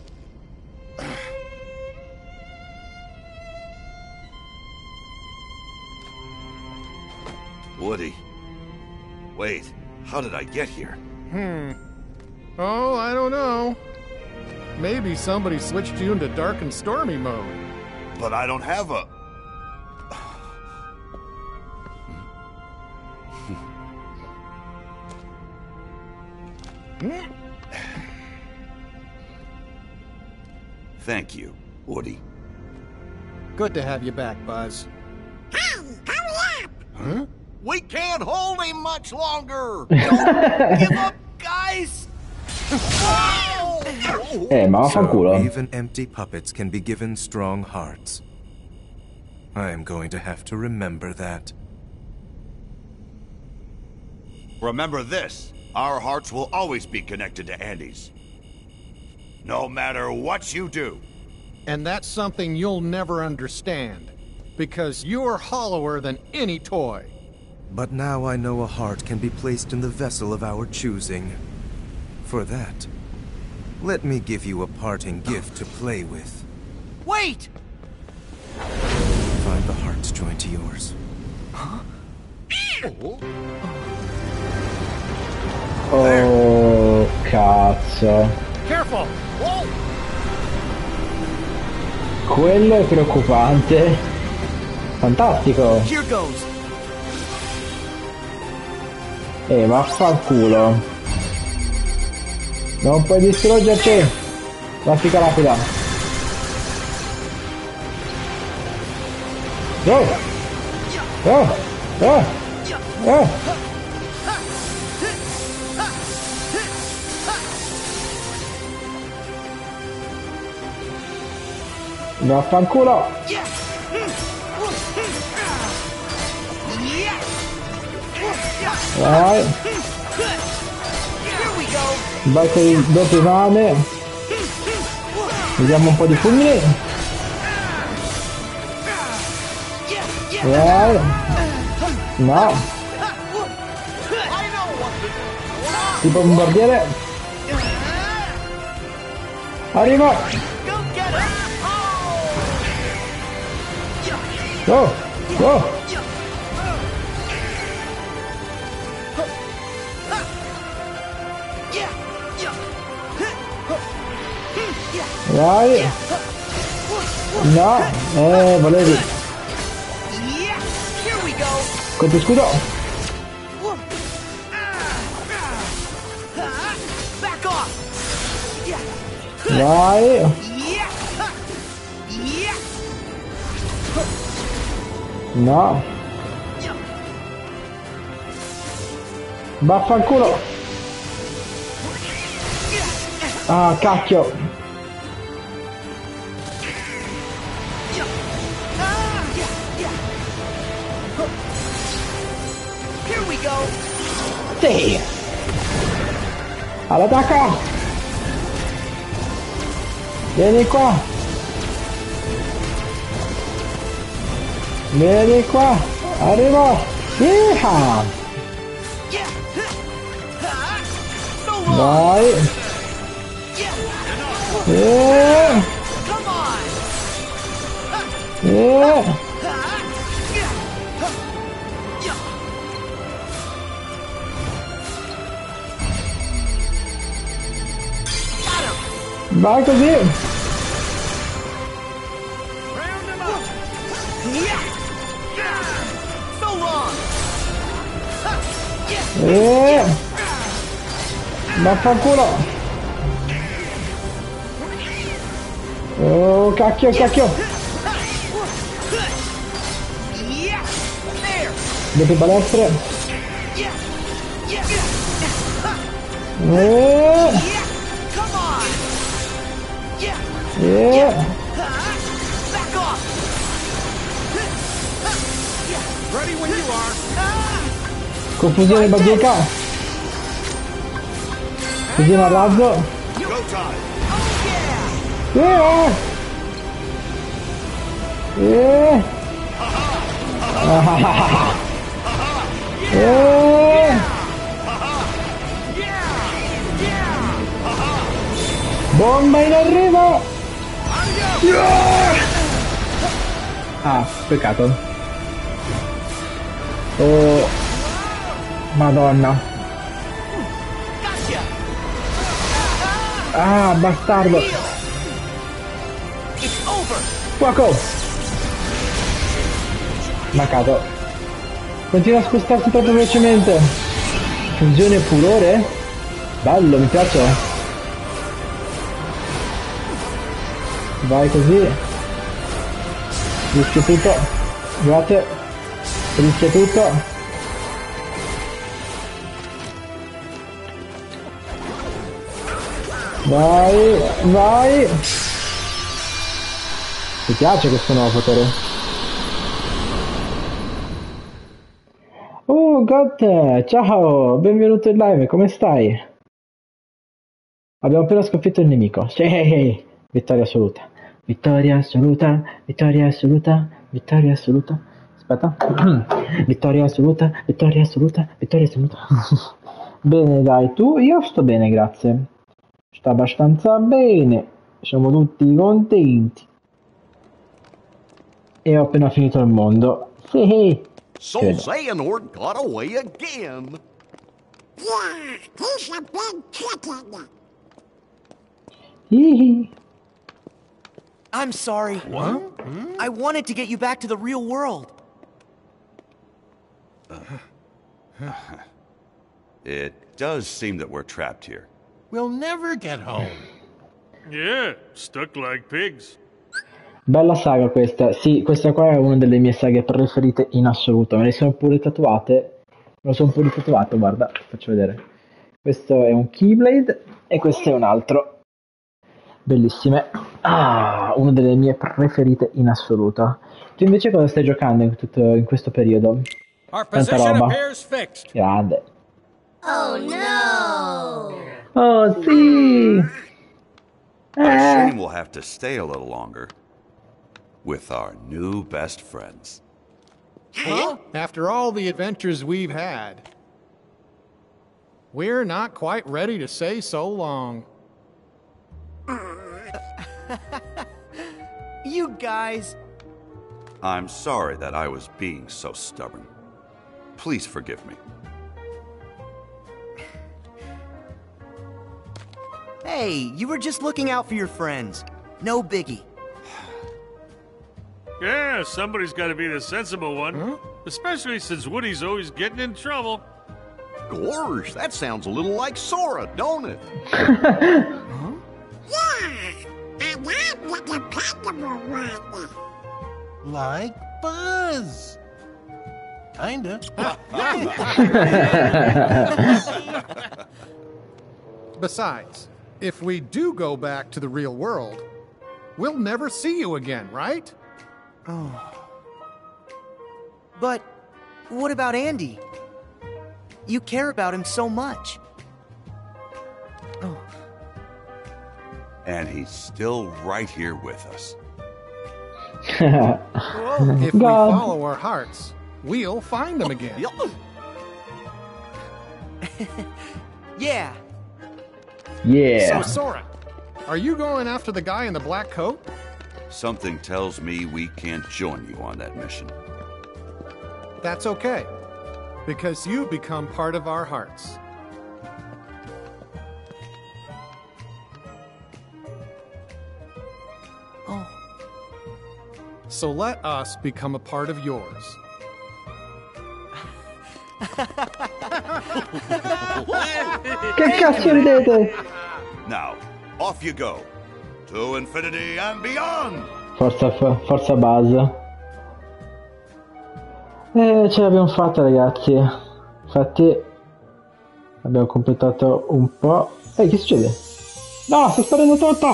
Woody. Wait, how did I get here? Hmm. Oh, I don't know. Maybe somebody switched you into dark and stormy mode. But I don't have a... Thank you, Woody. Good to have you back, Buzz. Huh? We can't hold him much longer! Don't give up, guys! Eh, ma So vaffanculo. even empty puppets can be given strong hearts. I am going to have to remember that. Remember this, our hearts will always be connected to Andy's. No matter what you do. And that's something you'll never understand. Because you're hollower than any toy. But now I know a heart can be placed in the vessel of our choosing. For that, let me give you a parting gift to play with. Wait! Find the heart's joined to yours. Oh, cazzo. Careful! Whoa! Quello è preoccupante. Fantastico. Here goes. Eh, vaffanculo. Non puoi distruggerci. Traffica rapida. Oh! Oh! Oh! Oh! Vaffanculo! Vai! Vai con il doppio mane! Vediamo un po' di fulmini! Vai! No! Tipo bombardiere! Arriva! Oh! Oh! Vai! No! Eh, volevi! Colpo scudo! Vai! No! Vaffanculo! Ah, cacchio! Sì! All'attacco! Vieni qua! Vieni qua! Arrivo! Yeehaw! Vai! Yeah! Yeah! Vai così. E... vaffanculo. Oh, cacchio, cacchio. Doppie balestre. E... e... confusione bazooka. Confusione a razzo. Yeah. Yeah. Yeah. Bomba in arrivo. Yeah. Ah, peccato. Oh, Madonna. Ah, bastardo. Fuoco. Mancato. Continua a spostarsi troppo velocemente. Funzione furore? Bello, mi piace. Vai così. Rischia tutto. Grazie. Rischia tutto. Vai, vai. Mi piace questo nuovo potere. Oh, Gotte, ciao, benvenuto in live, come stai? Abbiamo appena sconfitto il nemico. Sì, vittoria assoluta. Vittoria assoluta, vittoria assoluta, vittoria assoluta. Aspetta. Vittoria assoluta, vittoria assoluta, vittoria assoluta. Bene, dai, tu? Io sto bene, grazie. Sta abbastanza bene. Siamo tutti contenti. E ho appena finito il mondo. Sì. So Xehanort got away again. Yeah, he's a big chicken. I'm sorry. What? I wanted to get you back to the real world. It does seem that we're trapped here. We'll never get home. Yeah, stuck like pigs. Bella saga questa. Sì, questa qua è una delle mie saghe preferite in assoluto. Me le sono pure tatuate. Me lo sono pure tatuato, guarda, faccio vedere. Questo è un Keyblade e questo è un altro. Bellissime. Ah, una delle mie preferite in assoluto. Tu invece cosa stai giocando in, tutto, in questo periodo? Our Tanta position roba. appears fixed. Grande. Oh no! Oh sì! I Eh. assume we'll have to stay a little longer with our new best friends. Huh? After all the adventures we've had, we're not quite ready to say so long. You guys. I'm sorry that I was being so stubborn. Please forgive me. Hey, you were just looking out for your friends. No biggie. Yeah, somebody's got to be the sensible one. Huh? Especially since Woody's always getting in trouble. Gorge, that sounds a little like Sora, don't it? Huh? Yeah, and I'm the dependable one. Like Buzz. Kinda. Besides, if we do go back to the real world, we'll never see you again, right? Oh. But what about Andy? You care about him so much. Oh. And he's still right here with us. Well, if we follow our hearts, we'll find them again. Yeah. Yeah. So, Sora, are you going after the guy in the black coat? Something tells me we can't join you on that mission. That's okay, because you become part of our hearts. So let us become a part of yours. Che cazzo ridete? Now, off you go. To infinity and beyond! Forza, forza Buzz. E ce l'abbiamo fatta, ragazzi. Infatti abbiamo completato un po'. Ehi, che succede? No, sto sparendo tutto!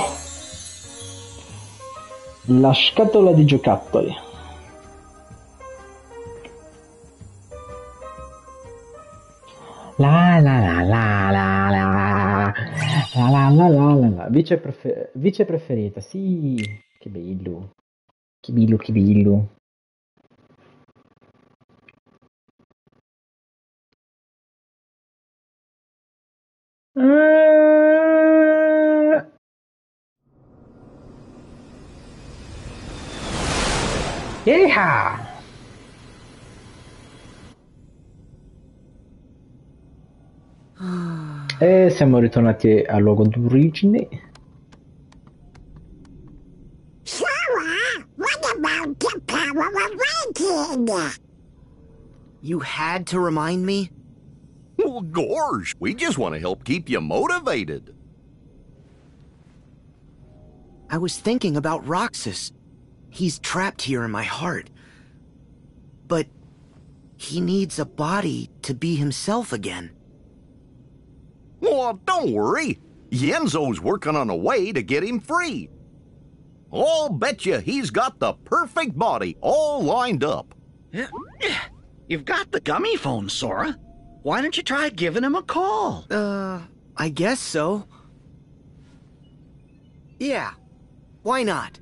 La scatola di giocattoli. La la la la la la la la la la la la vice, prefer- vice preferita, sì, che bello, che bello, che bello. Uh... Yeah! E siamo ritornati al luogo d'origine. Sora, what about the power of waiting? You had to remind me? Well, gosh, we just want to help keep you motivated. I was thinking about Roxas. He's trapped here in my heart. But he needs a body to be himself again. Well, don't worry. Yenzo's working on a way to get him free. I'll bet you he's got the perfect body all lined up. You've got the gummy phone, Sora. Why don't you try giving him a call? Uh, I guess so. Yeah, why not?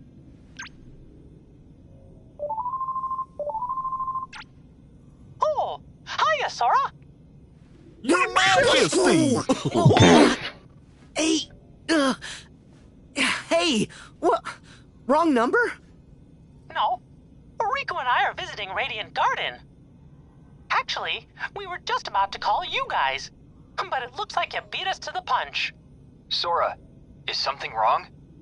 Oh, hiya, Sora. Your Majesty! Hey, uh, hey, what? Wrong number? No, Rico and I are visiting Radiant Garden. Actually, we were just about to call you guys, but it looks like you beat us to the punch. Sora, is something wrong?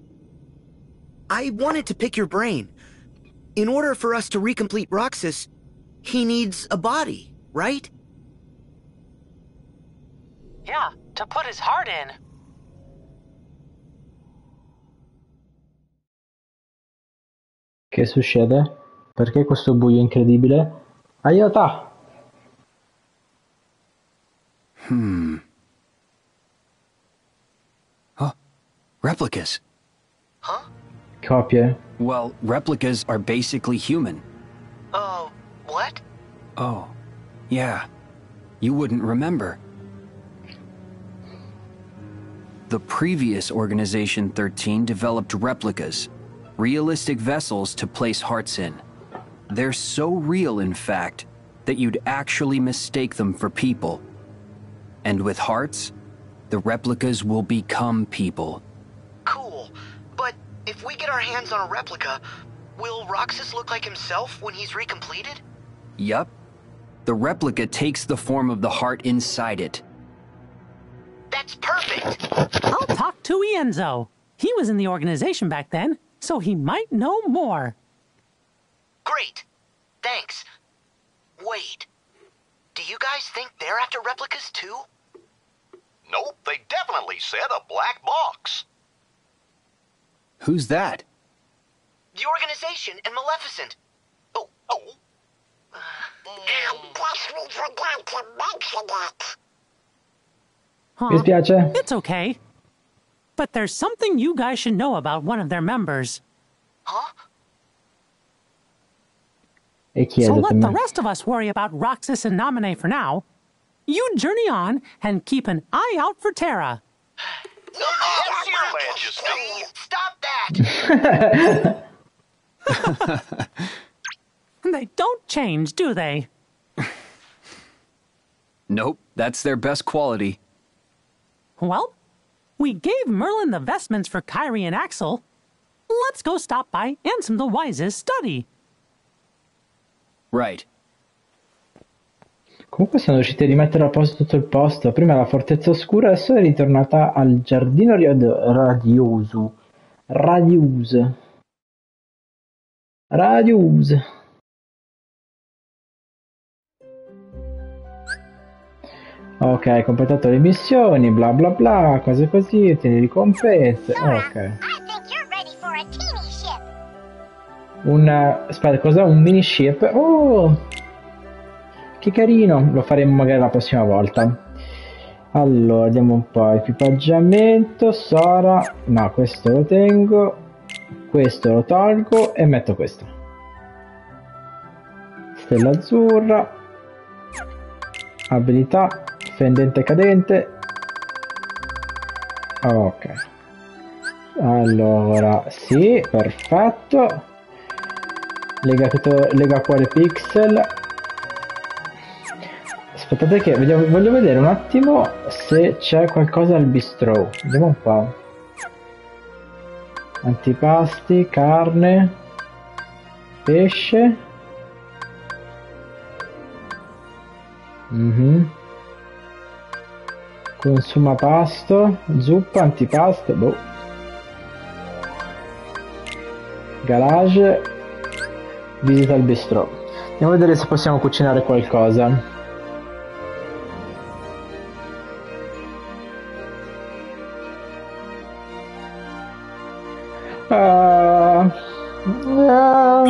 I wanted to pick your brain. In order for us to recomplete Roxas, he needs a body, right? Yeah, to put his heart in. Che succede? Perché questo buio incredibile? Aiuta! Hmm. Oh, replicas. Copie? Well, replicas are basically human. Oh, what? Oh, yeah. You wouldn't remember. The previous Organization thirteen developed replicas, realistic vessels to place hearts in. They're so real, in fact, that you'd actually mistake them for people. And with hearts, the replicas will become people. Cool. But if we get our hands on a replica, will Roxas look like himself when he's recompleted? Yup. The replica takes the form of the heart inside it. That's perfect! I'll talk to Ienzo. He was in the organization back then, so he might know more. Great. Thanks. Wait. Do you guys think they're after replicas too? Nope, they definitely said a black box. Who's that? The organization and Maleficent. Oh, oh. I guess we forgot to mention it. Huh. Mi spiace. It's okay. But there's something you guys should know about one of their members. Huh? E So let the chiedetemi. rest of us worry about Roxas and Naminé for now. You journey on and keep an eye out for Terra. Yes, Your Majesty. Stop that! They don't change, do they? Nope, that's their best quality. Well, we gave Merlin the vestments for Kairi and Axel. Let's go stop by Ansem the Wise's study. Right. Comunque sono riusciti a rimettere a posto tutto il posto. Prima la fortezza oscura, adesso è ritornata al giardino rad- radioso. Radioso. Radius. Ok, hai completato le missioni, bla bla bla, cose così, ottieni ricompense. Ok. Un... aspetta, cos'è? Un mini ship? Oh! Che carino! Lo faremo magari la prossima volta. Allora, vediamo un po'. Equipaggiamento, Sora. No, questo lo tengo. Questo lo tolgo e metto questo. Stella azzurra. Abilità. Fendente cadente. Ok. Allora, sì, perfetto. Lega, lega cuore pixel. Aspettate che vediamo, voglio vedere un attimo se c'è qualcosa al bistro. Vediamo un po'. Antipasti, carne, pesce. Mhm. Consuma pasto, zuppa, antipasto, boh. Garage, visita il bistro. Andiamo a vedere se possiamo cucinare qualcosa. Uh, uh.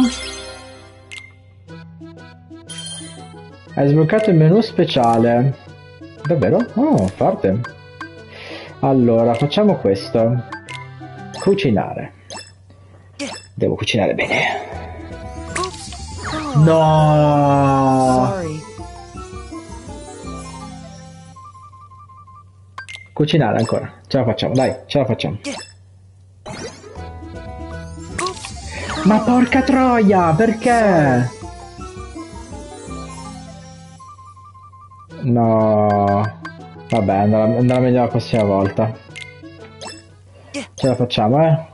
Hai sbloccato il menu speciale. Davvero? Oh, forte. Allora, facciamo questo. Cucinare. Devo cucinare bene. No! Sorry. Cucinare ancora. Ce la facciamo, dai, ce la facciamo. Ma porca troia, perché? No, vabbè, andrà, andrà meglio la prossima volta. Ce la facciamo, eh?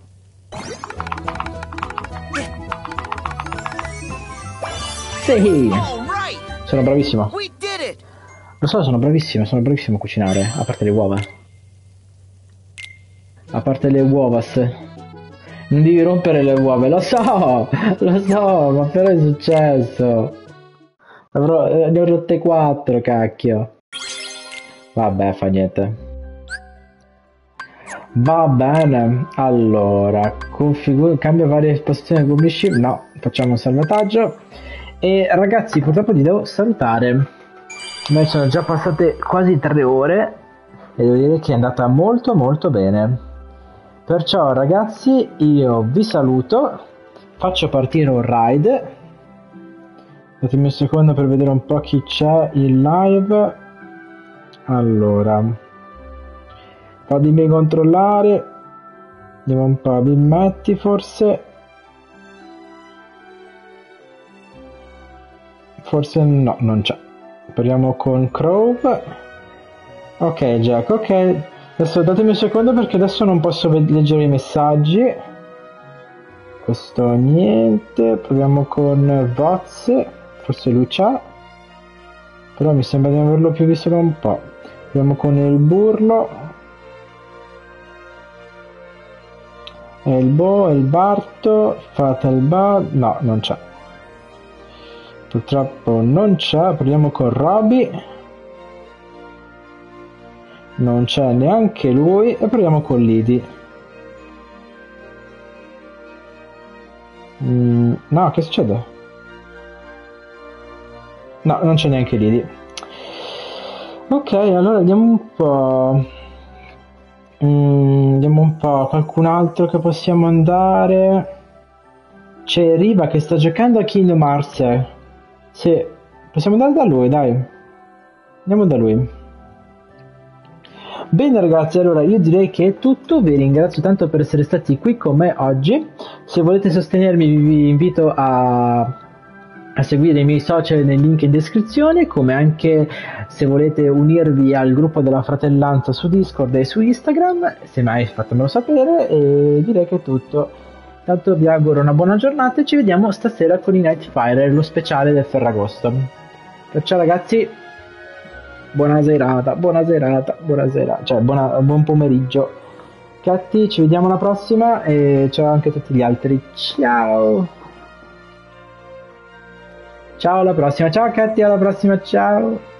Sì! Sono bravissimo. Lo so, sono bravissimo, sono bravissimo a cucinare, a parte le uova. A parte le uovas. Non devi rompere le uova, lo so! Lo so, ma però è successo. Avrò, eh, ne ho rotte quattro, cacchio. Vabbè, fa niente. Va bene. Allora, configura, cambia varie posizioni del gommiship. No, facciamo un salvataggio. E ragazzi, purtroppo vi devo salutare. Ma sono già passate quasi tre ore e devo dire che è andata molto molto bene. Perciò ragazzi, io vi saluto. Faccio partire un raid. Datemi un secondo per vedere un po' chi c'è in live. Allora, un po' di me controllare. Andiamo un po', vi metti forse. Forse no, non c'è. Proviamo con Crow. Ok Jack, ok. Adesso datemi un secondo perché adesso non posso leggere i messaggi. Questo niente. Proviamo con Voz. Forse lui c'ha, però mi sembra di non averlo più visto da un po'. Proviamo con il burlo, Elbo, il Barto, Fatalba, no, non c'è. Purtroppo non c'è. Proviamo con Roby, non c'è neanche lui. E proviamo con Lidi. Mm, no, che succede? No, non c'è neanche Lidi. Ok, allora vediamo un po'. Mm, vediamo un po'. Qualcun altro che possiamo andare? C'è Riva che sta giocando a Kingdom Hearts. Sì, possiamo andare da lui, dai. Andiamo da lui. Bene ragazzi, allora io direi che è tutto. Vi ringrazio tanto per essere stati qui con me oggi. Se volete sostenermi vi invito a... a seguire i miei social nel link in descrizione, come anche se volete unirvi al gruppo della fratellanza su Discord e su Instagram, se mai fatemelo sapere. E direi che è tutto. Tanto vi auguro una buona giornata e ci vediamo stasera con i Nightfire, lo speciale del Ferragosto. Perciò ragazzi, buona serata, buona serata, buona serata, cioè buona, buon pomeriggio. Catti, ci vediamo alla prossima e ciao anche a tutti gli altri. Ciao! Ciao, alla prossima. Ciao Katy, alla prossima, ciao.